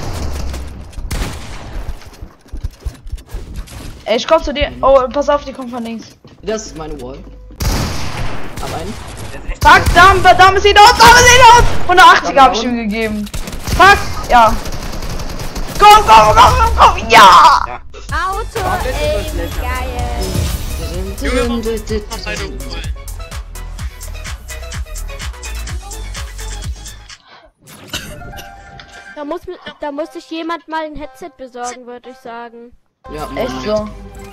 Ey, ich komm zu dir. Oh, pass auf, die kommt von links. Das ist meine Wall. Hab einen. Fuck, Dame, Dame sieht aus, Dame sieht aus! hundertachtzig habe ich ihm gegeben. Fuck, ja. Komm, komm, komm, komm, komm, ja! Ja. Auto, ey, geil. Junge, warum hast du eine Uhr? Da muss, mi- da muss sich jemand mal ein Headset besorgen, würde ich sagen. Ja, Echt so.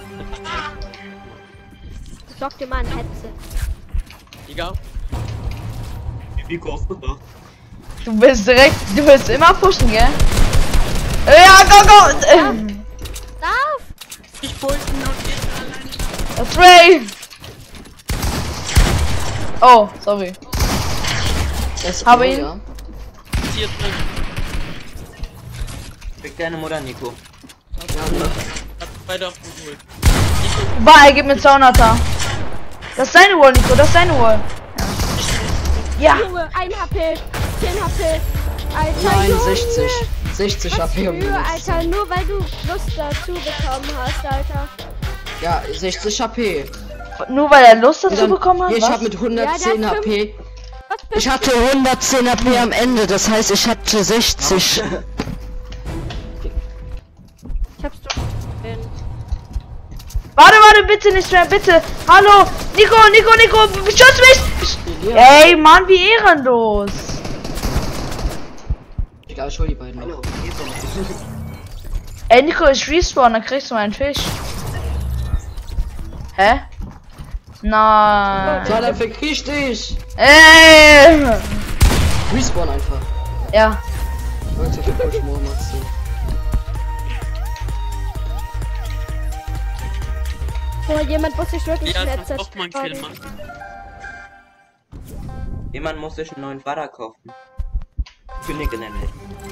Besorg dir mal ein Headset. Egal. Wie groß ist das? Du willst direkt, du willst immer pushen, gell? Ja, go, go! Ähm, Lauf! Ich wollte nur jetzt alleine. Trey! Oh, sorry. Das ist Habe Wall, ihn. ja. Hier drin. Fick deine Mutter, Nico. Hat beide auf dem Hohl. Bah, er gibt mir zweihunderter. Das ist seine Wall, Nico, das ist seine Wall. Ja. Junge, ein H P, zehn H P. Alter, Nein, Junge. sechzig. sechzig Was H P um für, Alter, nur weil du Lust dazu bekommen hast, Alter. Ja, sechzig H P. Nur weil er Lust dazu Dann- bekommen hat? Hier, ich Was? hab mit hundertzehn Ja, der hat H P. Was bist Ich hatte hundertzehn H P am Ende, das heißt, ich hatte sechzig. Ich hab's doch gesehen. Warte, warte, bitte nicht mehr, bitte. Hallo, Nico, Nico, Nico, schütz mich! Ey, Mann, wie ehrenlos. Egal, ich hol die beiden noch. Hallo, hier sind sie. Ey, Nico, ich respawn, dann kriegst du meinen Fisch. Hä? Nein. Ja, dann verkriech dich! Ey! Respawn einfach. Ja. Leute, ich push Mohammed zu. Oh, jemand muss sich wirklich Ja, ein das Headset braucht man Kill, Mann. Jemand muss sich einen neuen Vater kaufen. Könige nämlich.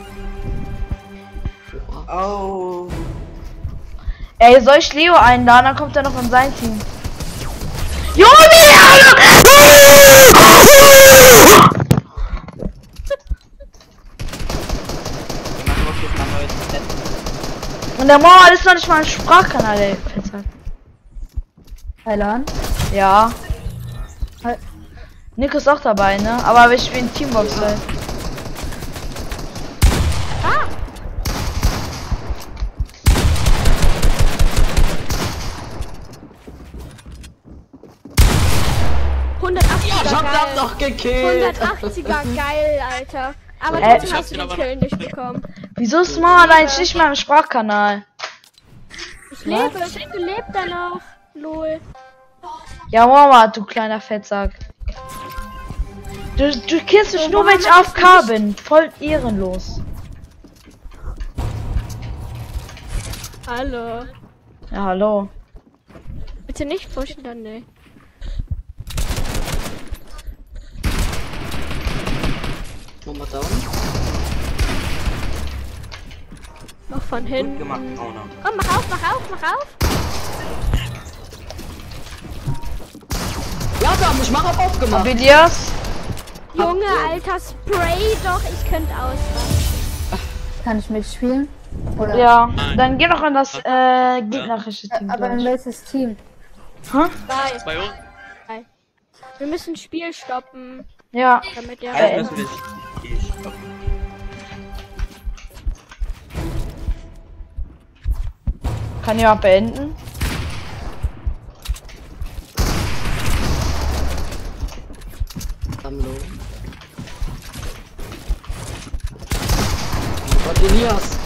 Oh. Ey, soll ich Leo einladen, dann kommt er noch in sein Team. Junge, wie Jemand muss sich mal neues Set. Und der Mauer ist noch nicht mal ein Sprachkanal, ey. Fettsack. Heilan? Ja. Hi. Nico ist auch dabei, ne? Aber wir spielen Teambox halt. hundertachtziger Ich hab geil. das noch gekillt! hundertachtziger geil, Alter. Aber Äh, trotzdem ich hast hab's du ihn den aber Kill nicht bekommen. Wieso ist Mauer eigentlich nicht mal im Sprachkanal? Ich lebe, ich lebe da noch. Lol. Ja, Mama, du kleiner Fettsack. Du, du killst mich So, nur, wenn ich Mohammed A F K bin. Voll ehrenlos. Hallo. Ja, hallo. Bitte nicht pushen, dann ne. Mohammed down. Noch von Gut hinten. gemacht, Owner. Komm, mach auf, mach auf, mach auf. Ja, Dame, ich mach auf aufgemacht. Abidias? Junge, Alter, Spray doch, ich könnte ausrasten. Kann ich mitspielen? Oder? Ja, dann geh doch in das äh, gegnerische Team. Aber in durch. welches Team? Bei. Bei uns? Wir müssen Spiel stoppen, Ja. damit der Also Äh, müssen wir die stoppen. Kann jemand beenden? Dame low. Oh Gott, Elias.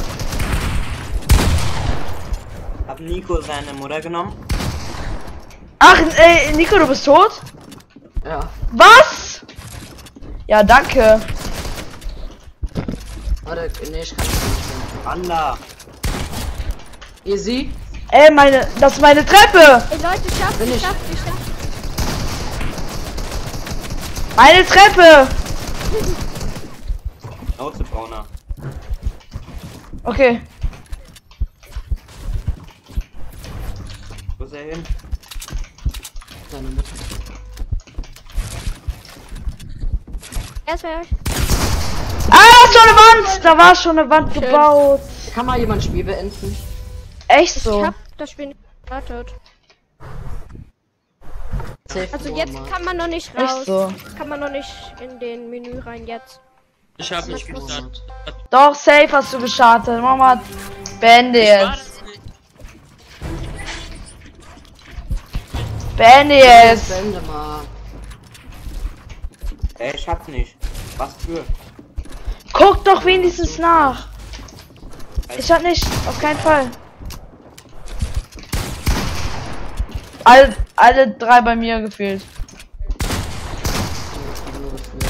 Hab Nico seine Mutter genommen. Ach, äh, Nico, du bist tot? Ja. Was? Ja, danke. Warte, nee, ich kann nicht mehr. Allah. Easy. Ey, meine, das ist meine Treppe. Ey Leute, schafft, Bin ich ich. schafft, ich schafft. Meine Treppe. Außenbrauner. Okay. Wo ist er hin? Deine Mutter. Erst wäre ich. Ah, da ist schon eine Wand! Da war schon eine Wand Schön. gebaut. Kann mal jemand Spiel beenden? Echt Ich so. hab das Spiel nicht gestartet. Safe Also nur jetzt mal. kann man noch nicht Echt raus. so. Kann man noch nicht in den Menü rein jetzt. Ich habe nicht Safe nur gestartet. mal. Doch, safe hast du gestartet. Mach mal. Beende Ich war jetzt. das nicht. Beende jetzt. Beende mal. Äh, ich hab's nicht. Was für? Guck doch wenigstens nach. Ich hab nicht. Auf keinen Fall. Alle, alle drei bei mir gefehlt. Nur gefühlt.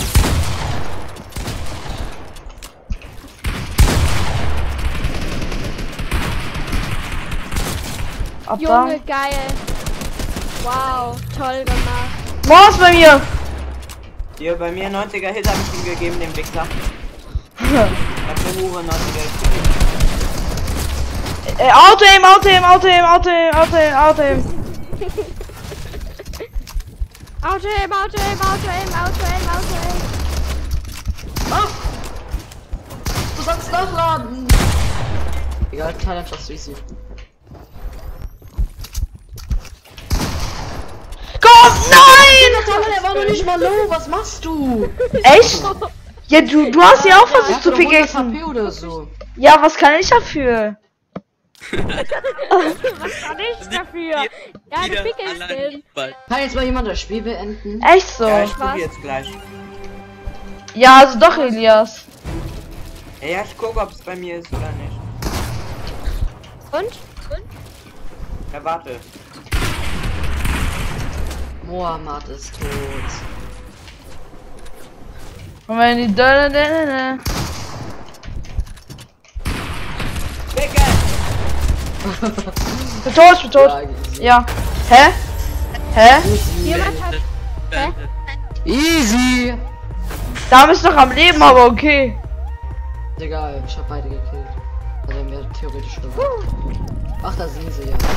Ab Junge, geil. Wow, toll gemacht. da. Mors bei mir. Hier, bei mir neunziger Hit hab ich ihm gegeben, dem Wichser. Ich hab eine Hure neunziger Hit gegeben. Äh, Auto aim, Auto aim, Auto aim, Auto aim, Auto aim, Auto aim. Auto aim, Auto aim, Auto aim, Auto aim, Auto aim. Du sollst nachladen! Egal, keiner einfach easy. Komm, nein! Der war noch nicht mal low, was machst du? Echt? Ja, du, du hast ja auch Er versucht hat zu doch hundert H P pickaxen. oder so. Ja, was kann ich dafür? Was kann ich dafür? Ja, du Wieder pickelst allein den. bald. Kann jetzt mal jemand das Spiel beenden? Echt so? Ja, ich was? guck jetzt gleich. Ja, also doch, Elias. Ja, ich guck, ob es bei mir ist oder nicht. Und? Ja, warte. Mohammed ist tot. Und wenn die Döne, Döne, Döne. Bicke! Ich bin tot, ich bin tot. Ja, easy. Ja. Hä? Hä? Jemand hat. Hä? Easy! Da bist du noch am Leben, aber okay. Egal, ich hab beide gekillt. Also mir theoretisch gewonnen. Ach, da sind sie ja.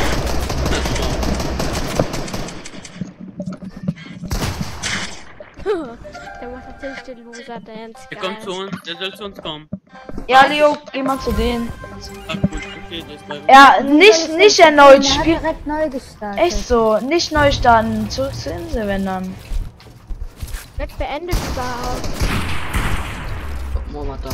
Der macht natürlich den Loser Dance. Der kommt zu Geil. uns, der soll zu uns kommen. Ja, Leo, geh mal zu denen. Ach gut, okay, das ist bei Ja, nicht, nicht erneut Er hat spielen. direkt neu gestartet. Echt so, nicht neu starten. Zurück zur Insel, wenn dann. Wird beendet überhaupt. Mohammed da.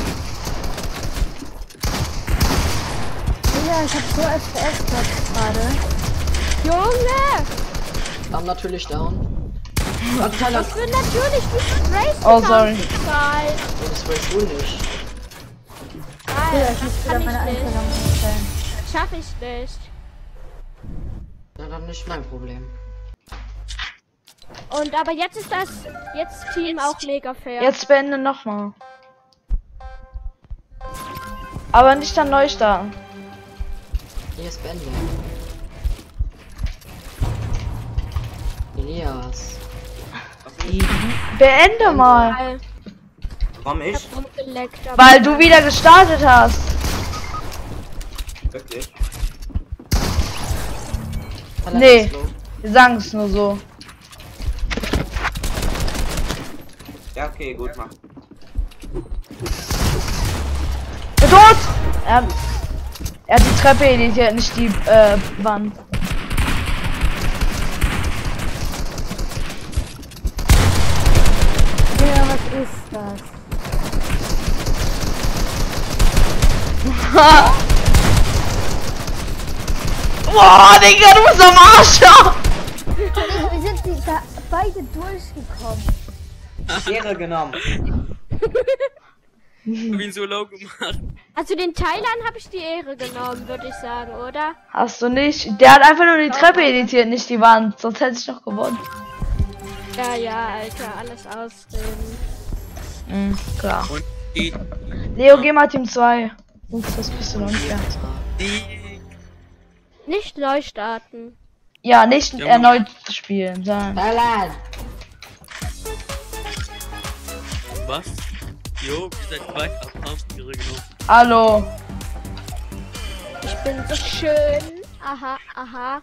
Ja, ich hab so F P S gerade. Junge! Dann natürlich down. Warte, Tyler. Was für natürlich die Race. Oh, sorry. Geil. Oh, das weißt du nicht. Ja, Geil. ich muss Das wieder kann meine ich nicht. Einstellungen umstellen. Schaff ich nicht. Ja, dann nicht mein Problem. Und aber jetzt ist das jetzt Team auch mega fair. Jetzt beende nochmal. Aber nicht dann neu starten. Hier ist Bände. Elias. Beende mal. Geil. Warum Ich ich? hab rumgeleckt, aber Weil du wieder gestartet hast. Wirklich? Tyler Nee. ist low. Wir sagen es nur so. Ja, okay, gut, mach. Bin tot! Er, hat- er hat die Treppe editiert, nicht die äh, Wand. Ja, was ist das? Boah, Digga, du bist am Arsch! Wir sind die, da beide durchgekommen. Ehre genommen. Ich hab ihn so low gemacht. also den Teilern habe ich die Ehre genommen, würde ich sagen, oder? Hast du nicht? Der hat einfach nur die Treppe editiert, nicht die Wand. Sonst hätte ich doch gewonnen. Ja, ja, Alter, alles ausreden. Mhm, klar. Und die, Leo, geh mal Team zwei. Ups, das bist du noch nicht mehr. die, Nicht neu starten. Ja, nicht Ja, erneut spielen, sondern. Tyler! was? Jo, ihr seid zwei, haben ihre genommen. Hallo. Ich bin so schön. Aha, aha.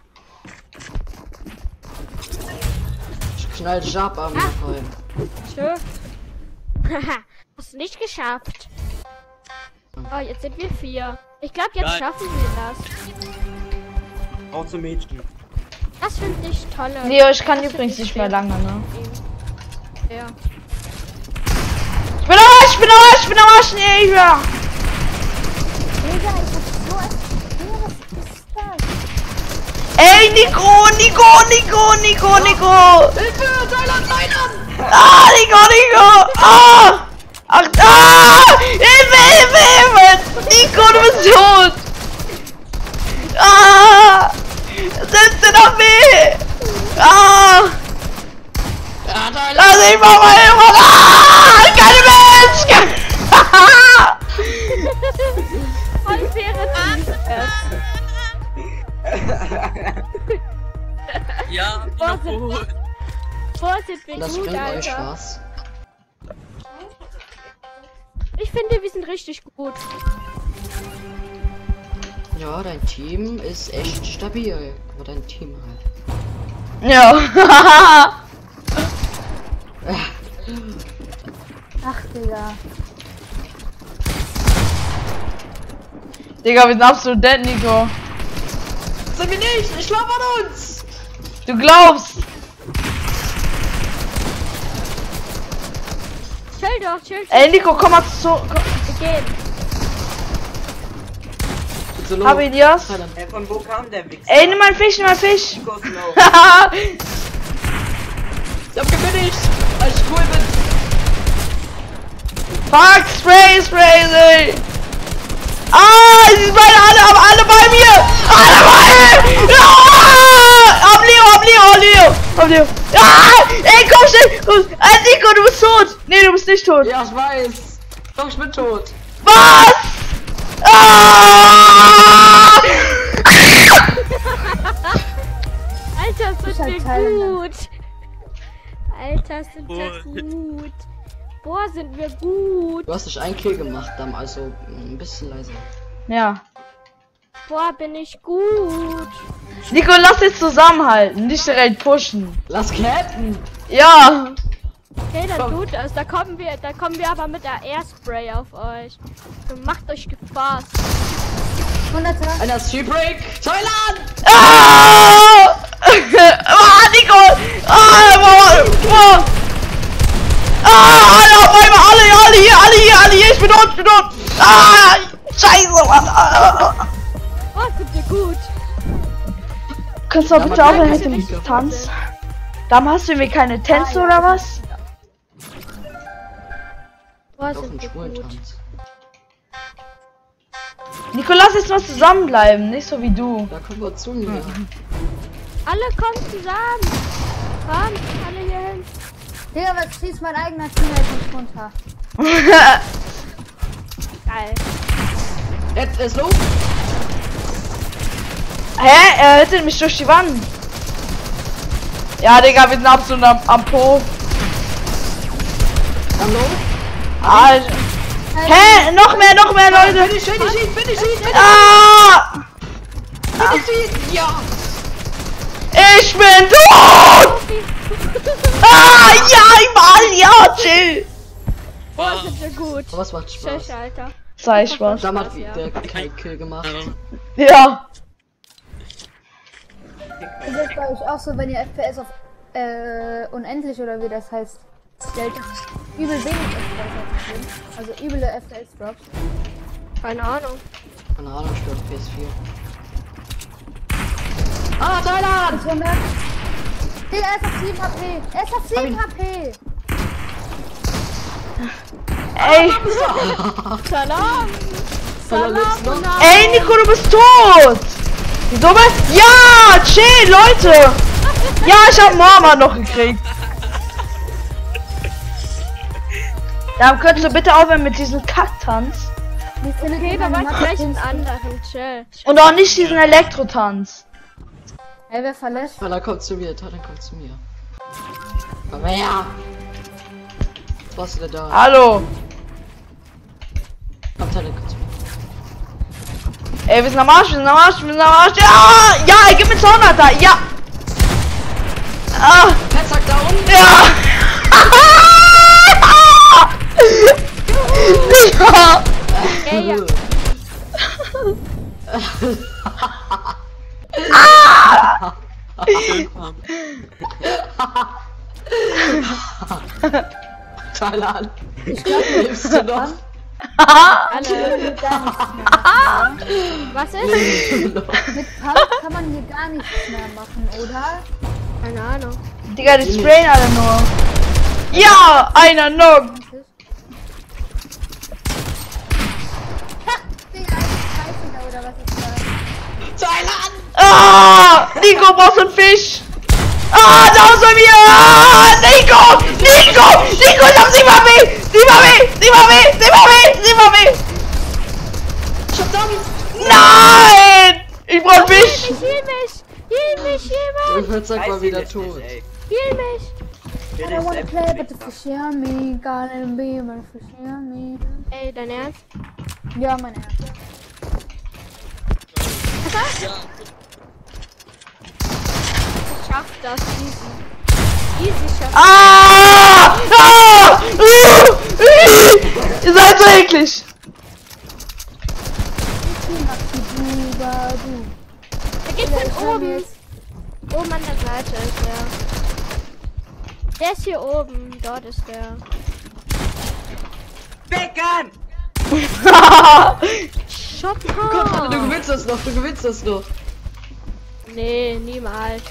Ich knall Jab am voll. Schön. Hast du nicht geschafft. Oh, jetzt sind wir vier. Ich glaube, jetzt Geil. schaffen wir das. Auch zum Mädchen. Das finde ich toll. Leo, ich kann Das übrigens find ich nicht mehr sehr lange, ne? Ja. Ich bin am Arsch, ich bin am Arsch, ich bin am Arsch, nee, ich ja. Digga, ich hab so ein... Digga, was ist das? Ey, Nico, Nico, Nico, Nico, Nico. Hilfe! Thailand, Thailand! Ah, Nico, Nico. Ah. Ach, ah. Hilfe, Hilfe, Hilfe. Nico, du bist tot. Ah. Sitze noch weh. Ah. Ja, Thailand! Lass mich mal mal Hilfe. Ah. Keine Mensch. Voll faire Ja, Boah, wieder gut. Boah, sind wir Das gut, bringt euch Alter. was. Ich finde, wir sind richtig gut. Ja, dein Team ist echt stabil. Aber dein Team halt. Ja. Ach, Digga. Digga, wir sind absolut dead, Nico. Sind wir nicht! Ich glaub an uns! Du glaubst. Chill doch, chill, chill. Ey, Nico, komm mal zu. Komm. Wir gehen. So low. Hab ihn, Jas. Thailand. Ey, von wo kam der Wichser? Ey, nimm mal Fisch, nimm mal Fisch. Nico ist low. Ich hab gefinisht! Weil ich cool bin! Fuck, Spray, Spray, ey. Ah, sie sind beide alle, aber alle bei mir. Alle bei mir. Ja! Ab Leo, ab Leo, ab Leo. Ab Leo. Ah, ey, komm schnell. Komm. Ey, Nico, du bist tot. Nee, du bist nicht tot. Ja, ich weiß! Doch, ich bin tot! Was? Ah! Alter, sind halt wir Thailänder. gut. Alter, sind wir gut. Boah, sind wir gut. Du hast nicht einen Kill gemacht, dann also ein bisschen leiser. Ja. Boah, bin ich gut. Nico, lass jetzt zusammenhalten, nicht direkt pushen. Lass cappen! Ja. Okay, dann tut das. Da kommen wir, da kommen wir aber mit der Airspray auf euch. Und macht euch Spaß. Hunderter. Einer Streetbreak! Thailand! Ah! Ah, Nico! Ah, boah, boah. Ah, alle auf einmal, alle, alle hier, alle hier, alle hier, ich bin tot, ich bin tot. Ah, scheiße, Mann. Ah. Oh, sind wir gut. Kannst du Ja, bitte man aufhören merkt, mit dass dem ich Tanz? Dann hast du mir keine Tänze oder was? Boah, Doch, sind ein wir gut. Schwulentanz. Nico, lass jetzt mal zusammenbleiben, nicht so wie du. Da kommen wir zu mir. Alle kommen zusammen. Kommt, alle hier hin. Digga, was schießt mein eigener Teammate nicht runter? Geil. Jetzt ist los! Hä? Er hittet mich durch die Wand. Ja, Digga, wir sind absolut am, am Po. Hallo? Alter. Hä? Noch mehr, noch mehr, Leute. Finish, finish ihn, finish ihn, finish Ah! ihn! Ja! Ich bin tot! Ah, ja, mal, ja, chill. Boah, sind wir gut. Aber es macht Spaß. Tschüss, Alter. Sei Spaß. Da hat wieder kein Kill gemacht. Ja. Ist das bei euch auch so, wenn ihr F P S auf äh, unendlich oder wie das heißt, stellt, übel wenig F P S hat drin? Also üble F P S-Drops. Keine Ahnung. Keine Ahnung, ich bin auf P S vier. Ah, Thailand! hundert. Digga, er ist auf sieben H P. Er ist auf sieben H P. Ey, Salam. Salam. und ey, Nico, du bist tot. Wieso was? Ja, chill, Leute. Ja, ich hab Mama noch gekriegt. Dann könntest du bitte aufhören mit diesem Kacktanz. Wie findet Okay, ihr da meine war vielleicht einen Macht? anderen. Chill. Und auch nicht diesen Elektrotanz. Ey, wer verlässt? Thailand kommt zu mir, Thailand kommt zu mir. Komm her! Was ist denn da? Hallo. Komm, Thailand kommt zu mir. Ey, wir sind am Arsch, wir sind am Arsch, wir sind am Arsch. Ja, ja, ey, gib mir zweihundert, ja. Ah, Petzack down! ja. Digga! Ja, ja. Thailand. Lebst du noch? Alle. Gar nichts mehr. Was ist? Mit Pump kann man hier gar nichts mehr machen, oder? Keine Ahnung. Digga, die sprayen alle nur. Ja, einer noch. Digga, Scheiße, oder was ist das? Thailand! Ah! Nico, brauchst du einen Fisch? Ah, da ist er mir! Ah, Nico! Nico! Nico, ich hab sie mal weh! Sie mal weh! Sie mal weh! Sie mal weh! Sie mal weh! Nein! Ich brauch einen Fisch! Heal mich! Heal mich, jemand! Ich wird sag mal wieder tot. Heal mich! I don't wanna play, but the fish on me. Gotta be, but the fish on me. Ey, dein Ernst? Ja, mein Ernst. Ich schaff das easy. Easy schaff Ah! Ah! Uh! Uh! Ihr seid so eklig! Da geht's von oben. Oben an der Seite ist der. Der ist hier oben. Dort ist der. Becken! Schotter! Du gewinnst das noch, du gewinnst das noch. Nee, niemals.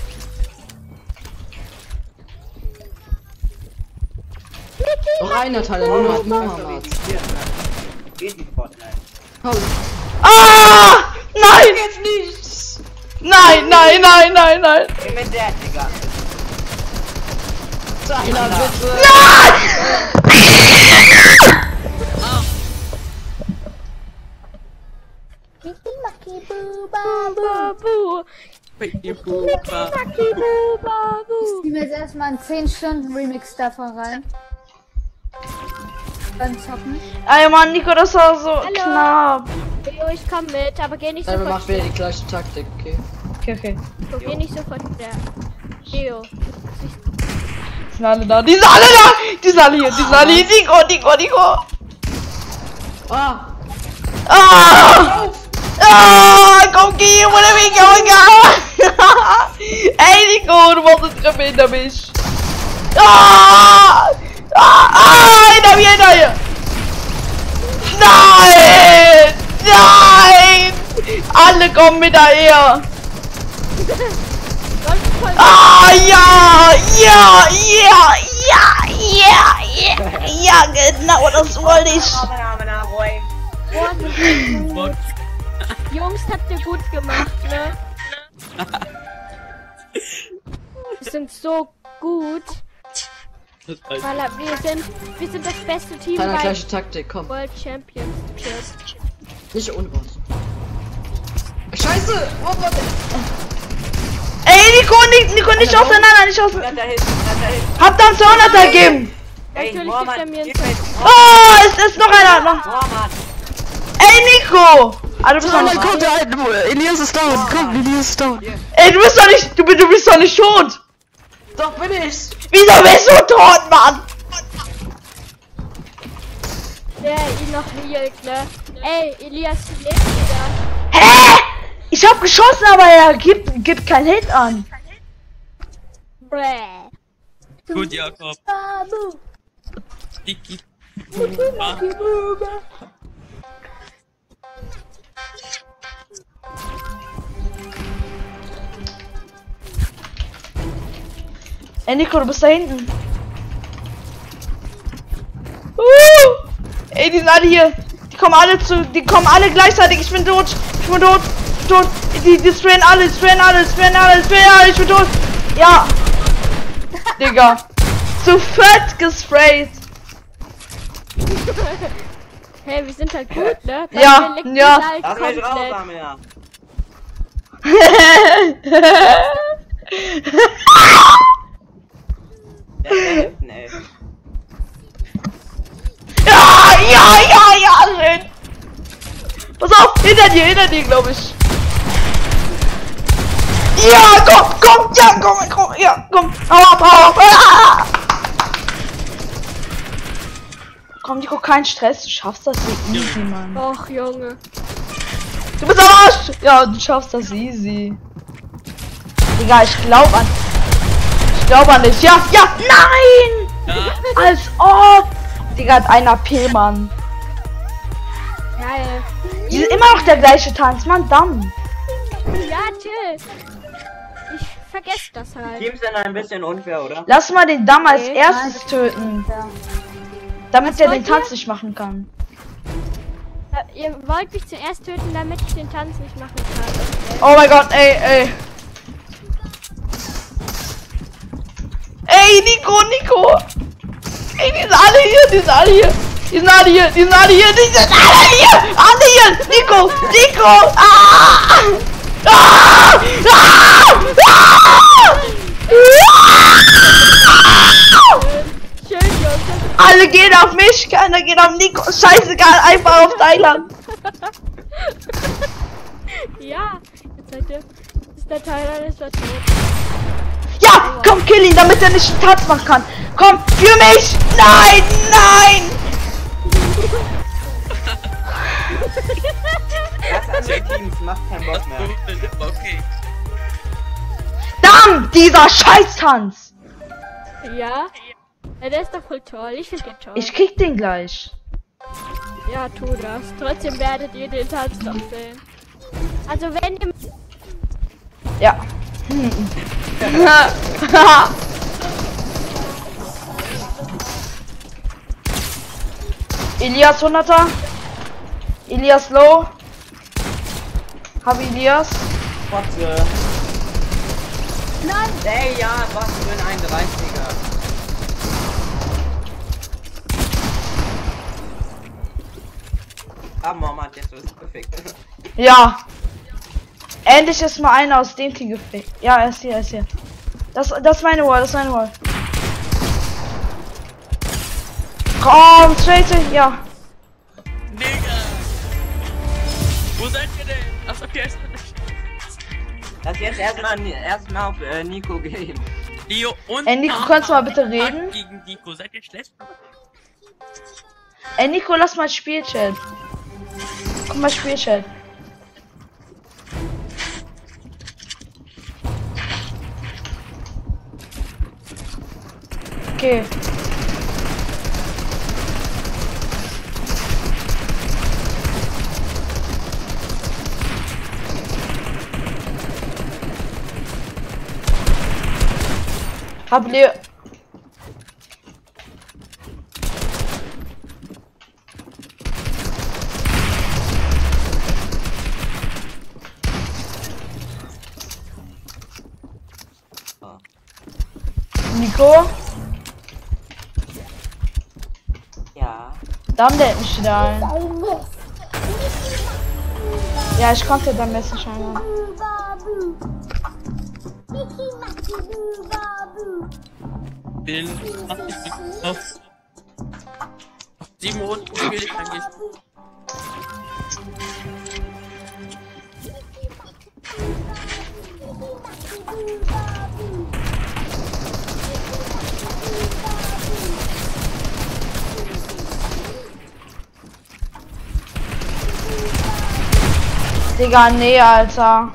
Noch einer Thailand, nur noch Mohammed. Geht die Fortnite. Ah! Nein! Jetzt nichts! Nein, nein, nein, nein, nein! Geh mit der, Digga. Thailand, bitte! Babu! Picky Poopa. Lucky Babu! Ich zieh mir jetzt erstmal einen zehn Stunden Remix davon rein. Beim Zocken. Ey Mann, Nico, das war so Hallo. knapp. Leo, ich komm mit, aber geh nicht Nein, wir sofort. machen wieder die gleiche Taktik, okay? Okay, okay. So, geh nicht sofort der. Leo. Die sind alle da. Die sind alle da! Die sind alle hier, die sind alle hier. Nico, Nico, Nico! Ah! Ah! Ah! Komm, geh, wo der Weg, oh Gott! Ey, Nico, du machst eine Treppe hinter mich. Ah! Ah! Ah! Hinter mir, hinter mir! Nein! Nein! Alle kommen mit daher! Ah, ja! Ja! Ja! Ja! Ja! Ja! Ja, genau, das wollte ich! Box. Jungs, habt ihr gut gemacht, ne? Wir sind so gut, Das heißt, weil wir sind, wir sind das beste Team Thailand, bei gleiche Taktik, komm. World Championship. Nicht unwahr. Scheiße! Oh, warte. Ey, Nico, Nico, Nico, nicht auseinander, nicht auseinander! Da hilft, da hilft. Habt ihr einen zweihunderter gegeben? Ey, Natürlich Mohammed, gibt er mir einen gib mir- Oh, es ist noch einer! Noch. Mohammed, Ey, Nico! Ah, du bist doch nicht. kommt der Elias ist down, komm, Elias ist down. Ey, du bist doch nicht. Du, du bist doch nicht tot! Doch, bin ich! Wieso bist du tot, Mann? Der ihn noch hielt, ne? Ey, Elias lebt wieder. Hä? Ich hab geschossen, aber er gibt, gibt keinen Hit an. Bräh. gut, Jakob. Babu. Picky Poopa. Ey, Nico, du bist da hinten. Uh! Ey, die sind alle hier. Die kommen alle zu. Die kommen alle gleichzeitig. Ich bin tot. Ich bin tot. Tot. Die, die sprayen alle. Die sprayen alle. Die sprayen alle. Die sprayen alle. Ich bin tot. Ja. Digga. Zu fett gesprayt. Hey, wir sind halt gut, ne? Bei Ja, mir liegt ja. die halt lass mich raus, komplett. Amina. Der ist da hinten, ey. Ja, ja, ja, ja, schön. Pass auf, hinter dir, hinter dir, glaube ich. Ja, komm, komm, ja, komm, komm, ja, komm. Hau ab, hau ab. Ah! Komm, Nico, kein Stress. Du schaffst das so easy, Mann. Och, Junge. Du bist am Arsch! Ja, du schaffst das easy. Digga, ich glaub an. Ich glaub an dich. Ja, ja, nein! Ja. Als ob! Digga, hat ein A P, Mann. Geil. Die sind immer noch der gleiche Tanz, Mann, dann. Ja, chill. Ich vergesse das halt. Teams sind ein bisschen unfair, oder? Lass mal den Damm als Okay. erstes töten. Ja. Damit Was er den wollt ihr? Tanz nicht machen kann. Äh, Ihr wollt mich zuerst töten, damit ich den Tanz nicht machen kann. Okay. Oh mein Gott, ey, ey. Ey, Nico, Nico! Ey, die sind alle hier, die sind alle hier! Die sind alle hier, die sind alle hier, die sind alle hier! Alle hier! Nico! Nico! Ah! Ah! Ah! Ah! Schön, Junge. Alle gehen auf mich, keiner geht auf Nico. Scheißegal, einfach auf Thailand. Ja, jetzt seid ihr. Ist der Teil ist tot. Ja, komm, kill ihn, damit er nicht einen Tanz machen kann. Komm, für mich! Nein, nein! Das andere Teams macht keinen Bock mehr. Okay. Dann dieser Scheiß-Tanz. Ja? Ja, der ist doch voll toll. Ich finde den toll. Ich krieg den gleich. Ja, tu das. Trotzdem werdet ihr den Tanz noch sehen. Also wenn ihr... Ja. Elias hunderter. Elias low. Hab Elias. Fotze. Nein! Ey, ja, was für ein einunddreißiger. Ah, Mama hat jetzt was perfekt. Ja. Endlich ist mal einer aus dem Team gefickt. Ja, er ist hier, er ist hier. Das, das ist meine Wall, das ist meine Wall. Komm, straight, ja. Digga! Wo seid ihr denn? Achso, okay, ist nicht. Lass jetzt erstmal erstmal auf äh, Nico gehen. Leo und. Ey, Nico, kannst du mal bitte reden? Gegen Nico, seid ihr schlecht? Ey, Nico, lass mal Spielchat. Guck mal, Spielchat. Okay. Hab Leo. Nico? Ja. Dann der mich wieder ein. Ja, ich konnte dann Messer scheinbar. Bin achtzig auf sieben Runden gespielt, dann geht's. Digga, nee, Alter.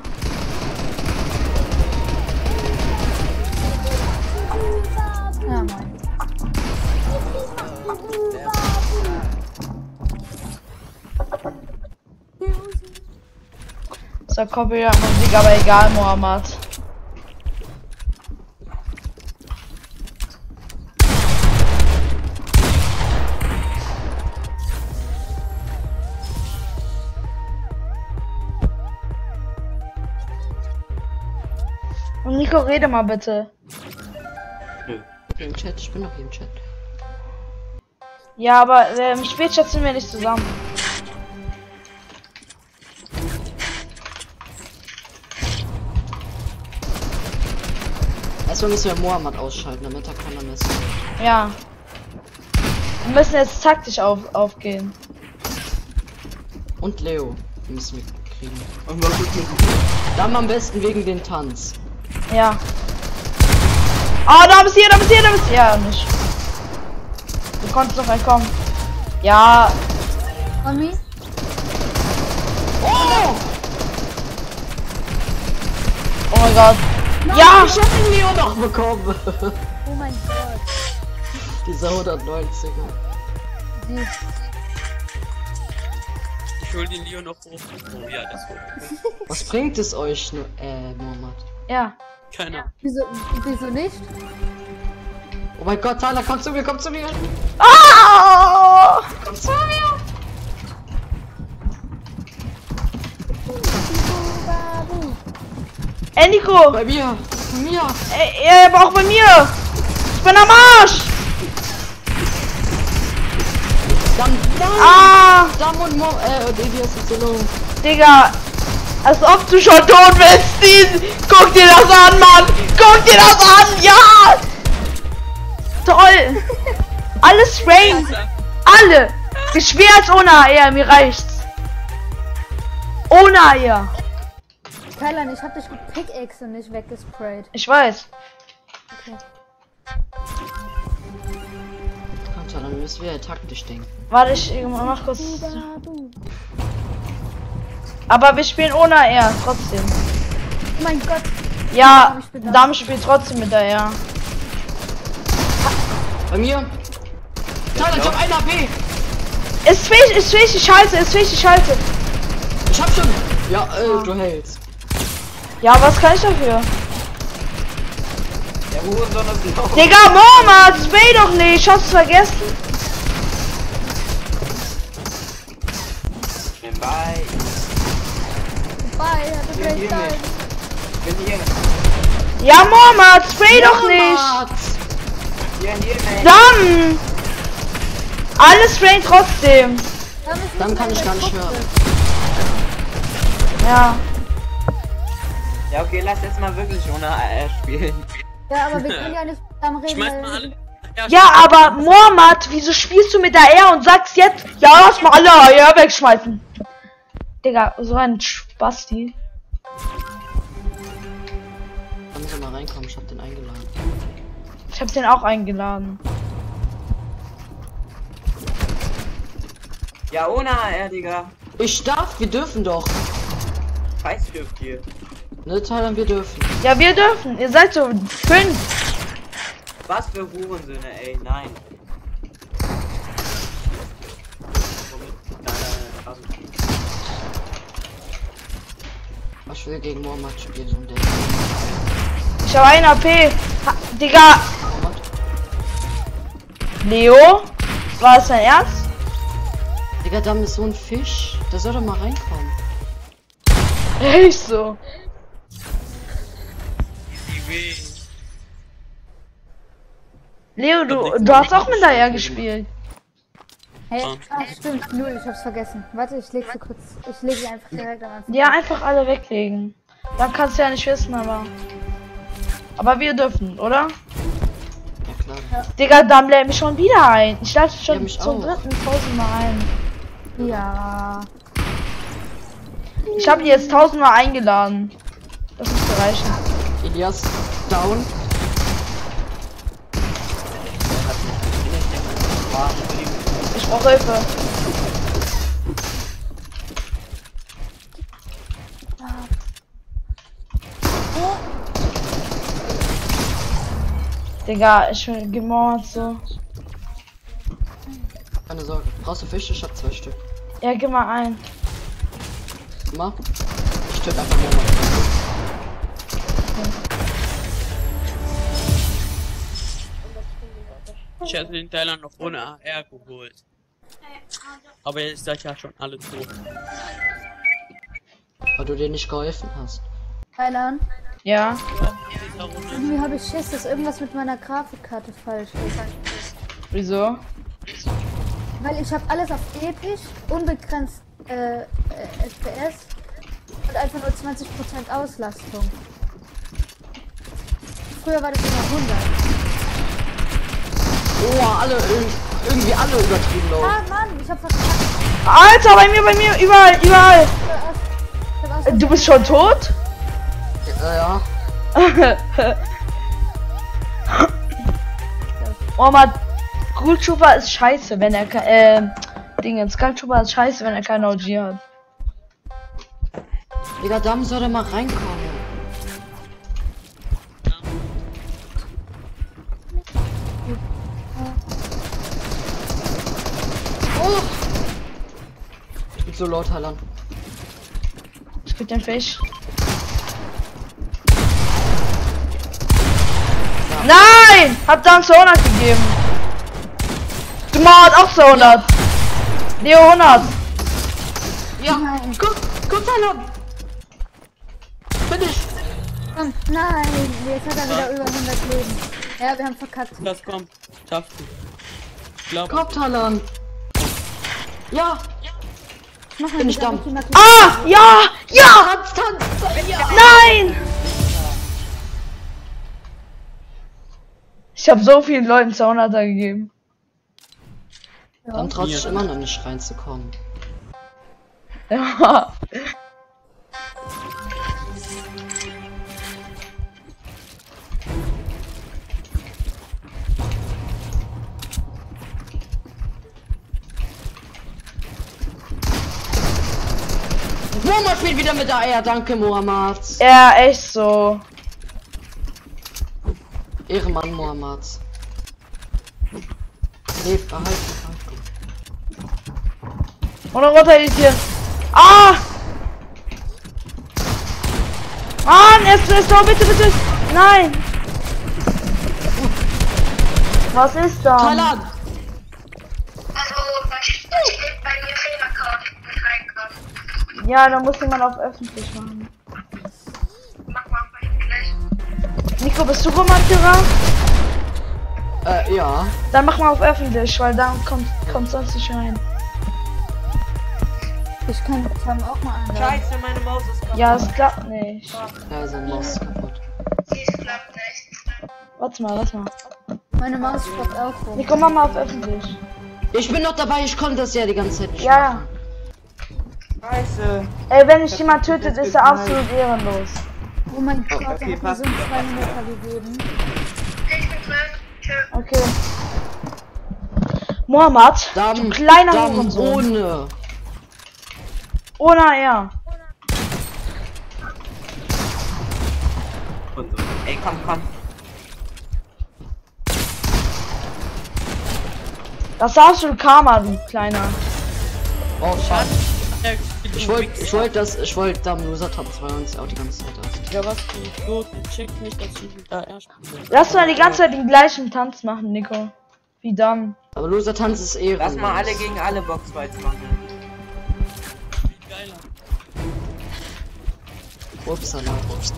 Ja, moin. So, Copyright-Musik, aber egal, Mohammed. Und Nico, rede mal bitte. Im Chat, ich bin noch im Chat. Ja, aber äh, im Spielchat sind wir nicht zusammen. Erstmal müssen wir Mohammed ausschalten, damit er keiner mehr sieht. Ja. Wir müssen jetzt taktisch auf, aufgehen. Und Leo müssen wir kriegen. Und was ist mit Dann am besten wegen den Tanz. Ja. Ah, da bist du hier, da bist du hier, da bist du. Ja, nicht. Du konntest doch entkommen. Ja. On me? Oh! Oh mein Gott. Ja! Ich hab den Leo noch bekommen. Oh mein Gott. Dieser hundertneunziger. Süß. Ich hol den Leo noch hoch. Oh ja, das hoch. Was bringt es euch, nur, äh, Mohammed? Ja. Keiner. Wieso, wieso nicht? Oh mein Gott, Tyler, komm zu mir, komm zu mir. Ah! Komm zu mir. Ey, Nico! Bei mir, bei mir. Ey, ey, aber auch bei mir! Ich bin am Arsch! Dann, dann, Ah! Dam und Mom, äh, und Elias ist so low. Digga! Als ob du schon tot bist, Steve! Guck dir das an, Mann! Guck dir das an! Ja! Toll! Alles Rank! Alle! Ich schwer als ohne A R, mir reicht's! Ohne A R! Kylan, ich hab dich mit Pickaxe und nicht weggesprayt. Ich weiß. Okay. Komm schon, dann müssen wir taktisch denken. Warte, ich mach kurz. Aber wir spielen ohne A R, trotzdem. Oh mein Gott. Ja, Dam spielt trotzdem mit A R. Bei mir. Tyler, ich hab ein A P. Ist fähig, ist fähig, ich halte, ist fähig, ich halte. Ich hab schon. Ja, äh, du hältst. Ja, was kann ich dafür? Der Hurensohn ist low. Digga, Mohammed, spray doch nicht, ich hab's vergessen. Ich bin bei. Bye, hatte Hier, great hier time. nicht. Ich bin hier. Ja, Mohammed, spray doch nicht. Hier, hier nicht. Dann! Alles sprayen trotzdem. Dann kann ich gar nicht hören. Ja. Ja, okay, lass jetzt mal wirklich ohne A R spielen. Ja, aber wir können ja nicht am reden. Schmeiß mal weil- alle. Ja, aber Mohammed, wieso spielst du mit der R und sagst jetzt, ja, lass mal alle A R wegschmeißen? Digga, so ein Spasti. Da muss er mal reinkommen, ich hab den eingeladen. Ich hab den auch eingeladen. Ja, ohne A R, Digga. Ich darf, wir dürfen doch. Scheiß dürft ihr. Ne, Tyler, wir dürfen. Ja, wir dürfen. Ihr seid so fünf. Was für Hurensöhne, ey, nein. Nein, nein, nein, also. Ich will gegen Mohammed spielen und der. Ich habe ein A P. Ha, Digga. Mohammed. Leo? War es dein Ernst? Digga, da ist so ein Fisch. Der soll doch mal reinkommen. Echt so. Die weh. Leo, du, du hast auch mit der R gespielt. Hey, ah, stimmt, null, ich hab's vergessen. Warte, ich leg sie kurz. Ich lege sie einfach direkt am Anfang. Ja, einfach alle weglegen. Dann kannst du ja nicht wissen, aber. Aber wir dürfen, oder? Ja, klar. Digga, dann lädt mich schon wieder ein. Ich lade Ja, schon mich zum auch. dritten tausendmal ein. Ja. Ich habe ihn jetzt tausendmal eingeladen. Das müsste reichen. Elias, down. Ich brauche Hilfe. Digga, ich will gemordet so. Keine Sorge. Brauchst du Fische? Ich hab zwei Stück. Ja, gib mal ein. Guck mal. Ich töte einfach Mohammed. Ich hätte den Teil noch ohne A R geholt. Aber jetzt seid ja schon alle tot. Weil du dir nicht geholfen hast. Kylan, Ja. irgendwie habe ich Schiss, dass irgendwas mit meiner Grafikkarte falsch ist. Wieso? Weil ich habe alles auf episch, unbegrenzt äh, äh, F P S und einfach nur zwanzig Prozent Auslastung. Früher war das immer hundert. Oh, alle, irg- irgendwie alle übertrieben low. Ah Mann, ich hab verkackt. Alter, bei mir, bei mir, überall, überall. Ich hab aus Du bist schon tot? Ja, ja. Oh Mann, Gulchufa ist scheiße, wenn er, ka- äh, Dinge. Skulltrooper ist scheiße, wenn er keine O G hat. Digga, Damm soll da mal reinkommen. Oh! Ich bin so laut, Heiland. Ich geb den Fisch. Nein! Hab dann zweihundert gegeben. Du Mann, auch zweihundert. Leo hundert. Ja, guck, guck, Heiland! Finish! Komm, nein, jetzt hat er wieder über hundert Leben. Ja, wir haben verkackt. Das kommt. Schaffst du. Ich glaub. Kommt, Heiland! Ja! Mach mal Bin ich wieder dumm. Ulti Max. Ah! Ja! Ja! Tanz, tanz! Ja! Nein! Ich habe so vielen Leuten zweihunderter gegeben. Dann traut sich immer noch nicht reinzukommen. Ja. Mohammed spielt wieder mit der Eier, danke Mohammed. Ja, echt so. Ehrenmann Mohammed. Lebt, behalten, behalten. Oder runter editieren. Ah! Mann, es ist so, bitte, bitte. Nein. Was ist da? Thailand! Also, was steht bei mir Fehlercode reinkommen? Ja, da muss jemand auf öffentlich machen. Mach mal bei gleich. Nico, bist du Romantiker? Äh, ja. Dann mach mal auf öffentlich, weil da kommt, kommt sonst nicht rein. Ich kann Tam auch mal anladen. Scheiße, meine Maus ist kaputt. Ja, es klappt nicht. Ja, sein Maus ist kaputt. Dies klappt nicht. Warte mal, warte mal. Meine Maus stoppt auch rum. Nico, mach mal auf öffentlich. Ich bin noch dabei, ich konnte das ja die ganze Zeit nicht. Ja, ja. Scheiße. Ey, wenn dich jemand tötet, ist er absolut ehrenlos. Oh mein Gott, der okay, hat mir passt. so einen zweihundert gegeben. Ich bin drin. Tschö. Okay. Mohammed, du Damm, kleiner Damm Hurensohn. ohne. Ohne er. Und so. Ey, komm, komm. Das darfst du Karma, du kleiner. Oh, schade. Ja, Ich wollte, ich wollte das, ich wollte Damm Loser Top zwei uns auch die ganze Zeit aus. Ja, was für ein Idiot. Ich check nicht, dass ich mit A R spiele. Lass mal die ganze Zeit den gleichen Tanz machen, Nico. Wie dann? Aber Loser Tanz ist ehrenlos. Lass mal alle gegen alle Boxfights machen. Viel geiler. Upsala.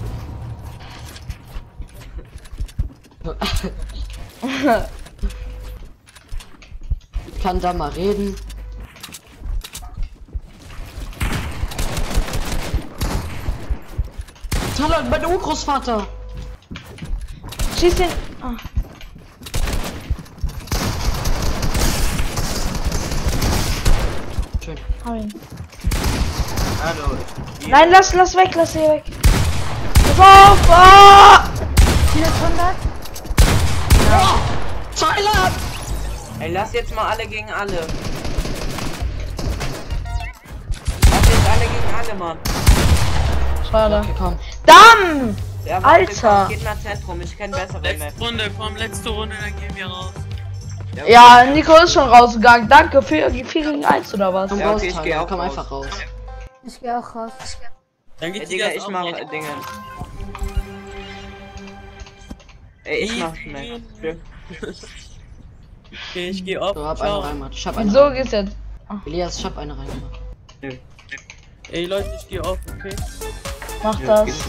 Ich kann da mal reden. Hallo, mein Urgroßvater. Schieß den. Ah. Schön. Hau ihn. Hallo. Nein, lass, lass weg, lass sie weg. Pass auf! Ah! vierhundert? Thailand! Ey, lass jetzt mal alle gegen alle. Lass jetzt alle gegen alle, Mann. Schade. Okay, komm. Damm! Ja, warte, Alter. komm, geht nach Zentrum, ich kenn bessere Map. Letzte Runde, komm, letzte Runde, dann gehen wir raus. Ja, Nico ist schon rausgegangen. Danke für vier gegen eins oder was? Komm Ja, raus, okay, ich geh Thailand. auch Komm raus. einfach raus. Ich gehe auch raus. Dann Ey, geht Digga, das ich auch mach raus. äh, Dinge. Ey, ich mach schnell. Okay, ich geh auf. So, hab eine Ciao. reingemacht. Ich hab eine Wieso reingemacht. geht's jetzt? Elias, ich hab eine reingemacht. Nö. Ey Leute, ich geh auf, okay? Mach Ja, das. geht.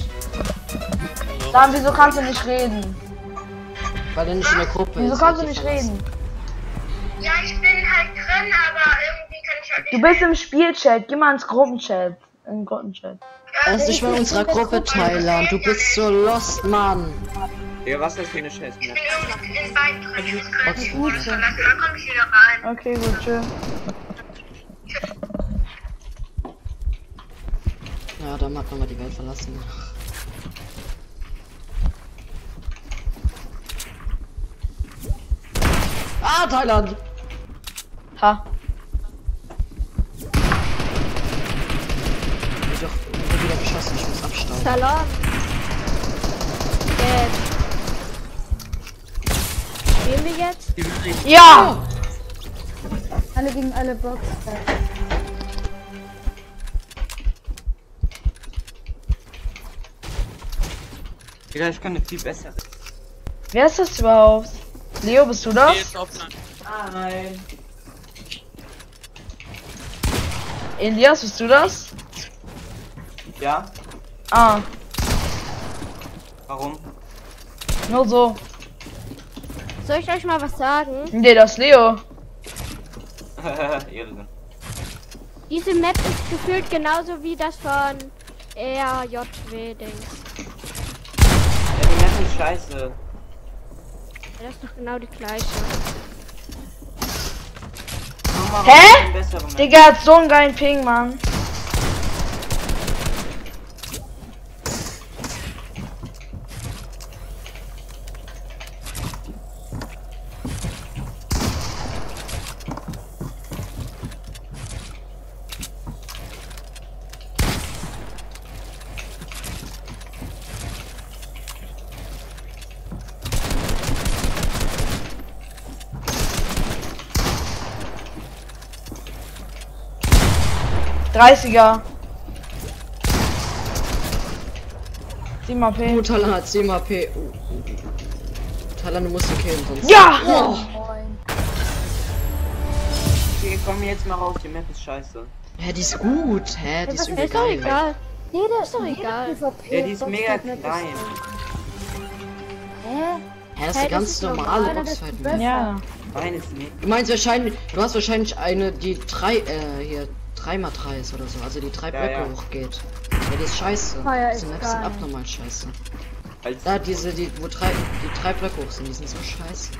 Damm, wieso kannst du nicht reden? Weil er nicht in der Gruppe Wieso ist. kannst du hat die nicht verlassen. reden? Ja, ich bin halt drin, aber irgendwie kann ich halt Du nicht. bist im Spielchat. Geh mal ins Gruppenchat. In den Gruppenchat. Er ist nicht mehr in unserer Gruppe, Thailand. Du bist so lost, Mann. Digga, was ist das für eine Scheiße? Ich bin irgendwie in beiden drin. Ich muss Okay. Modus verlassen, dann komme ich wieder rein. Okay, gut, tschö. Ja, dann hat man mal die Welt verlassen. Ah, Thailand! Ha. Salam. Jetzt. Spielen wir jetzt? Die will ich. Ja! Alle gegen alle Box. Digga, ich kann eine viel bessere. Wer ist das überhaupt? Leo, bist du das? Die ist auf einer- Nein. Elias, bist du das? Ja? Ah, Warum? nur so. Soll ich euch mal was sagen? Nee, das ist Leo. Irre. Diese Map ist gefühlt genauso wie das von R J W-Dings. Ja, die Map ist scheiße. Das ist doch genau die gleiche. Mach mal Hä? eine bessere Map. Digga hat so einen geilen Ping, Mann. dreißiger. sieben A P. Oh, Talan hat sieben H P. Oh, oh, oh. Talan, du musst ihn killen, sonst. Ja! Moin. Okay, komm jetzt mal raus, die Map ist scheiße. Hä, die ist gut. Hä, die ist was übel Ist doch geil. egal. Jeder Ist doch egal. Ja, die ist mega klein. Hä? Hä, das ist Hey, eine das ganz ist normale normal, das ist Boxfight. besser. Ja. Nein, ist nicht. Du meinst wahrscheinlich, du hast wahrscheinlich eine, die drei, äh, hier, drei mal drei ist oder so, also die drei Ja, Blöcke ja. hochgeht. Ja, die ist scheiße. Feuer Diese ist Maps sind geil. abnormal scheiße. Als Da, diese, die, wo drei, die drei Blöcke hoch sind, die sind so scheiße.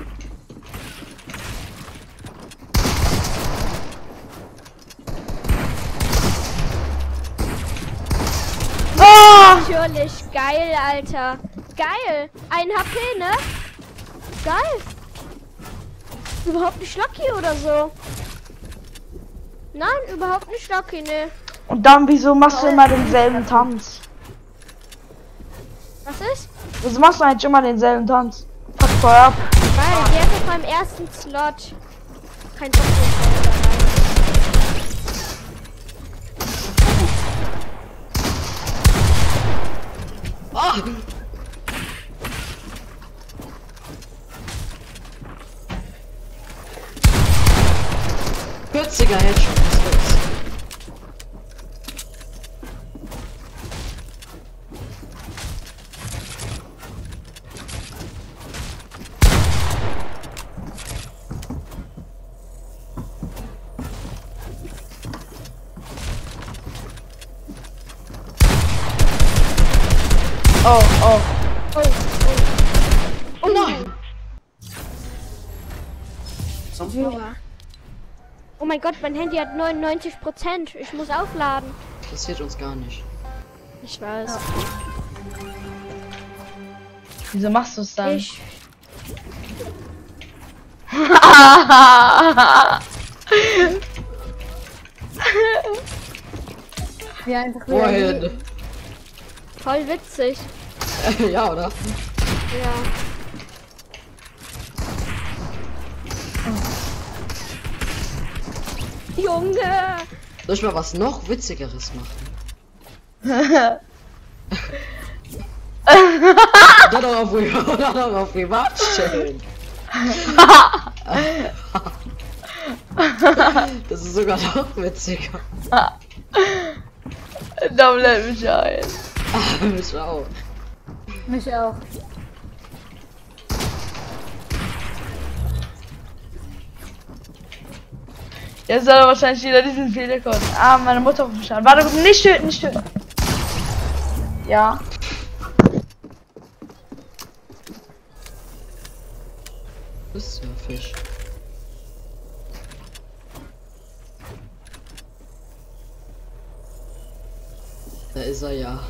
Oh! Natürlich. Geil, Alter. Geil. Ein H P, ne? Geil. Überhaupt nicht lucky oder so. Nein, überhaupt nicht lucky, ne. Und dann, wieso machst du immer denselben Tanz? Was ist? Wieso machst du eigentlich immer denselben Tanz? Fuck voll ab. Weil der ist auf meinem ersten Slot. Kein Bock mehr dabei. Oh! vierziger Headshot, was wird's? Oh, oh. Oh nein! Oh mein Gott, mein Handy hat neunundneunzig Prozent. Ich muss aufladen. Interessiert uns gar nicht. Ich weiß. Wieso machst du es dann? Ich. Wie einfach wieder. Vorhin. Voll witzig. Ja, oder? Ja. Junge! Soll ich mal was noch witzigeres machen? Dann doch auf Privat, dann doch auf Privat stellen. Das ist sogar noch witziger. Da bleibt mich ein. Mich auch. Mich auch. Jetzt soll er wahrscheinlich wieder diesen Fehler kommen. Ah, meine Mutter ruft mich an. Warte, nicht töten, nicht töten. Ja. Das ist ja Fisch. Da ist er ja.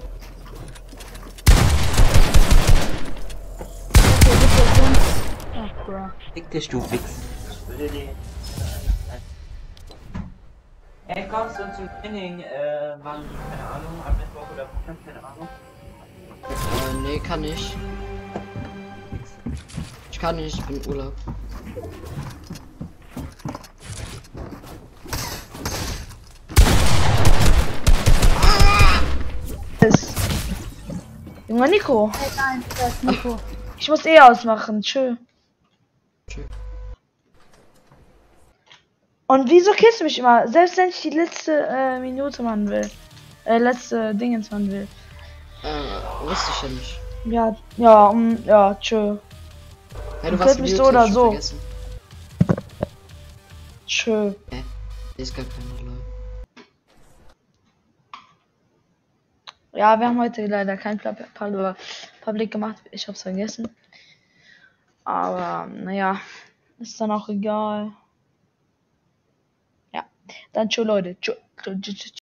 Ach, bro. Fick dich, du Wichs. Ey, kommst du zum Training, äh, wann, keine Ahnung, ab Mittwoch oder Montag, keine Ahnung. Äh, nee, kann ich. Ich kann nicht, ich bin im Urlaub. Ist. Junge Nico, Nein, nein, das ist Nico. ich muss eh ausmachen. Tschö. Tschö. Und wieso killst du mich immer? Selbst wenn ich die letzte äh, Minute machen will. Äh, letzte Dingens machen will. Äh, wusste ich ja nicht. Ja, ja, um, ja, tschö. Ja, Du du warst killst mich mute, so oder hab ich so. vergessen. Tschö. Hier ist gar keine Leute. Ja, wir haben heute leider kein Pub Pub Public gemacht. Ich hab's vergessen. Aber, naja, ist dann auch egal. Ja, dann tschö, Leute. Tschö. Tschö, tschö, tschö.